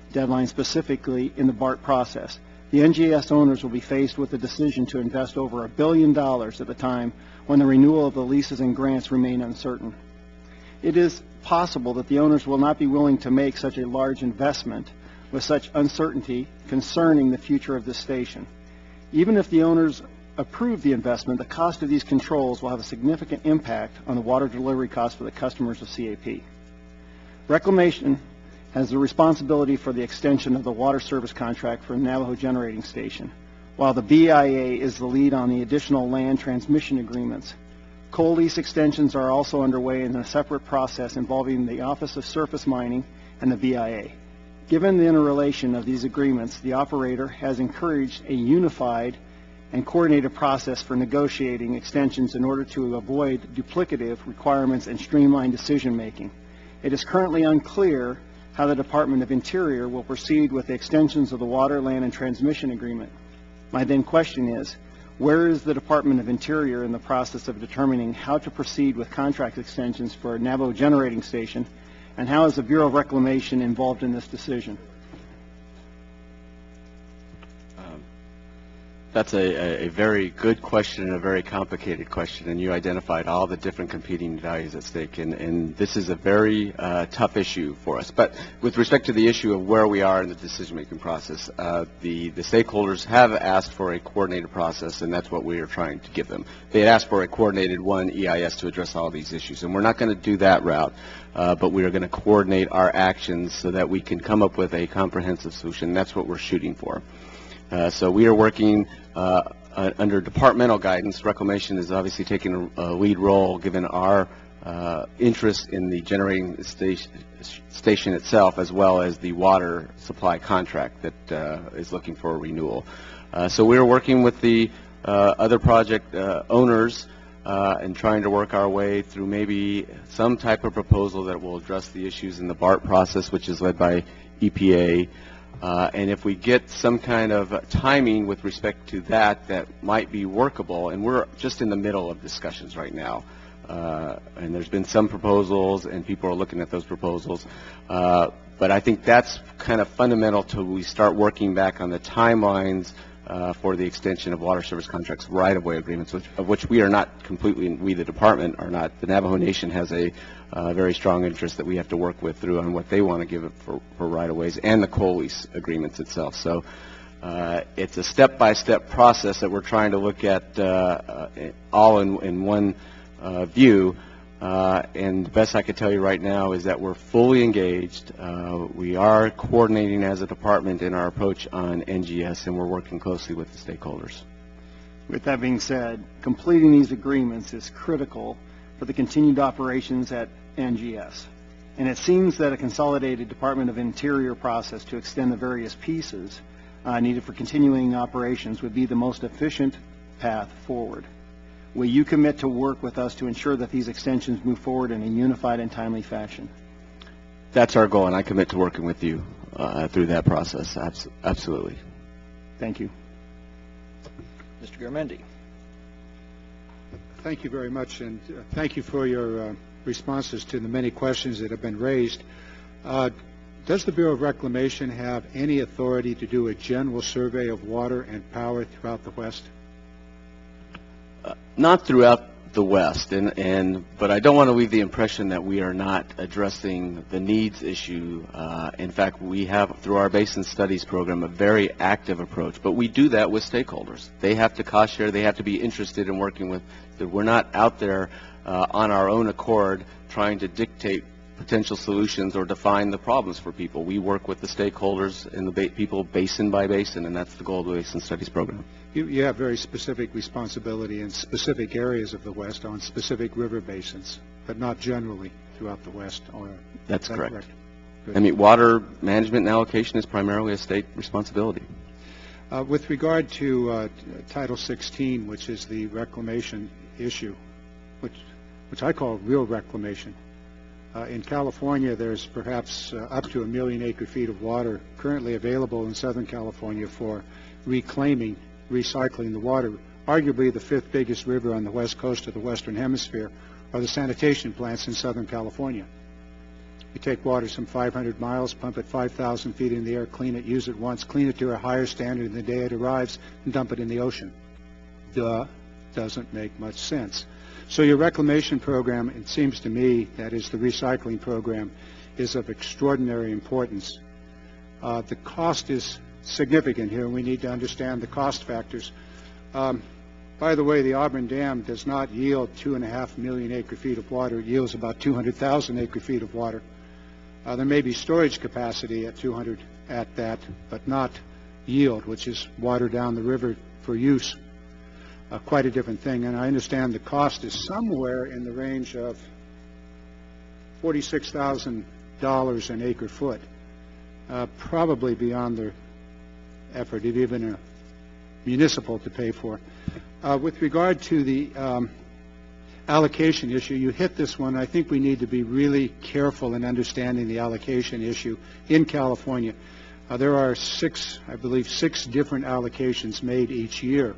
deadline specifically in the BART process. The NGS owners will be faced with the decision to invest over $1 billion at the time when the renewal of the leases and grants remain uncertain. It is possible that the owners will not be willing to make such a large investment with such uncertainty concerning the future of this station. Even if the owners approve the investment, the cost of these controls will have a significant impact on the water delivery costs for the customers of CAP. Reclamation has the responsibility for the extension of the water service contract for Navajo Generating Station, while the BIA is the lead on the additional land transmission agreements. Coal lease extensions are also underway in a separate process involving the Office of Surface Mining and the BIA. Given the interrelation of these agreements, the operator has encouraged a unified and coordinated process for negotiating extensions in order to avoid duplicative requirements and streamline decision-making. It is currently unclear how the Department of Interior will proceed with the extensions of the water, land, and transmission agreement. My then question is, where is the Department of Interior in the process of determining how to proceed with contract extensions for Navajo Generating Station, and how is the Bureau of Reclamation involved in this decision? That's a very good question and a very complicated question, and you identified all the different competing values at stake, and this is a very tough issue for us. But with respect to the issue of where we are in the decision-making process, the stakeholders have asked for a coordinated process, and that's what we are trying to give them. They had asked for a coordinated one EIS to address all these issues, and we're not going to do that route, but we are going to coordinate our actions so that we can come up with a comprehensive solution. That's what we're shooting for. So we are working under departmental guidance. Reclamation is obviously taking a lead role given our interest in the generating station itself, as well as the water supply contract that is looking for a renewal. So we are working with the other project owners and trying to work our way through maybe some type of proposal that will address the issues in the BART process, which is led by EPA. And if we get some kind of timing with respect to that might be workable, and we're just in the middle of discussions right now, and there's been some proposals and people are looking at those proposals, but I think that's kind of fundamental till we start working back on the timelines for the extension of water service contracts right-of-way agreements, of which we are not completely, we the department are not. The Navajo Nation has a very strong interest that we have to work with through on what they want to give it for right-of-ways and the coal lease agreements itself. So it's a step-by-step process that we're trying to look at all in one view. And the best I could tell you right now is that we're fully engaged. We are coordinating as a department in our approach on NGS, and we're working closely with the stakeholders. With that being said, completing these agreements is critical for the continued operations at NGS. And it seems that a consolidated Department of Interior process to extend the various pieces needed for continuing operations would be the most efficient path forward. Will you commit to work with us to ensure that these extensions move forward in a unified and timely fashion? That's our goal, and I commit to working with you through that process. Absolutely. Thank you. Mr. Garamendi. Thank you very much, and thank you for your responses to the many questions that have been raised. Does the Bureau of Reclamation have any authority to do a general survey of water and power throughout the West? Not throughout the West, but I don't want to leave the impression that we are not addressing the needs issue. In fact, we have, through our Basin Studies program, a very active approach, but we do that with stakeholders. They have to cost share, they have to be interested in working with. We're not out there on our own accord trying to dictate potential solutions or define the problems for people. We work with the stakeholders and the people basin by basin, and that's the goal of the Basin Studies program. You have very specific responsibility in specific areas of the West on specific river basins, but not generally throughout the West. That's correct. I mean, water management and allocation is primarily a state responsibility. With regard to Title 16, which is the reclamation issue, which I call real reclamation, in California, there's perhaps up to 1 million acre-feet of water currently available in Southern California for reclaiming, recycling the water. Arguably the 5th biggest river on the west coast of the Western Hemisphere are the sanitation plants in Southern California. You take water some 500 miles, pump it 5,000 feet in the air, clean it, use it once, clean it to a higher standard the day it arrives, and dump it in the ocean. Doesn't make much sense. So your reclamation program, it seems to me, that is the recycling program, is of extraordinary importance. The cost is significant here, and we need to understand the cost factors. By the way, the Auburn Dam does not yield 2.5 million acre-feet of water. It yields about 200,000 acre-feet of water. There may be storage capacity at 200 at that, but not yield, which is water down the river for use. Quite a different thing, and I understand the cost is somewhere in the range of $46,000 an acre-foot, probably beyond the effort of even a municipal to pay for. With regard to the allocation issue, you hit this one. I think we need to be really careful in understanding the allocation issue in California. There are I believe six different allocations made each year.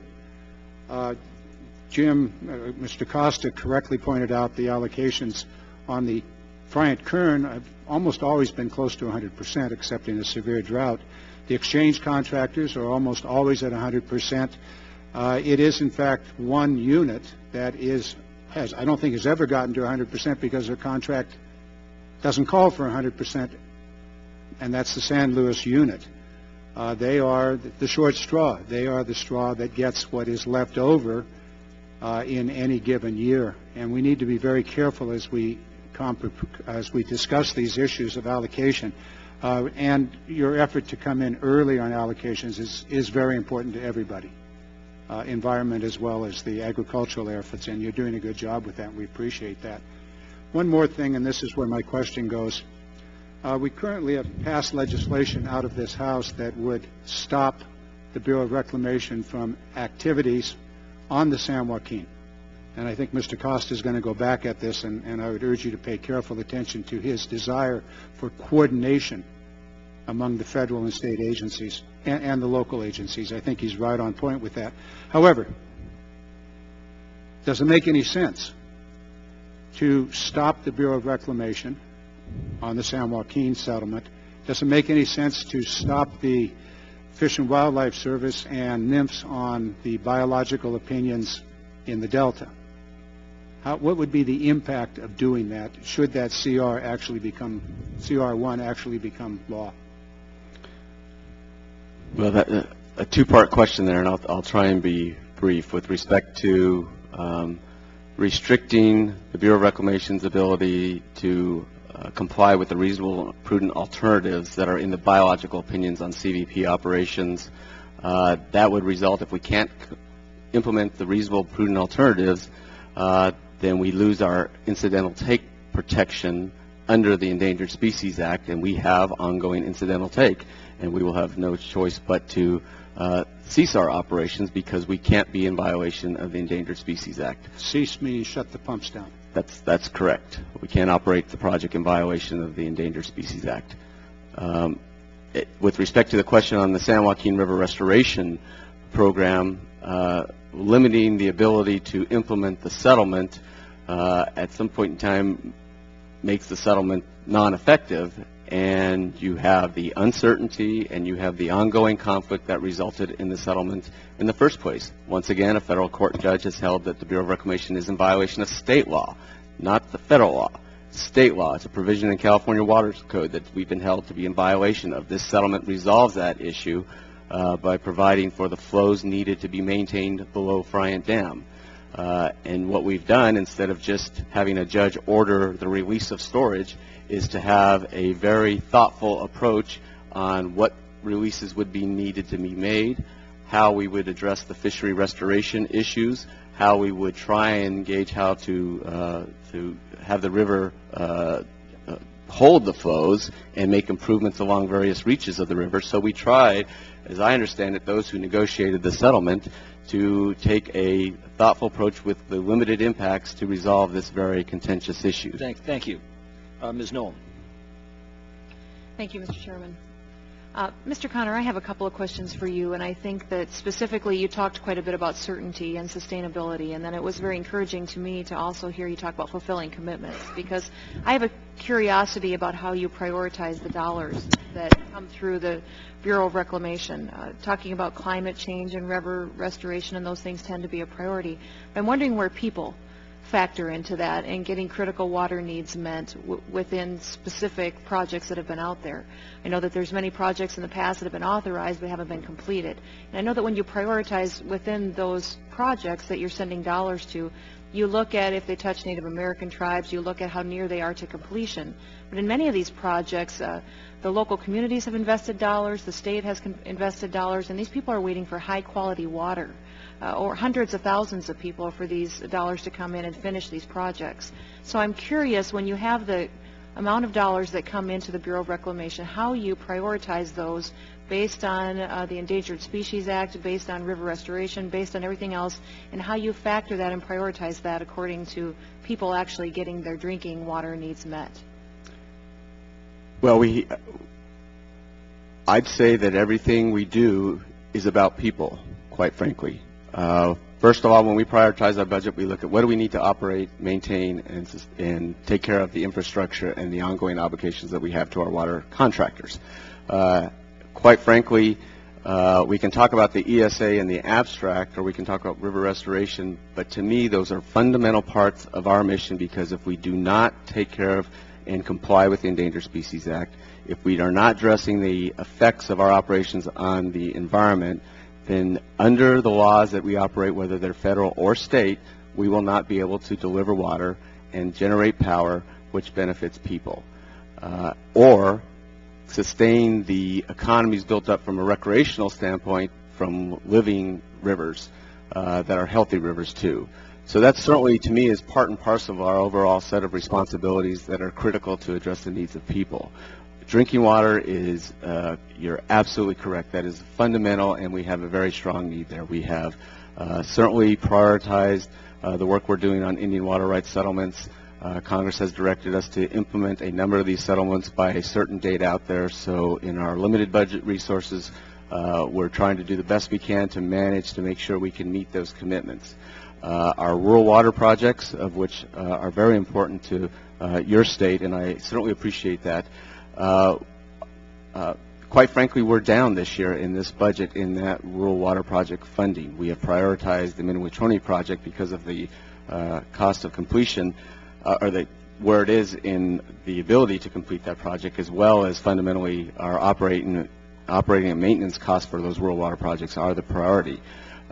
Mr. Costa correctly pointed out the allocations on the Friant Kern have almost always been close to 100%, except in a severe drought. The exchange contractors are almost always at 100%. It is, in fact, one unit that I don't think has ever gotten to 100% because their contract doesn't call for 100%, and that's the San Luis unit. They are the short straw. They are the straw that gets what is left over in any given year. And we need to be very careful as we discuss these issues of allocation. And your effort to come in early on allocations is very important to everybody, environment as well as the agricultural efforts, and you're doing a good job with that. We appreciate that. One more thing, and this is where my question goes. We currently have passed legislation out of this House that would stop the Bureau of Reclamation from activities on the San Joaquin. And I think Mr. Costa is going to go back at this, and I would urge you to pay careful attention to his desire for coordination among the federal and state agencies and the local agencies. I think he's right on point with that. However, does it make any sense to stop the Bureau of Reclamation on the San Joaquin settlement? Does it make any sense to stop the Fish and Wildlife Service and NIMFS on the biological opinions in the Delta? What would be the impact of doing that? Should that CR1 actually become law? Well, a two-part question there, and I'll try and be brief. With respect to restricting the Bureau of Reclamation's ability to comply with the reasonable, prudent alternatives that are in the biological opinions on CVP operations, that would result, if we can't implement the reasonable, prudent alternatives, then we lose our incidental take protection under the Endangered Species Act, and we have ongoing incidental take, and we will have no choice but to cease our operations because we can't be in violation of the Endangered Species Act. Cease means shut the pumps down. That's correct. We can't operate the project in violation of the Endangered Species Act. With respect to the question on the San Joaquin River Restoration Program, limiting the ability to implement the settlement at some point in time makes the settlement non-effective, and you have the uncertainty and you have the ongoing conflict that resulted in the settlement in the first place. Once again, a federal court judge has held that the Bureau of Reclamation is in violation of state law, not the federal law. State law. It's a provision in California Water Code that we've been held to be in violation of. This settlement resolves that issue by providing for the flows needed to be maintained below Friant Dam. And what we've done, instead of just having a judge order the release of storage, is to have a very thoughtful approach on what releases would be needed to be made, how we would address the fishery restoration issues, how we would try and engage how to have the river hold the flows and make improvements along various reaches of the river. So we tried, as I understand it, those who negotiated the settlement to take a thoughtful approach with the limited impacts to resolve this very contentious issue. Thank you. Ms. Noem. Thank you, Mr. Chairman. Mr. Connor, I have a couple of questions for you, and I think that specifically you talked quite a bit about certainty and sustainability, and then it was very encouraging to me to also hear you talk about fulfilling commitments, because I have a curiosity about how you prioritize the dollars that come through the Bureau of Reclamation. Talking about climate change and river restoration and those things tend to be a priority. I'm wondering where people factor into that and getting critical water needs met within specific projects that have been out there. I know that there's many projects in the past that have been authorized but haven't been completed. And I know that when you prioritize within those projects that you're sending dollars to, you look at if they touch Native American tribes, you look at how near they are to completion. But in many of these projects, the local communities have invested dollars, the state has invested dollars, and these people are waiting for high quality water. Or hundreds of thousands of people for these dollars to come in and finish these projects. So I'm curious, when you have the amount of dollars that come into the Bureau of Reclamation, how you prioritize those based on the Endangered Species Act, based on river restoration, based on everything else, and how you factor that and prioritize that according to people actually getting their drinking water needs met. Well, I'd say that everything we do is about people, quite frankly. First of all, when we prioritize our budget, we look at what do we need to operate, maintain, and take care of the infrastructure and the ongoing obligations that we have to our water contractors. Quite frankly, we can talk about the ESA and the abstract, or we can talk about river restoration, but to me, those are fundamental parts of our mission, because if we do not take care of and comply with the Endangered Species Act, if we are not addressing the effects of our operations on the environment, then under the laws that we operate, whether they're federal or state, we will not be able to deliver water and generate power which benefits people, or sustain the economies built up from a recreational standpoint from living rivers that are healthy rivers too. So that certainly, to me, is part and parcel of our overall set of responsibilities that are critical to address the needs of people. Drinking water is, you're absolutely correct, that is fundamental, and we have a very strong need there. We have certainly prioritized the work we're doing on Indian water rights settlements. Congress has directed us to implement a number of these settlements by a certain date out there, so in our limited budget resources, we're trying to do the best we can to manage to make sure we can meet those commitments. Our rural water projects, of which are very important to your state, and I certainly appreciate that. Quite frankly, we're down this year in this budget in that rural water project funding. We have prioritized the Minnewachuny project because of the cost of completion, or where it is in the ability to complete that project, as well as fundamentally our operating and maintenance costs for those rural water projects are the priority.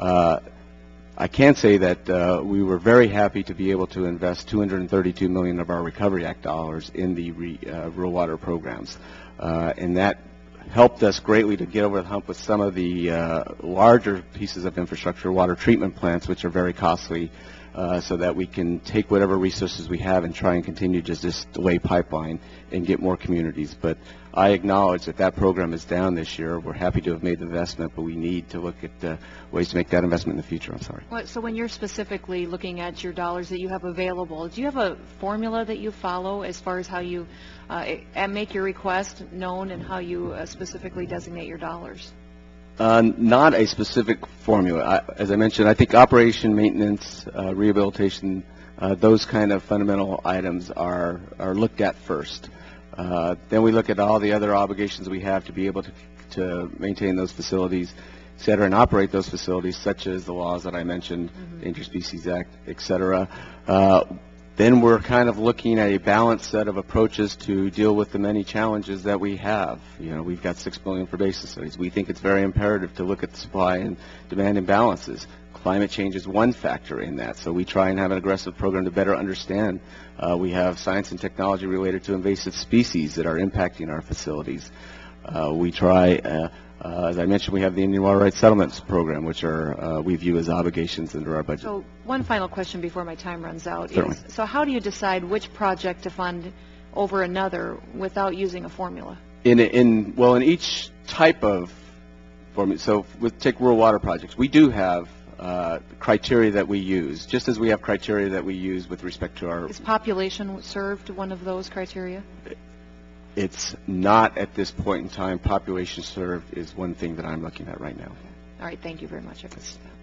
I can say that we were very happy to be able to invest $232 million of our Recovery Act dollars in the rural water programs, and that helped us greatly to get over the hump with some of the larger pieces of infrastructure, water treatment plants, which are very costly, so that we can take whatever resources we have and try and continue to just lay pipeline and get more communities. But I acknowledge that that program is down this year. We're happy to have made the investment, but we need to look at ways to make that investment in the future. I'm sorry. So when you're specifically looking at your dollars that you have available, do you have a formula that you follow as far as how you make your request known and how you specifically designate your dollars? Not a specific formula. As I mentioned, I think operation, maintenance, rehabilitation, those kind of fundamental items are looked at first. Then we look at all the other obligations we have to be able to maintain those facilities, et cetera, and operate those facilities, such as the laws that I mentioned, Endangered Species Act, et cetera. Then we're kind of looking at a balanced set of approaches to deal with the many challenges that we have. You know, we've got 6 billion for basin studies. We think it's very imperative to look at the supply and demand imbalances. Climate change is one factor in that, so we try and have an aggressive program to better understand. We have science and technology related to invasive species that are impacting our facilities. We try, as I mentioned, we have the Indian Water Rights Settlements Program, which are we view as obligations under our budget. So one final question before my time runs out Certainly. is, so how do you decide which project to fund over another without using a formula? In each type of formula, so take rural water projects, we do have criteria that we use, just as we have criteria that we use with respect to our... Is population served one of those criteria? It's not at this point in time. Population served is one thing that I'm looking at right now. All right, thank you very much. I appreciate that.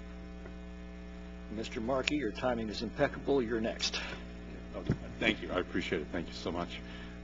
Mr. Markey, your timing is impeccable. You're next. Okay, thank you. I appreciate it. Thank you so much.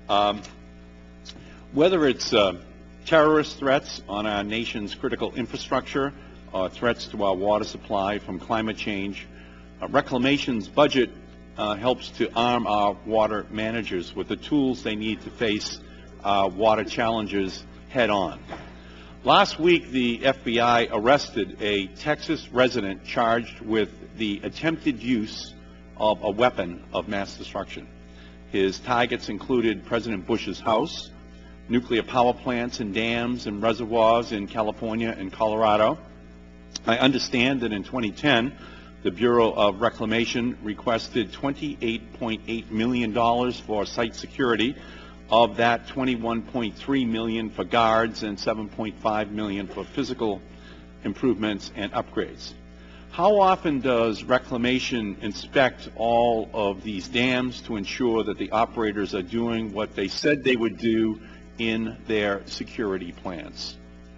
Whether it's terrorist threats on our nation's critical infrastructure or threats to our water supply from climate change, Reclamation's budget helps to arm our water managers with the tools they need to face water challenges head on. Last week, the FBI arrested a Texas resident charged with the attempted use of a weapon of mass destruction. His targets included President Bush's house, nuclear power plants and dams and reservoirs in California and Colorado. I understand that in 2010, the Bureau of Reclamation requested $28.8 million for site security. Of that, $21.3 million for guards and $7.5 million for physical improvements and upgrades. How often does Reclamation inspect all of these dams to ensure that the operators are doing what they said they would do in their security plans?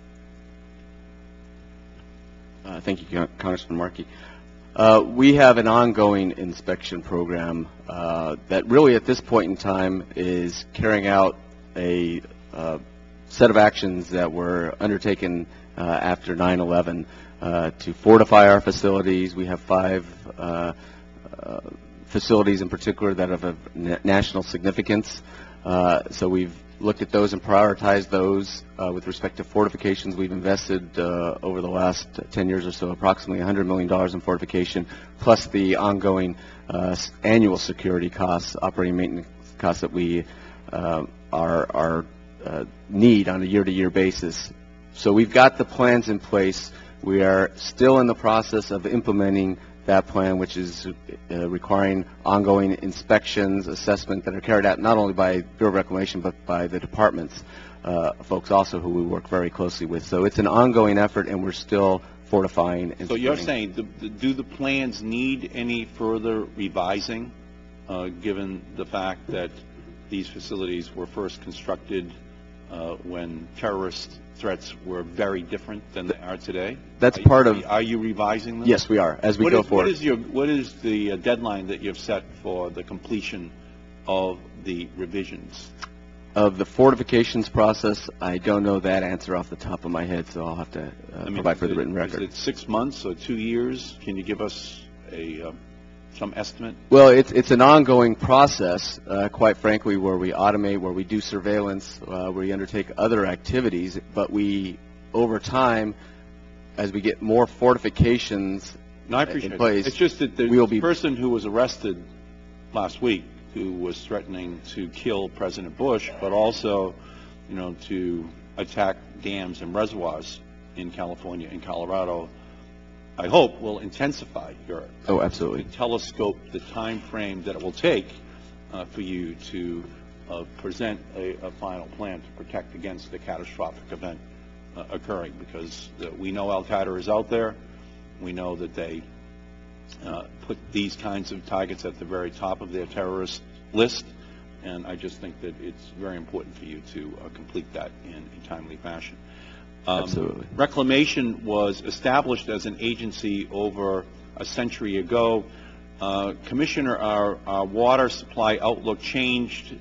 Thank you, Congressman Markey. We have an ongoing inspection program that really at this point in time is carrying out a set of actions that were undertaken after 9/11 to fortify our facilities. We have 5 facilities in particular that have national significance. So we've looked at those and prioritized those. With respect to fortifications, we've invested over the last 10 years or so approximately $100 million in fortification, plus the ongoing annual security costs, operating maintenance costs that we need on a year-to-year basis. So we've got the plans in place. We are still in the process of implementing that plan, which is requiring ongoing inspections, assessment that are carried out not only by Bureau of Reclamation but by the department's folks also who we work very closely with. So it's an ongoing effort, and we're still fortifying. And so you're saying, do the plans need any further revising, given the fact that these facilities were first constructed when terrorist threats were very different than they are today? That's part of. Are you revising them? Yes, we are. As we go forward. What is the deadline that you've set for the completion of the revisions? Of the fortifications process, I don't know that answer off the top of my head, so I'll have to provide for the written record. Is it 6 months or 2 years? Can you give us some estimate? Well, it's an ongoing process, quite frankly, where we automate, where we do surveillance, where we undertake other activities, but we, over time, as we get more fortifications in place, it's just that the person who was arrested last week, who was threatening to kill President Bush, but also, to attack dams and reservoirs in California and Colorado, I hope will intensify your absolutely. To telescope the time frame that it will take for you to present a final plan to protect against the catastrophic event occurring, because we know Al-Qaeda is out there. We know that they put these kinds of targets at the very top of their terrorist list, and I just think that it's very important for you to complete that in a timely fashion. Absolutely. Reclamation was established as an agency over a century ago. Commissioner, our water supply outlook changed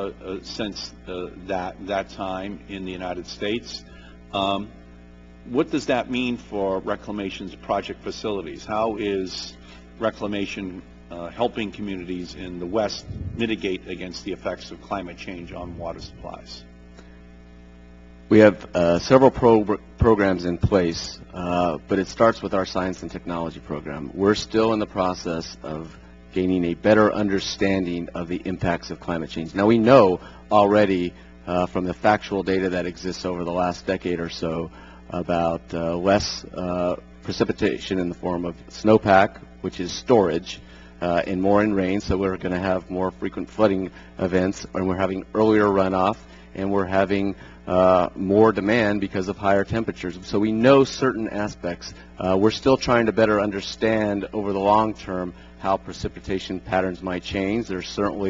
since that time in the United States. What does that mean for Reclamation's project facilities? How is Reclamation helping communities in the West mitigate against the effects of climate change on water supplies? We have several programs in place, but it starts with our science and technology program. We're still in the process of gaining a better understanding of the impacts of climate change. Now, we know already from the factual data that exists over the last decade or so about less precipitation in the form of snowpack, which is storage, and more in rain, so we're going to have more frequent flooding events, and we're having earlier runoff, and we're having more demand because of higher temperatures. So we know certain aspects. We're still trying to better understand over the long term how precipitation patterns might change. There's certainly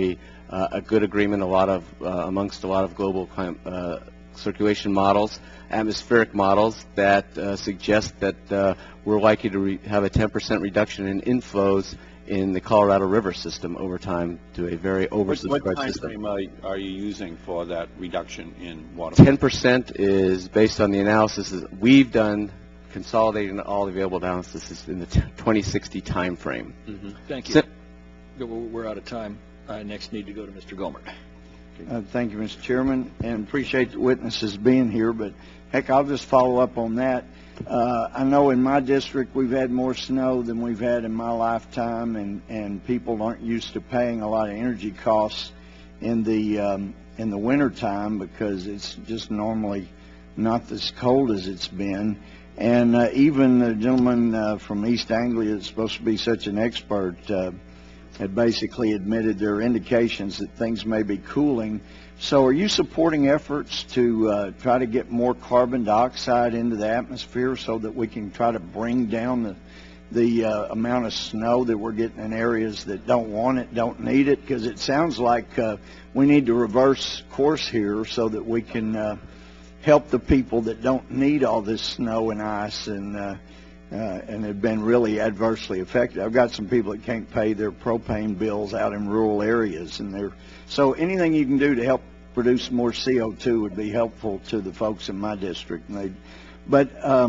a good agreement amongst a lot of global circulation models, atmospheric models that suggest that we're likely to have a 10% reduction in inflows in the Colorado River system over time to a very oversubscribed What time system. frame are you using for that reduction in water? 10% is based on the analysis that we've done, consolidating all the available analysis in the 2060 time frame. Thank you. We're out of time. I next need to go to Mr. Gomer. Thank you, Mr. Chairman, and appreciate the witnesses being here, but heck, I'll just follow up on that. I know in my district we've had more snow than we've had in my lifetime, and people aren't used to paying a lot of energy costs in the winter time because it's just normally not as cold as it's been. And even the gentleman from East Anglia that's supposed to be such an expert had basically admitted there are indications that things may be cooling. So are you supporting efforts to try to get more carbon dioxide into the atmosphere so that we can try to bring down the amount of snow that we're getting in areas that don't want it, don't need it? Because it sounds like we need to reverse course here so that we can help the people that don't need all this snow and ice and have been really adversely affected. I've got some people that can't pay their propane bills out in rural areas, and so anything you can do to help produce more CO2 would be helpful to the folks in my district. But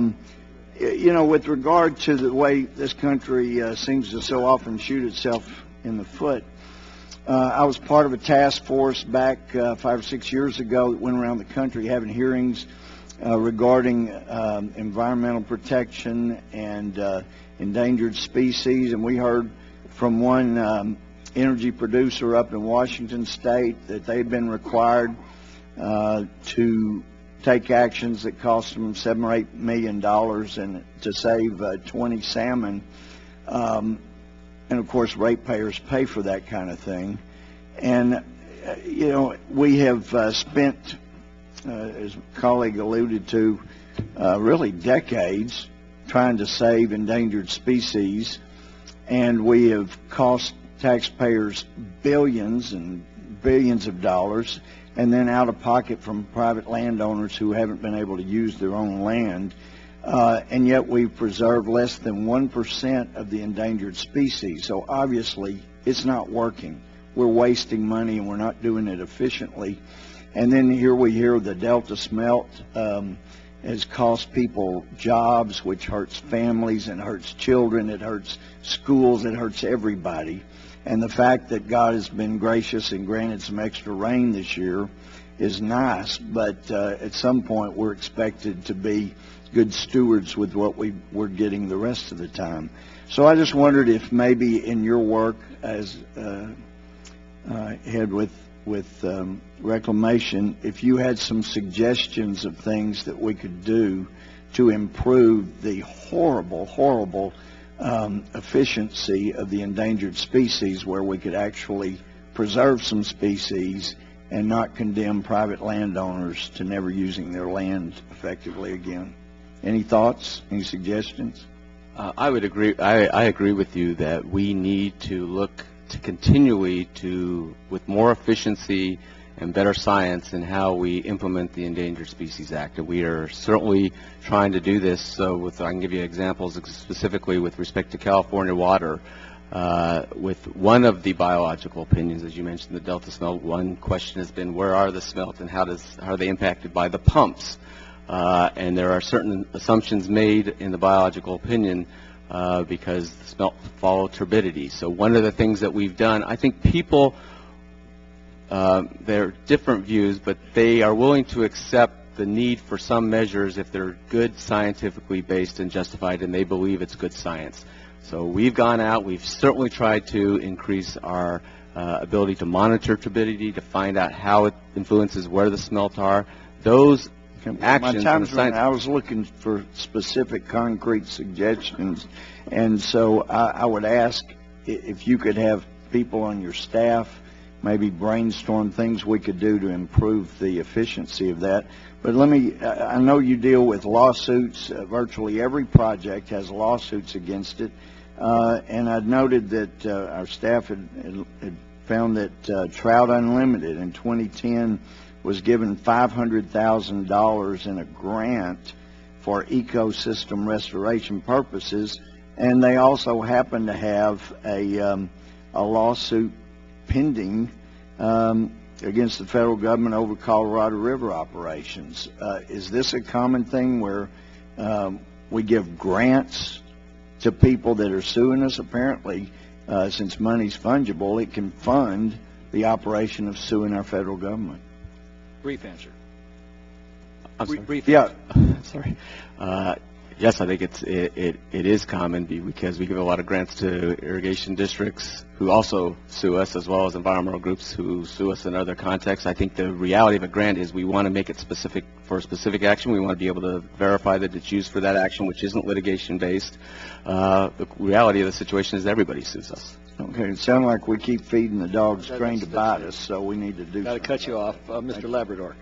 you know, with regard to the way this country seems to so often shoot itself in the foot, I was part of a task force back 5 or 6 years ago that went around the country having hearings regarding environmental protection and endangered species, and we heard from one energy producer up in Washington State that they've been required to take actions that cost them $7 or $8 million and to save 20 salmon. And of course, ratepayers pay for that kind of thing. And you know, we have spent, as a colleague alluded to, really decades trying to save endangered species, and we have cost taxpayers billions and billions of dollars, and then out of pocket from private landowners who haven't been able to use their own land, and yet we've preserved less than 1% of the endangered species. So obviously it's not working. We're wasting money and we're not doing it efficiently. And then here we hear the Delta smelt has cost people jobs, which hurts families and hurts children, it hurts schools, it hurts everybody. And the fact that God has been gracious and granted some extra rain this year is nice, but at some point we're expected to be good stewards with what we're getting the rest of the time. So I just wondered if maybe in your work as head with Reclamation, if you had some suggestions of things that we could do to improve the horrible efficiency of the endangered species, where we could actually preserve some species and not condemn private landowners to never using their land effectively again. Any thoughts? Any suggestions? I would agree. I agree with you that we need to look to continually with more efficiency and better science in how we implement the Endangered Species Act. And we are certainly trying to do this. So I can give you examples specifically with respect to California water. With one of the biological opinions, as you mentioned, the Delta smelt, one question has been, where are the smelt and how are they impacted by the pumps? And there are certain assumptions made in the biological opinion because the smelt follow turbidity. So one of the things that we've done, I think people, there are different views, but they are willing to accept the need for some measures if they're good, scientifically based and justified, and they believe it's good science. So we've gone out, we've certainly tried to increase our ability to monitor turbidity, to find out how it influences where the smelt are. Those actions. My time's running. I was looking for specific concrete suggestions, and so I would ask if you could have people on your staff maybe brainstorm things we could do to improve the efficiency of that. But I know you deal with lawsuits. Virtually every project has lawsuits against it. And I'd noted that our staff had found that Trout Unlimited in 2010 was given $500,000 in a grant for ecosystem restoration purposes, and they also happen to have a lawsuit pending against the federal government over Colorado River operations. Is this a common thing where we give grants to people that are suing us? Apparently, since money's fungible, it can fund the operation of suing our federal government. Brief answer. I'm sorry. Brief yeah. Sorry. Yes, I think it is common because we give a lot of grants to irrigation districts who also sue us, as well as environmental groups who sue us in other contexts. I think the reality of a grant is we want to make it specific for a specific action. We want to be able to verify that it's used for that action, which isn't litigation-based. The reality of the situation is everybody sues us. Okay, it sounds like we keep feeding the dogs trained to bite us, so we need to do something. Got to cut you off. Mr. Labrador.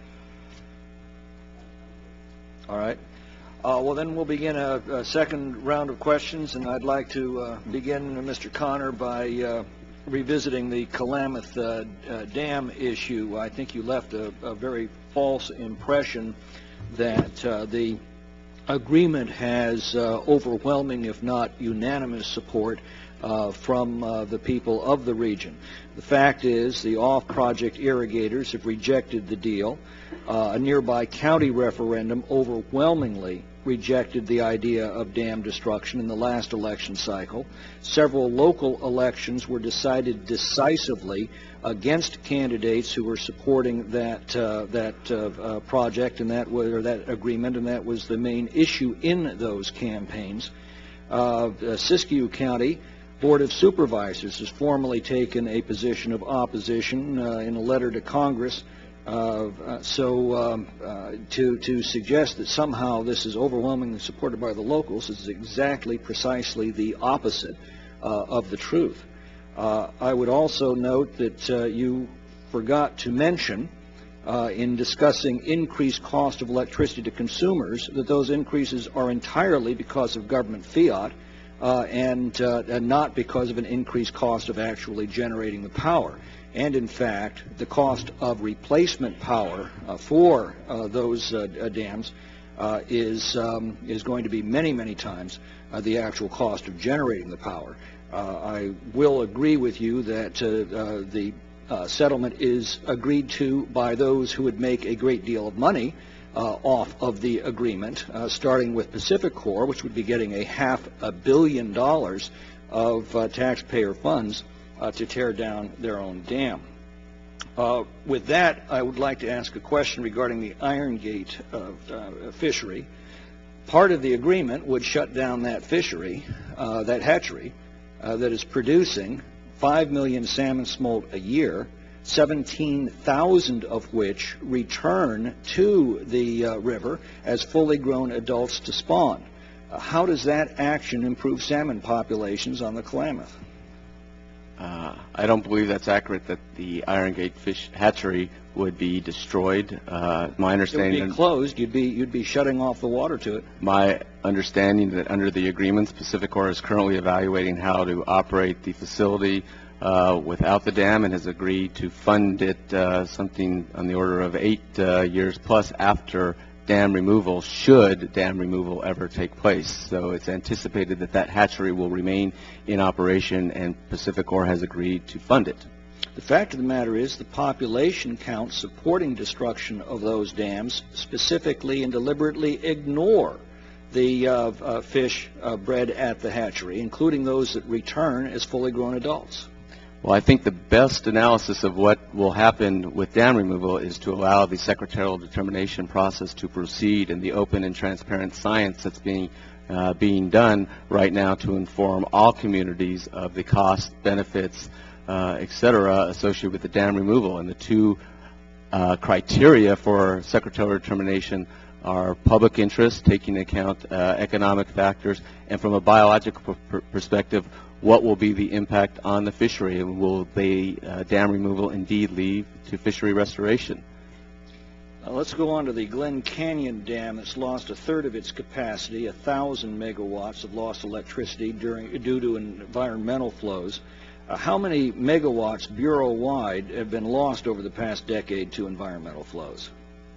All right. Well, then we'll begin a second round of questions, and I'd like to begin, Mr. Connor, by revisiting the Klamath Dam issue. I think you left a very false impression that the agreement has overwhelming, if not unanimous, support from the people of the region. The fact is the off-project irrigators have rejected the deal. A nearby county referendum overwhelmingly rejected the idea of dam destruction in the last election cycle. Several local elections were decided decisively against candidates who were supporting that project and that agreement, and that was the main issue in those campaigns. Siskiyou County Board of Supervisors has formally taken a position of opposition in a letter to Congress. To suggest that somehow this is overwhelmingly supported by the locals is exactly precisely the opposite of the truth. I would also note that you forgot to mention in discussing increased cost of electricity to consumers that those increases are entirely because of government fiat and not because of an increased cost of actually generating the power. And in fact, the cost of replacement power for those dams is going to be many, many times the actual cost of generating the power. I will agree with you that the settlement is agreed to by those who would make a great deal of money off of the agreement, starting with PacifiCorp, which would be getting $500 million of taxpayer funds to tear down their own dam. With that, I would like to ask a question regarding the Iron Gate fishery. Part of the agreement would shut down that fishery, that hatchery, that is producing 5 million salmon smolt a year, 17,000 of which return to the river as fully grown adults to spawn. How does that action improve salmon populations on the Klamath? I don't believe that's accurate that the Iron Gate fish hatchery would be destroyed. My understanding it would be closed. You'd be shutting off the water to it. My understanding that under the agreements, PacifiCorp is currently evaluating how to operate the facility without the dam and has agreed to fund it something on the order of 8 years plus after dam removal, should dam removal ever take place. So it's anticipated that that hatchery will remain in operation, and PacifiCorp has agreed to fund it. The fact of the matter is the population counts supporting destruction of those dams specifically and deliberately ignore the fish bred at the hatchery, including those that return as fully grown adults. Well, I think the best analysis of what will happen with dam removal is to allow the secretarial determination process to proceed in the open and transparent science that's being done right now to inform all communities of the cost, benefits, et cetera, associated with the dam removal. And the two criteria for secretarial determination are public interest, taking into account economic factors, and from a biological perspective, what will be the impact on the fishery, and will the dam removal indeed lead to fishery restoration? Let's go on to the Glen Canyon Dam that's lost a third of its capacity, 1,000 megawatts of lost electricity due to environmental flows. How many megawatts Bureau-wide have been lost over the past decade to environmental flows?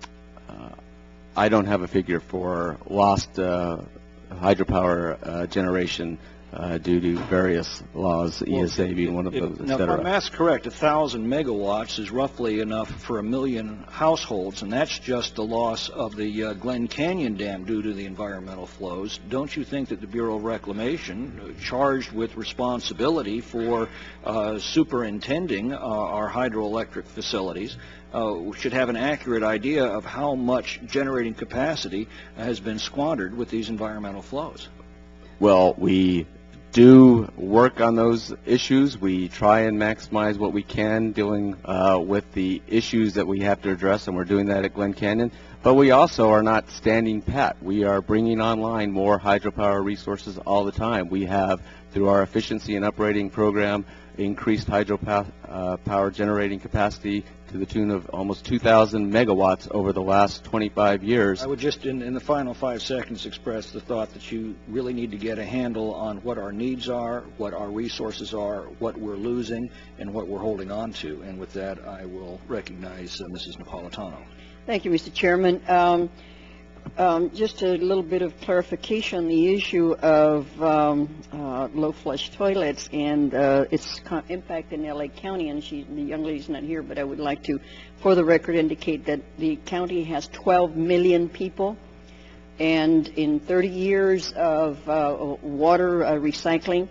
I don't have a figure for lost hydropower generation due to various laws, ESA being one of those, et Now, if cetera. our math's correct, 1,000 megawatts is roughly enough for 1 million households, and that's just the loss of the Glen Canyon Dam due to the environmental flows. Don't you think that the Bureau of Reclamation, charged with responsibility for superintending our hydroelectric facilities, should have an accurate idea of how much generating capacity has been squandered with these environmental flows? Well, we do work on those issues. We try and maximize what we can dealing with the issues that we have to address, and we're doing that at Glen Canyon. But we also are not standing pat. We are bringing online more hydropower resources all the time. We have, through our efficiency and uprating program, increased hydropower generating capacity to the tune of almost 2,000 megawatts over the last 25 years. I would just, in the final 5 seconds, express the thought that you really need to get a handle on what our needs are, what our resources are, what we're losing, and what we're holding on to. And with that, I will recognize Mrs. Napolitano. Thank you, Mr. Chairman. Just a little bit of clarification on the issue of low flush toilets and its impact in LA County. And the young lady's not here, but I would like to, for the record, indicate that the county has 12 million people. And in 30 years of water recycling,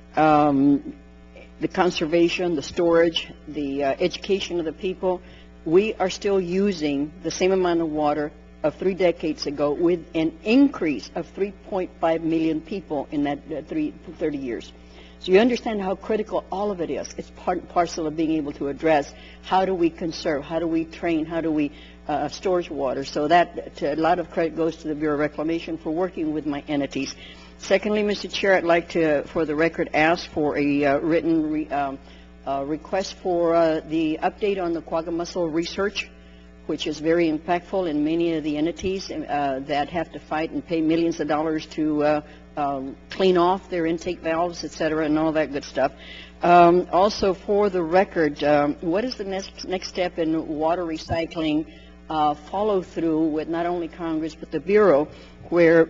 the conservation, the storage, the education of the people, we are still using the same amount of water of 3 decades ago, with an increase of 3.5 million people in that 30 years. So you understand how critical all of it is. It's part and parcel of being able to address how do we conserve, how do we train, how do we store water. So that a lot of credit goes to the Bureau of Reclamation for working with my entities. Secondly, Mr. Chair, I'd like to, for the record, ask for a written request for the update on the quagga mussel research, which is very impactful in many of the entities that have to fight and pay millions of dollars to clean off their intake valves, et cetera, and all that good stuff. Also, for the record, what is the next step in water recycling follow through with not only Congress but the Bureau, where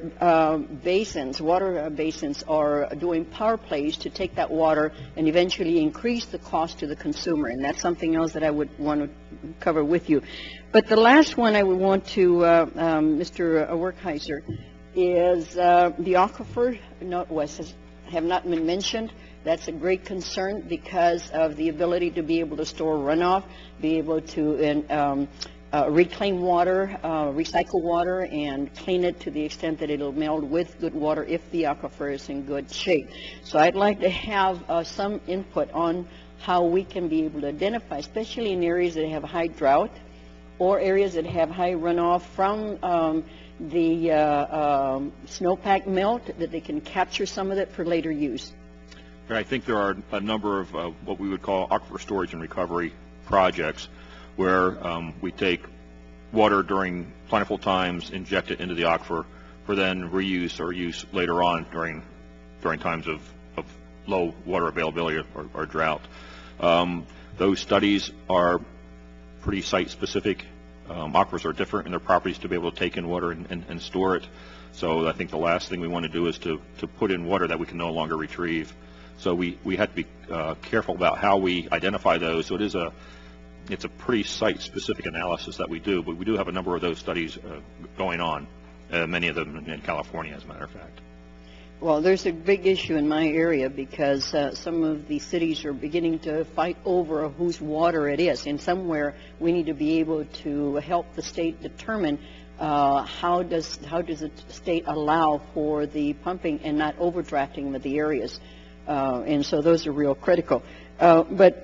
water basins are doing power plays to take that water and eventually increase the cost to the consumer? And that's something else that I would want to cover with you. But the last one I would want to, Mr. Werkheiser, is the aquifer have not been mentioned. That's a great concern because of the ability to be able to store runoff, be able to reclaim water, recycle water, and clean it to the extent that it'll meld with good water if the aquifer is in good shape. So I'd like to have some input on how we can be able to identify, especially in areas that have high drought or areas that have high runoff from the snowpack melt, that they can capture some of it for later use. I think there are a number of what we would call aquifer storage and recovery projects where we take water during plentiful times, inject it into the aquifer for then reuse or use later on during times of low water availability or drought. Those studies are pretty site-specific. Aquifers are different in their properties to be able to take in water and store it. So I think the last thing we want to do is to put in water that we can no longer retrieve. So we have to be careful about how we identify those. So it's a pretty site-specific analysis that we do, but we do have a number of those studies going on, many of them in California, as a matter of fact. Well, there's a big issue in my area because some of the cities are beginning to fight over whose water it is, and somewhere we need to be able to help the state determine how does the state allow for the pumping and not overdrafting of the areas, and so those are real critical. But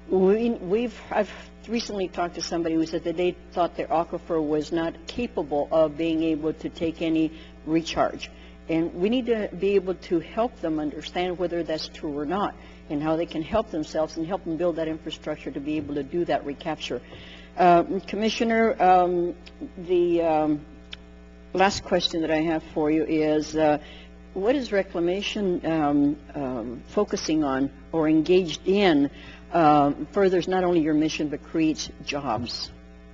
I've recently talked to somebody who said that they thought their aquifer was not capable of being able to take any recharge. And we need to be able to help them understand whether that's true or not, and how they can help themselves and help them build that infrastructure to be able to do that recapture. Commissioner, the last question that I have for you is, what is Reclamation focusing on or engaged in furthers not only your mission but creates jobs?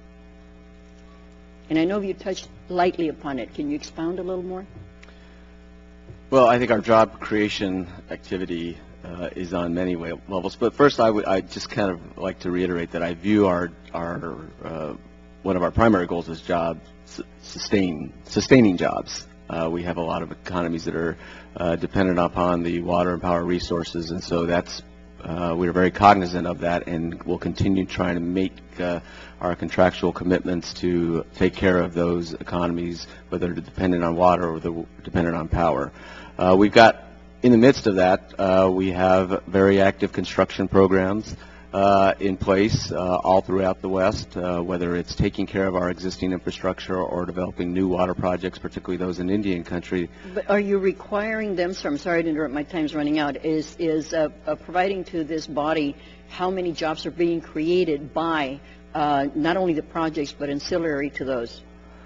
And I know you touched lightly upon it. Can you expound a little more? Well, I think our job creation activity is on many levels. But first, I just kind of like to reiterate that I view our one of our primary goals is sustaining jobs. We have a lot of economies that are dependent upon the water and power resources, and so we are very cognizant of that, and we'll continue trying to make our contractual commitments to take care of those economies, whether they're dependent on water or they're dependent on power. We've got, in the midst of that, we have very active construction programs in place all throughout the West, whether it's taking care of our existing infrastructure or developing new water projects, particularly those in Indian country. But are you requiring them, so I'm sorry to interrupt, my time's running out, is providing to this body how many jobs are being created by not only the projects but ancillary to those?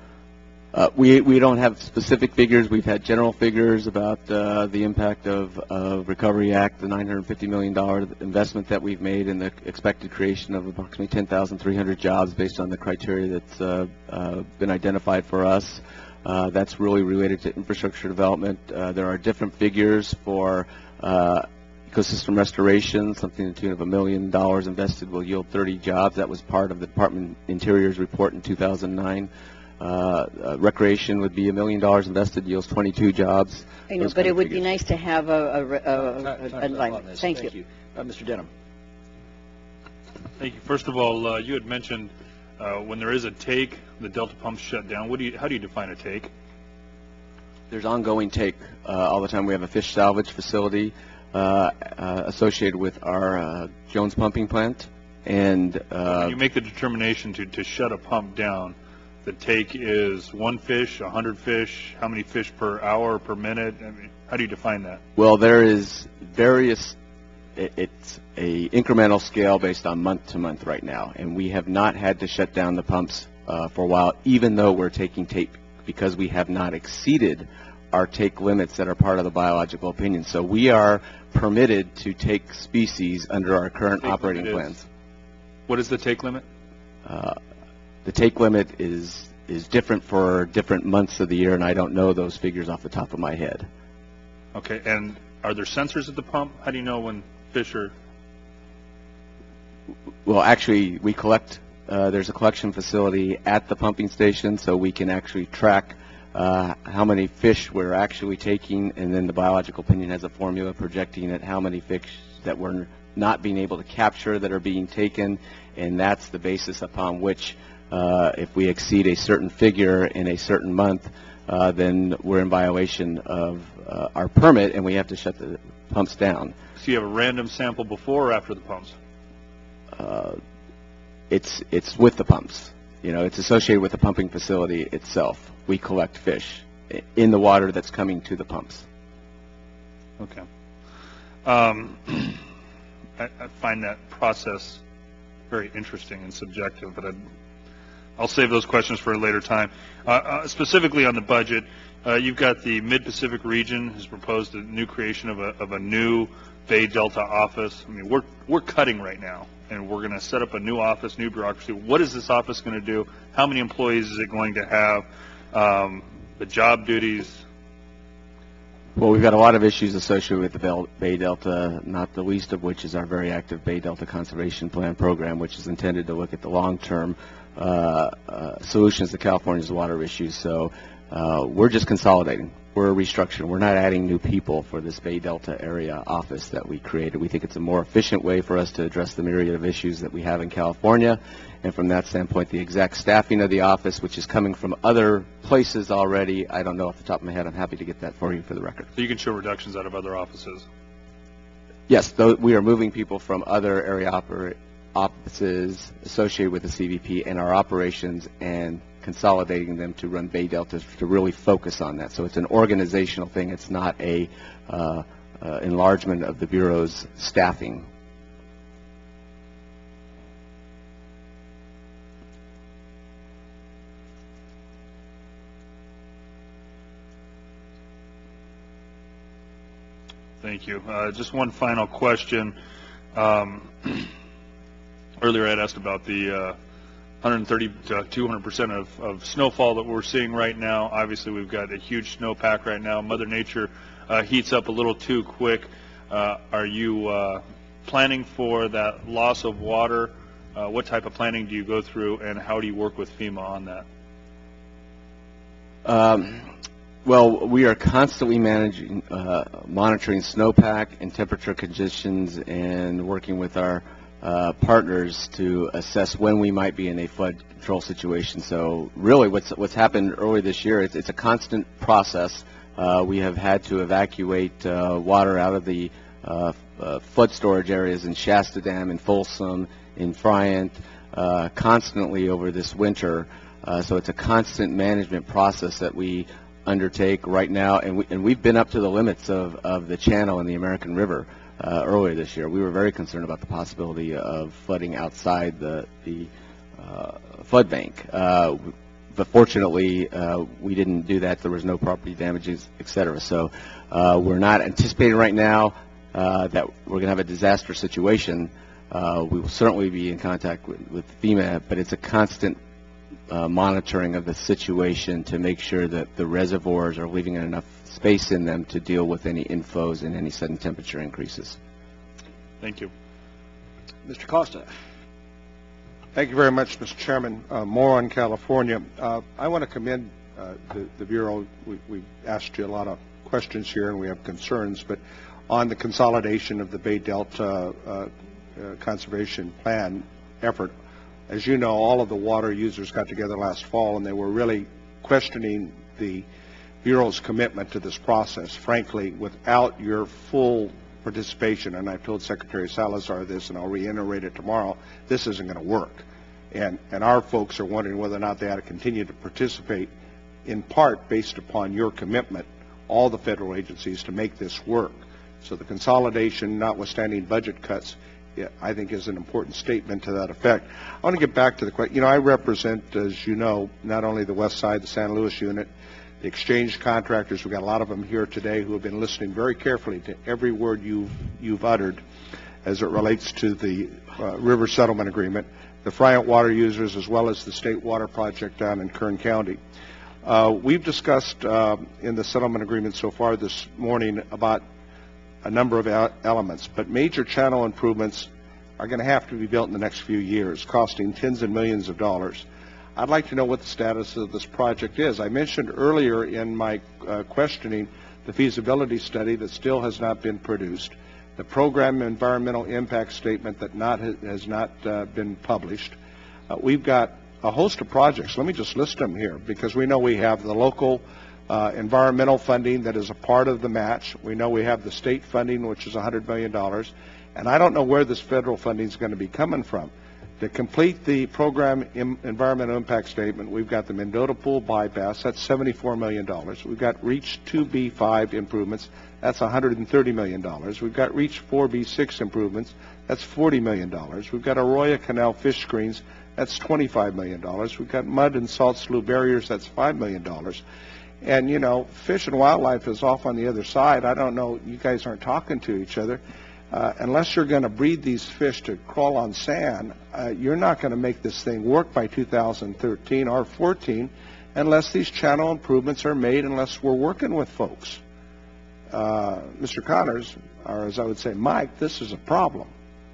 We don't have specific figures. We've had general figures about the impact of Recovery Act, the $950 million investment that we've made, and the expected creation of approximately 10,300 jobs based on the criteria that's been identified for us. That's really related to infrastructure development. There are different figures for ecosystem restoration. Something to the tune of $1 million invested will yield 30 jobs. That was part of the Department of Interior's report in 2009. Recreation would be $1 million invested, yields 22 jobs. I know, but it would be nice to have a line. Thank you. Mr. Denham. Thank you. First of all, you had mentioned when there is a take, the Delta pumps shut down. How do you define a take? There's ongoing take all the time. We have a fish salvage facility associated with our Jones pumping plant, and when you make the determination to shut a pump down, the take is 1 fish, 100 fish, how many fish per hour, per minute? I mean, how do you define that? Well, there is various, it's a incremental scale based on month to month right now, and we have not had to shut down the pumps for a while, even though we're taking take, because we have not exceeded our take limits that are part of the biological opinion. So we are permitted to take species under our current operating plans. What is the take limit? The take limit is different for different months of the year, and I don't know those figures off the top of my head. Okay, and are there sensors at the pump? How do you know when fish are... Well, actually, we collect, there's a collection facility at the pumping station, so we can actually track how many fish we're actually taking, and then the biological opinion has a formula projecting at how many fish that we're not being able to capture that are being taken, and that's the basis upon which if we exceed a certain figure in a certain month, then we're in violation of our permit, and we have to shut the pumps down. So you have a random sample before or after the pumps? It's with the pumps. You know, it's associated with the pumping facility itself. We collect fish in the water that's coming to the pumps. Okay. I find that process very interesting and subjective, but I'll save those questions for a later time. Specifically on the budget, you've got the Mid-Pacific region has proposed a new creation of a new Bay Delta office. I mean, we're cutting right now, and we're going to set up a new office, new bureaucracy. What is this office going to do? How many employees is it going to have? The job duties? Well, we've got a lot of issues associated with the Bay Delta, not the least of which is our very active Bay Delta Conservation Plan program, which is intended to look at the long-term solutions to California's water issues. So we're just consolidating. We're restructuring. We're not adding new people for this Bay Delta area office that we created. We think it's a more efficient way for us to address the myriad of issues that we have in California. And from that standpoint, the exact staffing of the office, which is coming from other places already, I don't know off the top of my head. I'm happy to get that for you for the record. So you can show reductions out of other offices? Yes, we are moving people from other area offices associated with the CVP and our operations and consolidating them to run Bay Delta to really focus on that. So it's an organizational thing. It's not a enlargement of the Bureau's staffing. Thank you. Just one final question. Earlier I asked about the 130 to 200% of snowfall that we're seeing right now. Obviously, we've got a huge snowpack right now. Mother Nature heats up a little too quick. Are you planning for that loss of water? What type of planning do you go through, and how do you work with FEMA on that? Well, we are constantly monitoring snowpack and temperature conditions and working with our partners to assess when we might be in a flood control situation. So really what's happened earlier this year, it's a constant process. We have had to evacuate water out of the flood storage areas in Shasta Dam, in Folsom, in Friant, constantly over this winter. So it's a constant management process that we undertake right now, and we've been up to the limits of the channel and the American River earlier this year. We were very concerned about the possibility of flooding outside the flood bank. But fortunately, we didn't do that. There was no property damages, et cetera. So we're not anticipating right now that we're going to have a disaster situation. We will certainly be in contact with FEMA, but it's a constant monitoring of the situation to make sure that the reservoirs are leaving enough space in them to deal with any inflows and any sudden temperature increases. Thank you. Mr. Costa. Thank you very much, Mr. Chairman. More on California. I want to commend the Bureau. We asked you a lot of questions here, and we have concerns, but on the consolidation of the Bay Delta Conservation Plan effort, as you know, all of the water users got together last fall, and they were really questioning the Bureau's commitment to this process. Frankly, without your full participation, and I've told Secretary Salazar this, and I'll reiterate it tomorrow, this isn't going to work. And our folks are wondering whether or not they ought to continue to participate, in part based upon your commitment, all the federal agencies, to make this work. So the consolidation, notwithstanding budget cuts, I think is an important statement to that effect. I want to get back to the question. You know, I represent, as you know, not only the West Side, the San Luis unit, the exchange contractors. We've got a lot of them here today who have been listening very carefully to every word you've uttered as it relates to the river settlement agreement, the Friant water users, as well as the state water project down in Kern County. We've discussed in the settlement agreement so far this morning about a number of elements, but major channel improvements are going to have to be built in the next few years, costing tens of millions of dollars. I'd like to know what the status of this project is. I mentioned earlier in my questioning the feasibility study that still has not been produced, the program environmental impact statement that has not been published. We've got a host of projects. Let me just list them here, because we know we have the local environmental funding that is a part of the match. We know we have the state funding, which is $100 million. And I don't know where this federal funding is going to be coming from. To complete the program environmental impact statement, we've got the Mendota Pool bypass. That's $74 million. We've got Reach 2B5 improvements. That's $130 million. We've got Reach 4B6 improvements. That's $40 million. We've got Arroyo Canal fish screens. That's $25 million. We've got mud and salt slough barriers. That's $5 million. And, you know, Fish and Wildlife is off on the other side. I don't know, you guys aren't talking to each other. Unless you're going to breed these fish to crawl on sand, you're not going to make this thing work by 2013 or 14 unless these channel improvements are made, unless we're working with folks. Mr. Connors, or as I would say, Mike, this is a problem.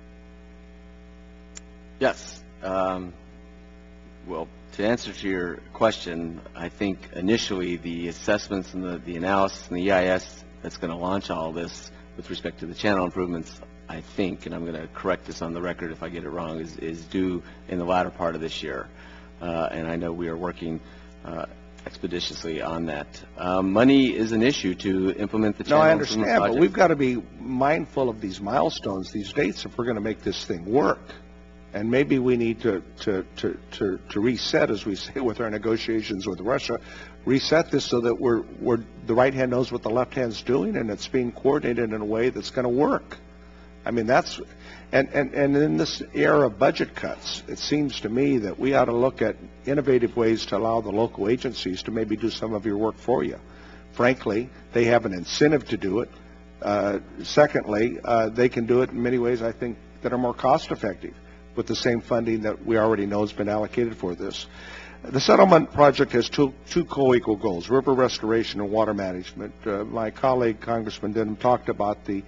Yes. Well, to answer to your question, I think initially the assessments and the analysis and the EIS that's going to launch all this with respect to the channel improvements, I think, and I'm going to correct this on the record if I get it wrong, is due in the latter part of this year. And I know we are working expeditiously on that. Money is an issue to implement the channel improvement project. No, I understand, but we've got to be mindful of these milestones, these dates, if we're going to make this thing work. And maybe we need to reset, as we say with our negotiations with Russia, reset this so that we're the right hand knows what the left hand's doing, and it's being coordinated in a way that's going to work. I mean, that's and in this era of budget cuts, it seems to me that we ought to look at innovative ways to allow the local agencies to maybe do some of your work for you. Frankly, they have an incentive to do it. Secondly, they can do it in many ways, I think, that are more cost-effective with the same funding that we already know has been allocated for this. The settlement project has two co-equal goals: river restoration and water management. My colleague, Congressman Denham, talked about the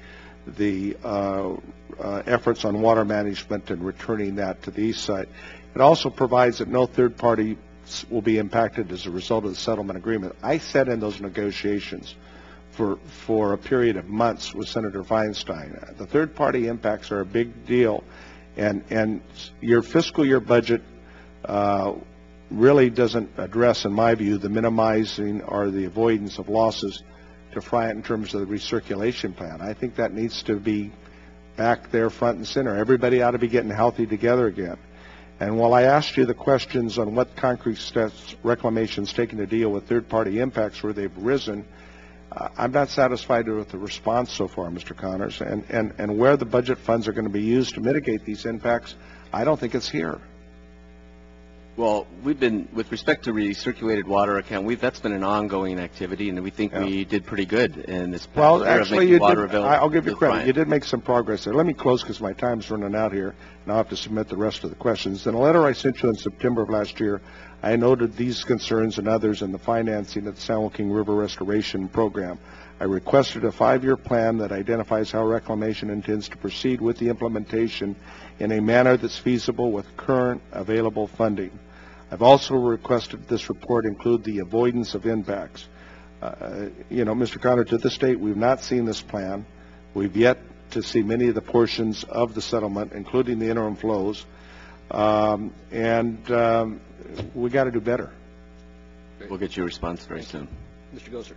efforts on water management and returning that to the east side. It also provides that no third party will be impacted as a result of the settlement agreement. I sat in those negotiations for a period of months with Senator Feinstein. The third party impacts are a big deal, and your fiscal year budget really doesn't address, in my view, the minimizing or the avoidance of losses to fry it in terms of the recirculation plan. I think that needs to be back there front and center. Everybody ought to be getting healthy together again. And while I asked you the questions on what concrete steps Reclamation's taken to deal with third-party impacts where they've risen, I'm not satisfied with the response so far, Mr. Connors. And where the budget funds are going to be used to mitigate these impacts, I don't think it's here. Well, we've been, with respect to recirculated water account, that's been an ongoing activity, and we think we did pretty good in this past Well, year actually, of making water available. I'll give you credit. You did make some progress there. Let me close because my time's running out here, and I'll have to submit the rest of the questions. In a letter I sent you in September of last year, I noted these concerns and others in the financing of the San Joaquin River Restoration Program. I requested a 5-year plan that identifies how Reclamation intends to proceed with the implementation in a manner that's feasible with current available funding. I've also requested this report include the avoidance of impacts. Mr. Connor, to this date, we've not seen this plan. We've yet to see many of the portions of the settlement, including the interim flows, and we got to do better. We'll get you a response very soon. Mr. Gosar.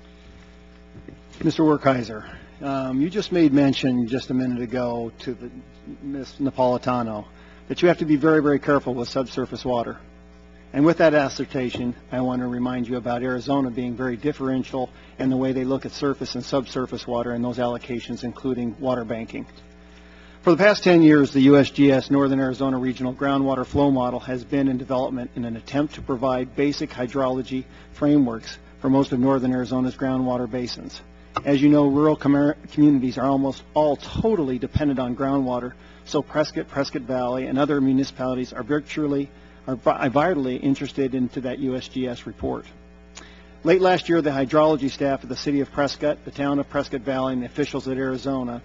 Mr. Werkheiser, you just made mention just a minute ago to Ms. Napolitano that you have to be very, very careful with subsurface water. And with that assertion, I want to remind you about Arizona being very differential in the way they look at surface and subsurface water and those allocations, including water banking. For the past 10 years, the USGS Northern Arizona Regional Groundwater Flow Model has been in development in an attempt to provide basic hydrology frameworks for most of northern Arizona's groundwater basins. As you know, rural communities are almost all totally dependent on groundwater, so Prescott Valley, and other municipalities are vitally interested into that USGS report. Late last year, the hydrology staff of the city of Prescott, the town of Prescott Valley, and the officials at Arizona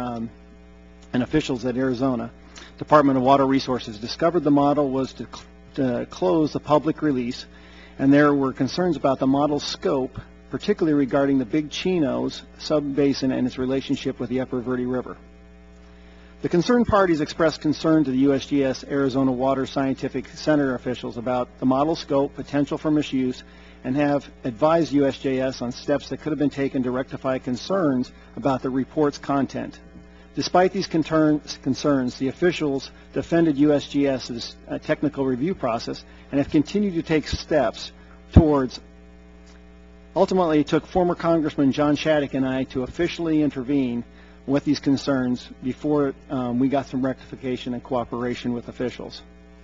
Department of Water Resources discovered the model was to close the public release, and there were concerns about the model's scope, particularly regarding the Big Chinos sub-basin and its relationship with the Upper Verde River. The concerned parties expressed concern to the USGS Arizona Water Scientific Center officials about the model scope, potential for misuse, and have advised USGS on steps that could have been taken to rectify concerns about the report's content. Despite these concerns, the officials defended USGS's technical review process and have continued to take steps towards. Ultimately, it took former Congressman John Shattuck and I to officially intervene with these concerns before we got some rectification and cooperation with officials.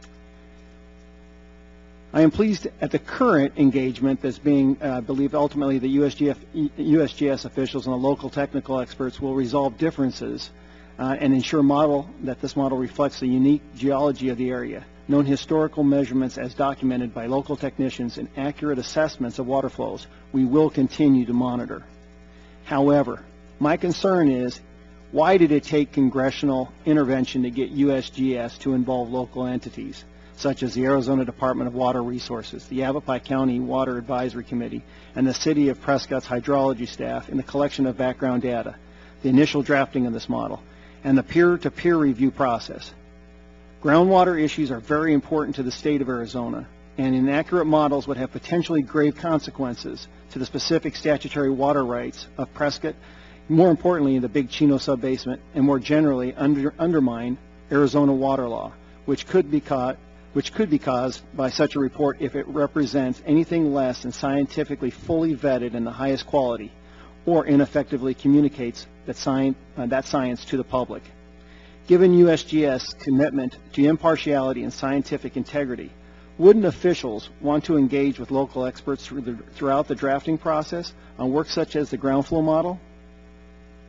I am pleased at the current engagement that's being believed ultimately the USGS officials and the local technical experts will resolve differences and ensure that this model reflects the unique geology of the area, known historical measurements as documented by local technicians, and accurate assessments of water flows. We will continue to monitor. However, my concern is, why did it take congressional intervention to get USGS to involve local entities, such as the Arizona Department of Water Resources, the Yavapai County Water Advisory Committee, and the City of Prescott's hydrology staff in the collection of background data, the initial drafting of this model, and the peer-to-peer review process? Groundwater issues are very important to the state of Arizona, and inaccurate models would have potentially grave consequences to the specific statutory water rights of Prescott, more importantly, the Big Chino sub-basement, and more generally undermine Arizona water law, which could be caused by such a report if it represents anything less than scientifically fully vetted and the highest quality, or ineffectively communicates that science to the public. Given USGS' commitment to impartiality and scientific integrity, wouldn't officials want to engage with local experts throughout the drafting process on work such as the ground flow model?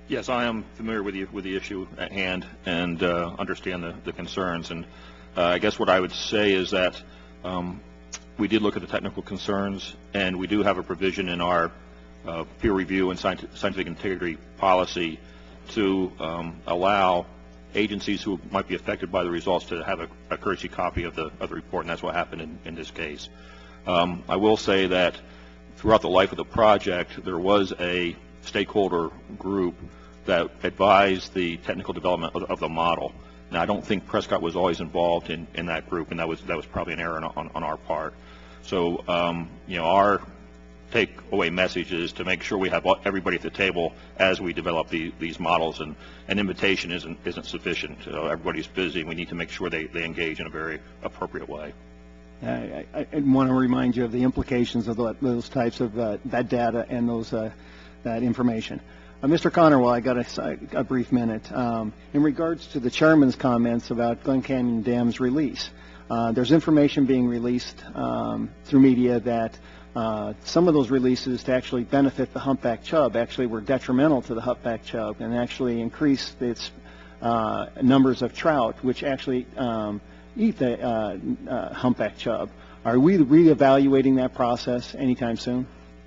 Yes, I am familiar with the issue at hand and understand the concerns. And I guess what I would say is that we did look at the technical concerns, and we do have a provision in our peer review and scientific integrity policy to allow agencies who might be affected by the results to have a courtesy copy of the report, and that's what happened in this case. I will say that throughout the life of the project, there was a stakeholder group that advised the technical development of the model. Now, I don't think Prescott was always involved in that group, and that was probably an error on our part. So, our takeaway message is to make sure we have everybody at the table as we develop these models, and an invitation isn't sufficient. Everybody's busy. We need to make sure they engage in a very appropriate way. I want to remind you of the implications of those types of that data and that information. Mr. Connor, well, I got a brief minute. In regards to the chairman's comments about Glen Canyon Dam's release, there's information being released through media that some of those releases to actually benefit the humpback chub actually were detrimental to the humpback chub and actually increased its numbers of trout, which actually eat the humpback chub. Are we reevaluating that process anytime soon?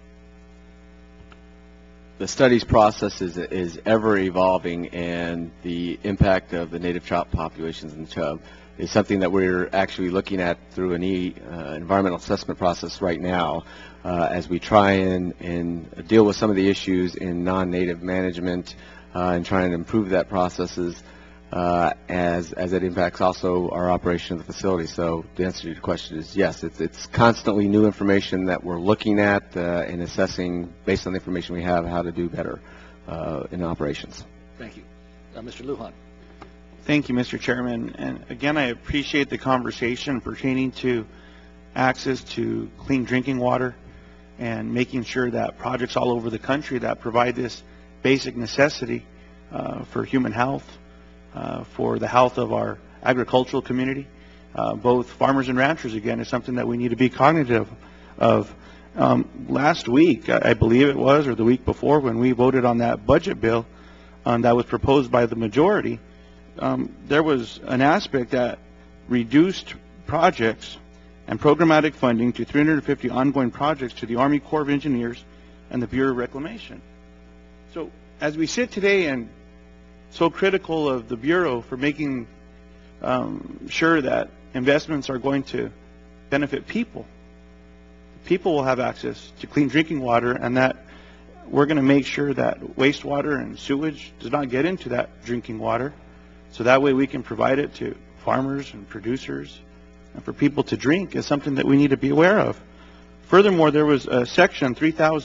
The studies process is ever evolving, and the impact of the native trout populations in the chub is something that we're actually looking at through an environmental assessment process right now as we try and deal with some of the issues in non-native management and trying to improve that processes as it impacts also our operation of the facility. So the answer to your question is yes, it's constantly new information that we're looking at and assessing based on the information we have how to do better in operations. Thank you. Mr. Lujan. Thank you, Mr. Chairman. And again, I appreciate the conversation pertaining to access to clean drinking water and making sure that projects all over the country that provide this basic necessity for human health, for the health of our agricultural community, both farmers and ranchers, again, is something that we need to be cognitive of. Last week, I believe it was, or the week before, when we voted on that budget bill that was proposed by the majority, there was an aspect that reduced projects and programmatic funding to 350 ongoing projects to the Army Corps of Engineers and the Bureau of Reclamation. So as we sit today and so critical of the Bureau for making sure that investments are going to benefit people, people will have access to clean drinking water, and that we're going to make sure that wastewater and sewage does not get into that drinking water. So that way we can provide it to farmers and producers and for people to drink is something that we need to be aware of. Furthermore, there was a section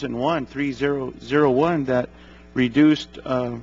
3001 that reduced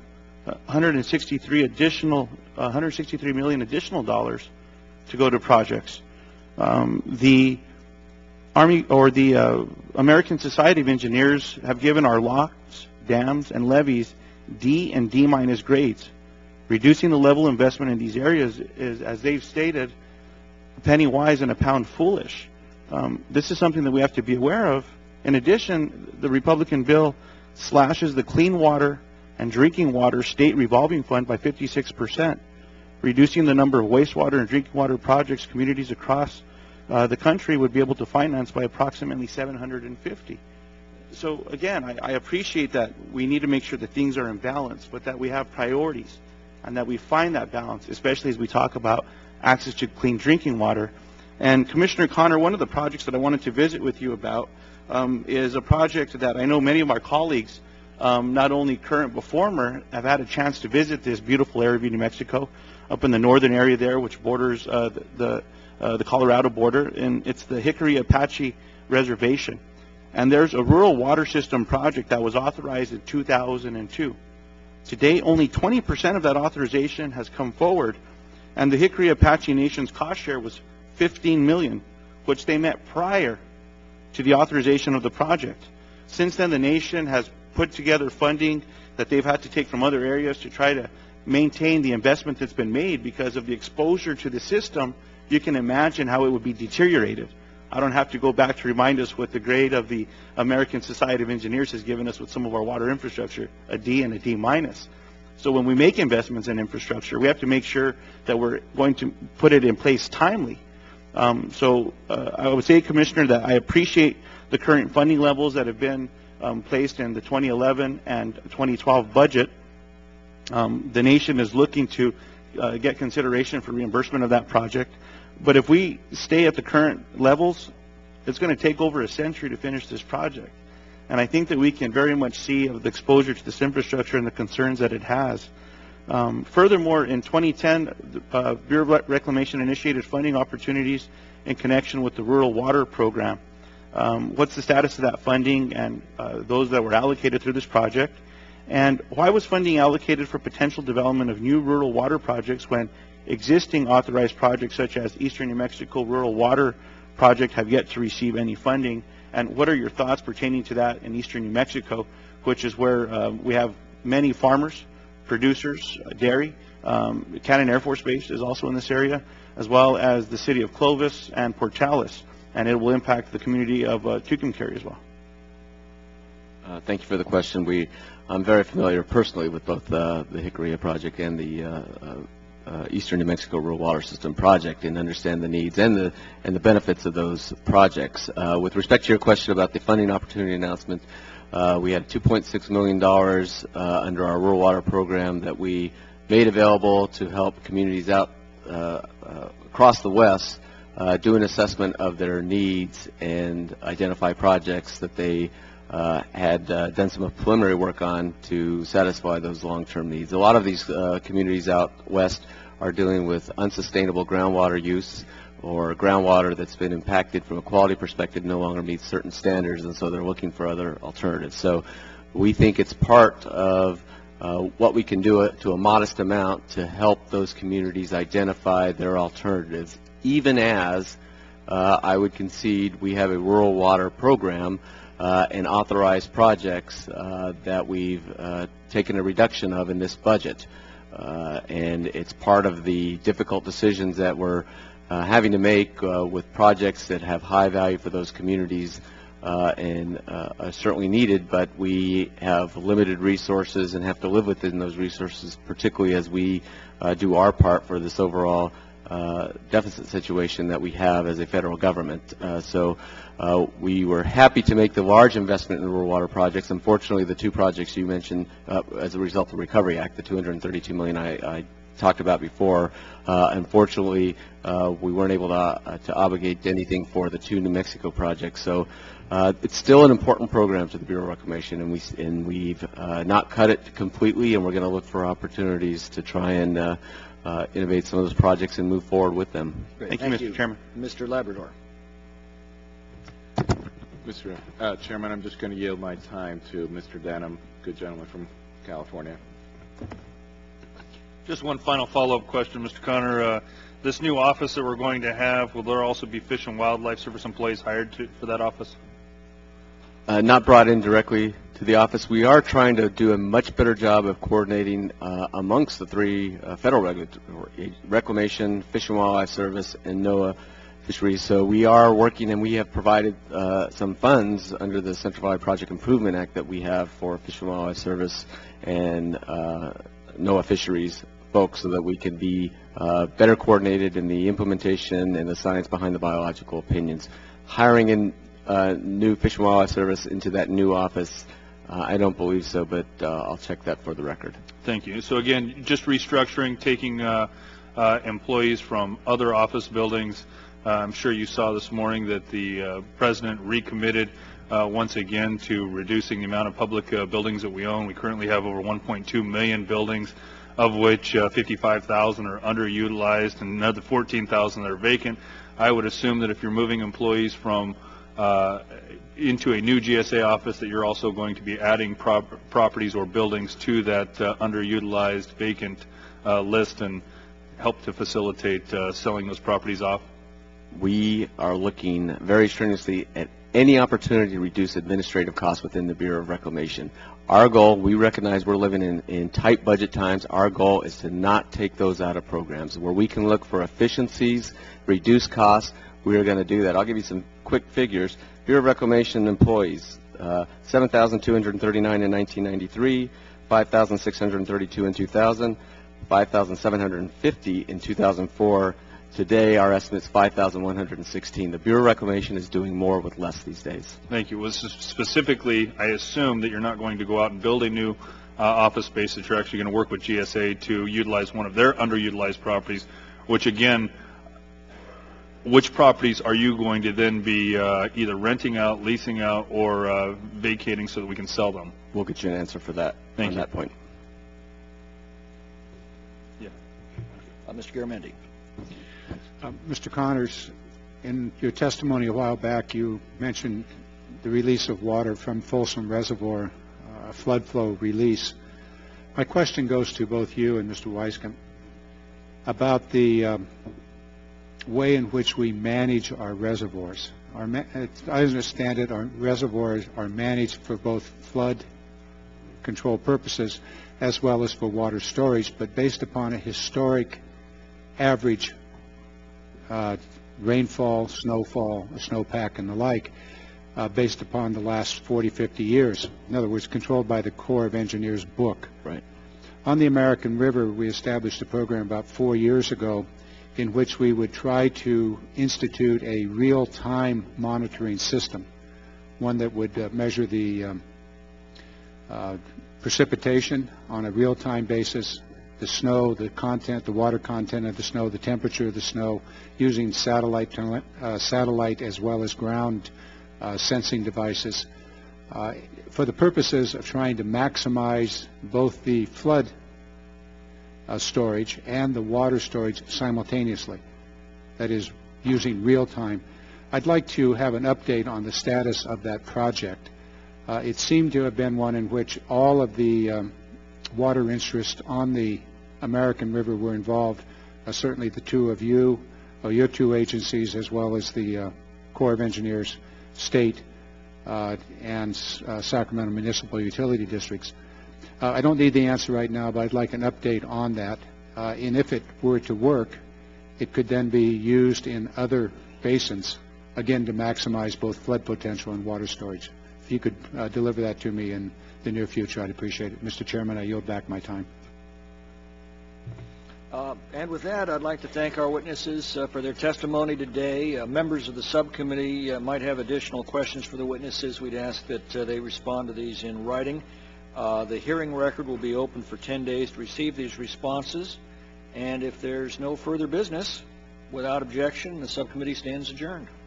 163 million additional dollars to go to projects. The Army or the American Society of Engineers have given our locks, dams, and levees D and D- grades. Reducing the level of investment in these areas is, as they've stated, a penny wise and a pound foolish. This is something that we have to be aware of. In addition, the Republican bill slashes the clean water and drinking water state revolving fund by 56%, reducing the number of wastewater and drinking water projects communities across the country would be able to finance by approximately 750. So again, I appreciate that we need to make sure that things are in balance, but that we have priorities and that we find that balance, especially as we talk about access to clean drinking water. And Commissioner Connor, one of the projects that I wanted to visit with you about is a project that I know many of our colleagues, not only current but former, have had a chance to visit this beautiful area of New Mexico, up in the northern area there, which borders the Colorado border, and it's the Hickory Apache Reservation. And there's a rural water system project that was authorized in 2002. Today, only 20% of that authorization has come forward, and the Hickory Apache Nation's cost share was $15 million, which they met prior to the authorization of the project. Since then, the nation has put together funding that they've had to take from other areas to try to maintain the investment that's been made. Because of the exposure to the system, you can imagine how it would be deteriorated. I don't have to go back to remind us what the grade of the American Society of Engineers has given us with some of our water infrastructure, a D and a D-. So when we make investments in infrastructure, we have to make sure that we're going to put it in place timely. I would say, Commissioner, that I appreciate the current funding levels that have been placed in the 2011 and 2012 budget. The nation is looking to get consideration for reimbursement of that project. But if we stay at the current levels, it's going to take over a century to finish this project. And I think that we can very much see the exposure to this infrastructure and the concerns that it has. Furthermore, in 2010, the Bureau of Reclamation initiated funding opportunities in connection with the Rural Water Program. What's the status of that funding and those that were allocated through this project? And why was funding allocated for potential development of new rural water projects when existing authorized projects such as Eastern New Mexico Rural Water Project have yet to receive any funding? And what are your thoughts pertaining to that in Eastern New Mexico, which is where we have many farmers, producers, dairy. Cannon Air Force Base is also in this area, as well as the city of Clovis and Portales, and it will impact the community of Tucumcari as well. Thank you for the question. I'm very familiar personally with both the Hickory project and the Eastern New Mexico Rural Water System project, and understand the needs and the benefits of those projects. With respect to your question about the funding opportunity announcement, we had $2.6 million under our rural water program that we made available to help communities out across the West do an assessment of their needs and identify projects that they had done some preliminary work on to satisfy those long-term needs. A lot of these communities out west are dealing with unsustainable groundwater use, or groundwater that's been impacted from a quality perspective no longer meets certain standards, and so they're looking for other alternatives. So we think it's part of what we can do to a modest amount to help those communities identify their alternatives, even as I would concede we have a rural water program and authorized projects that we've taken a reduction of in this budget. And it's part of the difficult decisions that we're having to make with projects that have high value for those communities and are certainly needed, but we have limited resources and have to live within those resources, particularly as we do our part for this overall deficit situation that we have as a federal government. So we were happy to make the large investment in the rural water projects. Unfortunately, the two projects you mentioned as a result of the Recovery Act, the $232 million I talked about before, unfortunately, we weren't able to obligate anything for the two New Mexico projects. So it's still an important program to the Bureau of Reclamation, and we've not cut it completely, and we're going to look for opportunities to try and innovate some of those projects and move forward with them. Great. Thank you, Mr. Chairman. Mr. Labrador. Mr. Chairman, I'm just going to yield my time to Mr. Denham, good gentleman from California. Just one final follow-up question, Mr. Connor. This new office that we're going to have, will there also be Fish and Wildlife Service employees hired for that office? Not brought in directly to the office. We are trying to do a much better job of coordinating amongst the three federal regulatory, Reclamation, Fish and Wildlife Service, and NOAA Fisheries. So we are working, and we have provided some funds under the Central Valley Project Improvement Act that we have for Fish and Wildlife Service and NOAA Fisheries folks, so that we can be better coordinated in the implementation and the science behind the biological opinions. Hiring in new Fish and Wildlife Service into that new office, I don't believe so, but I'll check that for the record. Thank you. So again, just restructuring, taking employees from other office buildings. I'm sure you saw this morning that the President recommitted once again to reducing the amount of public buildings that we own. We currently have over 1.2 million buildings, of which 55,000 are underutilized and another 14,000 that are vacant. I would assume that if you're moving employees from into a new GSA office, that you're also going to be adding properties or buildings to that underutilized vacant list and help to facilitate selling those properties off. We are looking very strenuously at any opportunity to reduce administrative costs within the Bureau of Reclamation. Our goal, we recognize we're living in tight budget times. Our goal is to not take those out of programs. Where we can look for efficiencies, reduce costs, we are going to do that. I'll give you some quick figures. Bureau of Reclamation employees, 7,239 in 1993, 5,632 in 2000, 5,750 in 2004. Today, our estimate is 5,116. The Bureau of Reclamation is doing more with less these days. Thank you. Specifically, I assume that you're not going to go out and build a new office space, that you're actually going to work with GSA to utilize one of their underutilized properties, which again, which properties are you going to then be either renting out, leasing out, or vacating so that we can sell them? We'll get you an answer for that Thank on you. that point. Yeah. Mr. Garamendi. Mr. Connors, in your testimony a while back, you mentioned the release of water from Folsom Reservoir, flood flow release. My question goes to both you and Mr. Weiskamp about the way in which we manage our reservoirs. As I understand it, our reservoirs are managed for both flood control purposes as well as for water storage, but based upon a historic average rainfall, snowfall, snowpack, and the like, based upon the last 40, 50 years. In other words, controlled by the Corps of Engineers book. Right. On the American River, we established a program about 4 years ago in which we would try to institute a real-time monitoring system, one that would measure the precipitation on a real-time basis, the snow, the content, the water content of the snow, the temperature of the snow, using satellite as well as ground sensing devices for the purposes of trying to maximize both the flood storage and the water storage simultaneously. That is, using real time. I'd like to have an update on the status of that project. It seemed to have been one in which all of the water interests on the American River were involved. Certainly the two of you, your two agencies, as well as the Corps of Engineers, state, and Sacramento Municipal Utility Districts. I don't need the answer right now, but I'd like an update on that. And if it were to work, it could then be used in other basins, again, to maximize both flood potential and water storage. If you could deliver that to me in the near future, I'd appreciate it. Mr. Chairman, I yield back my time. And with that, I'd like to thank our witnesses for their testimony today. Members of the subcommittee might have additional questions for the witnesses. We'd ask that they respond to these in writing. The hearing record will be open for 10 days to receive these responses. And if there's no further business, without objection, the subcommittee stands adjourned.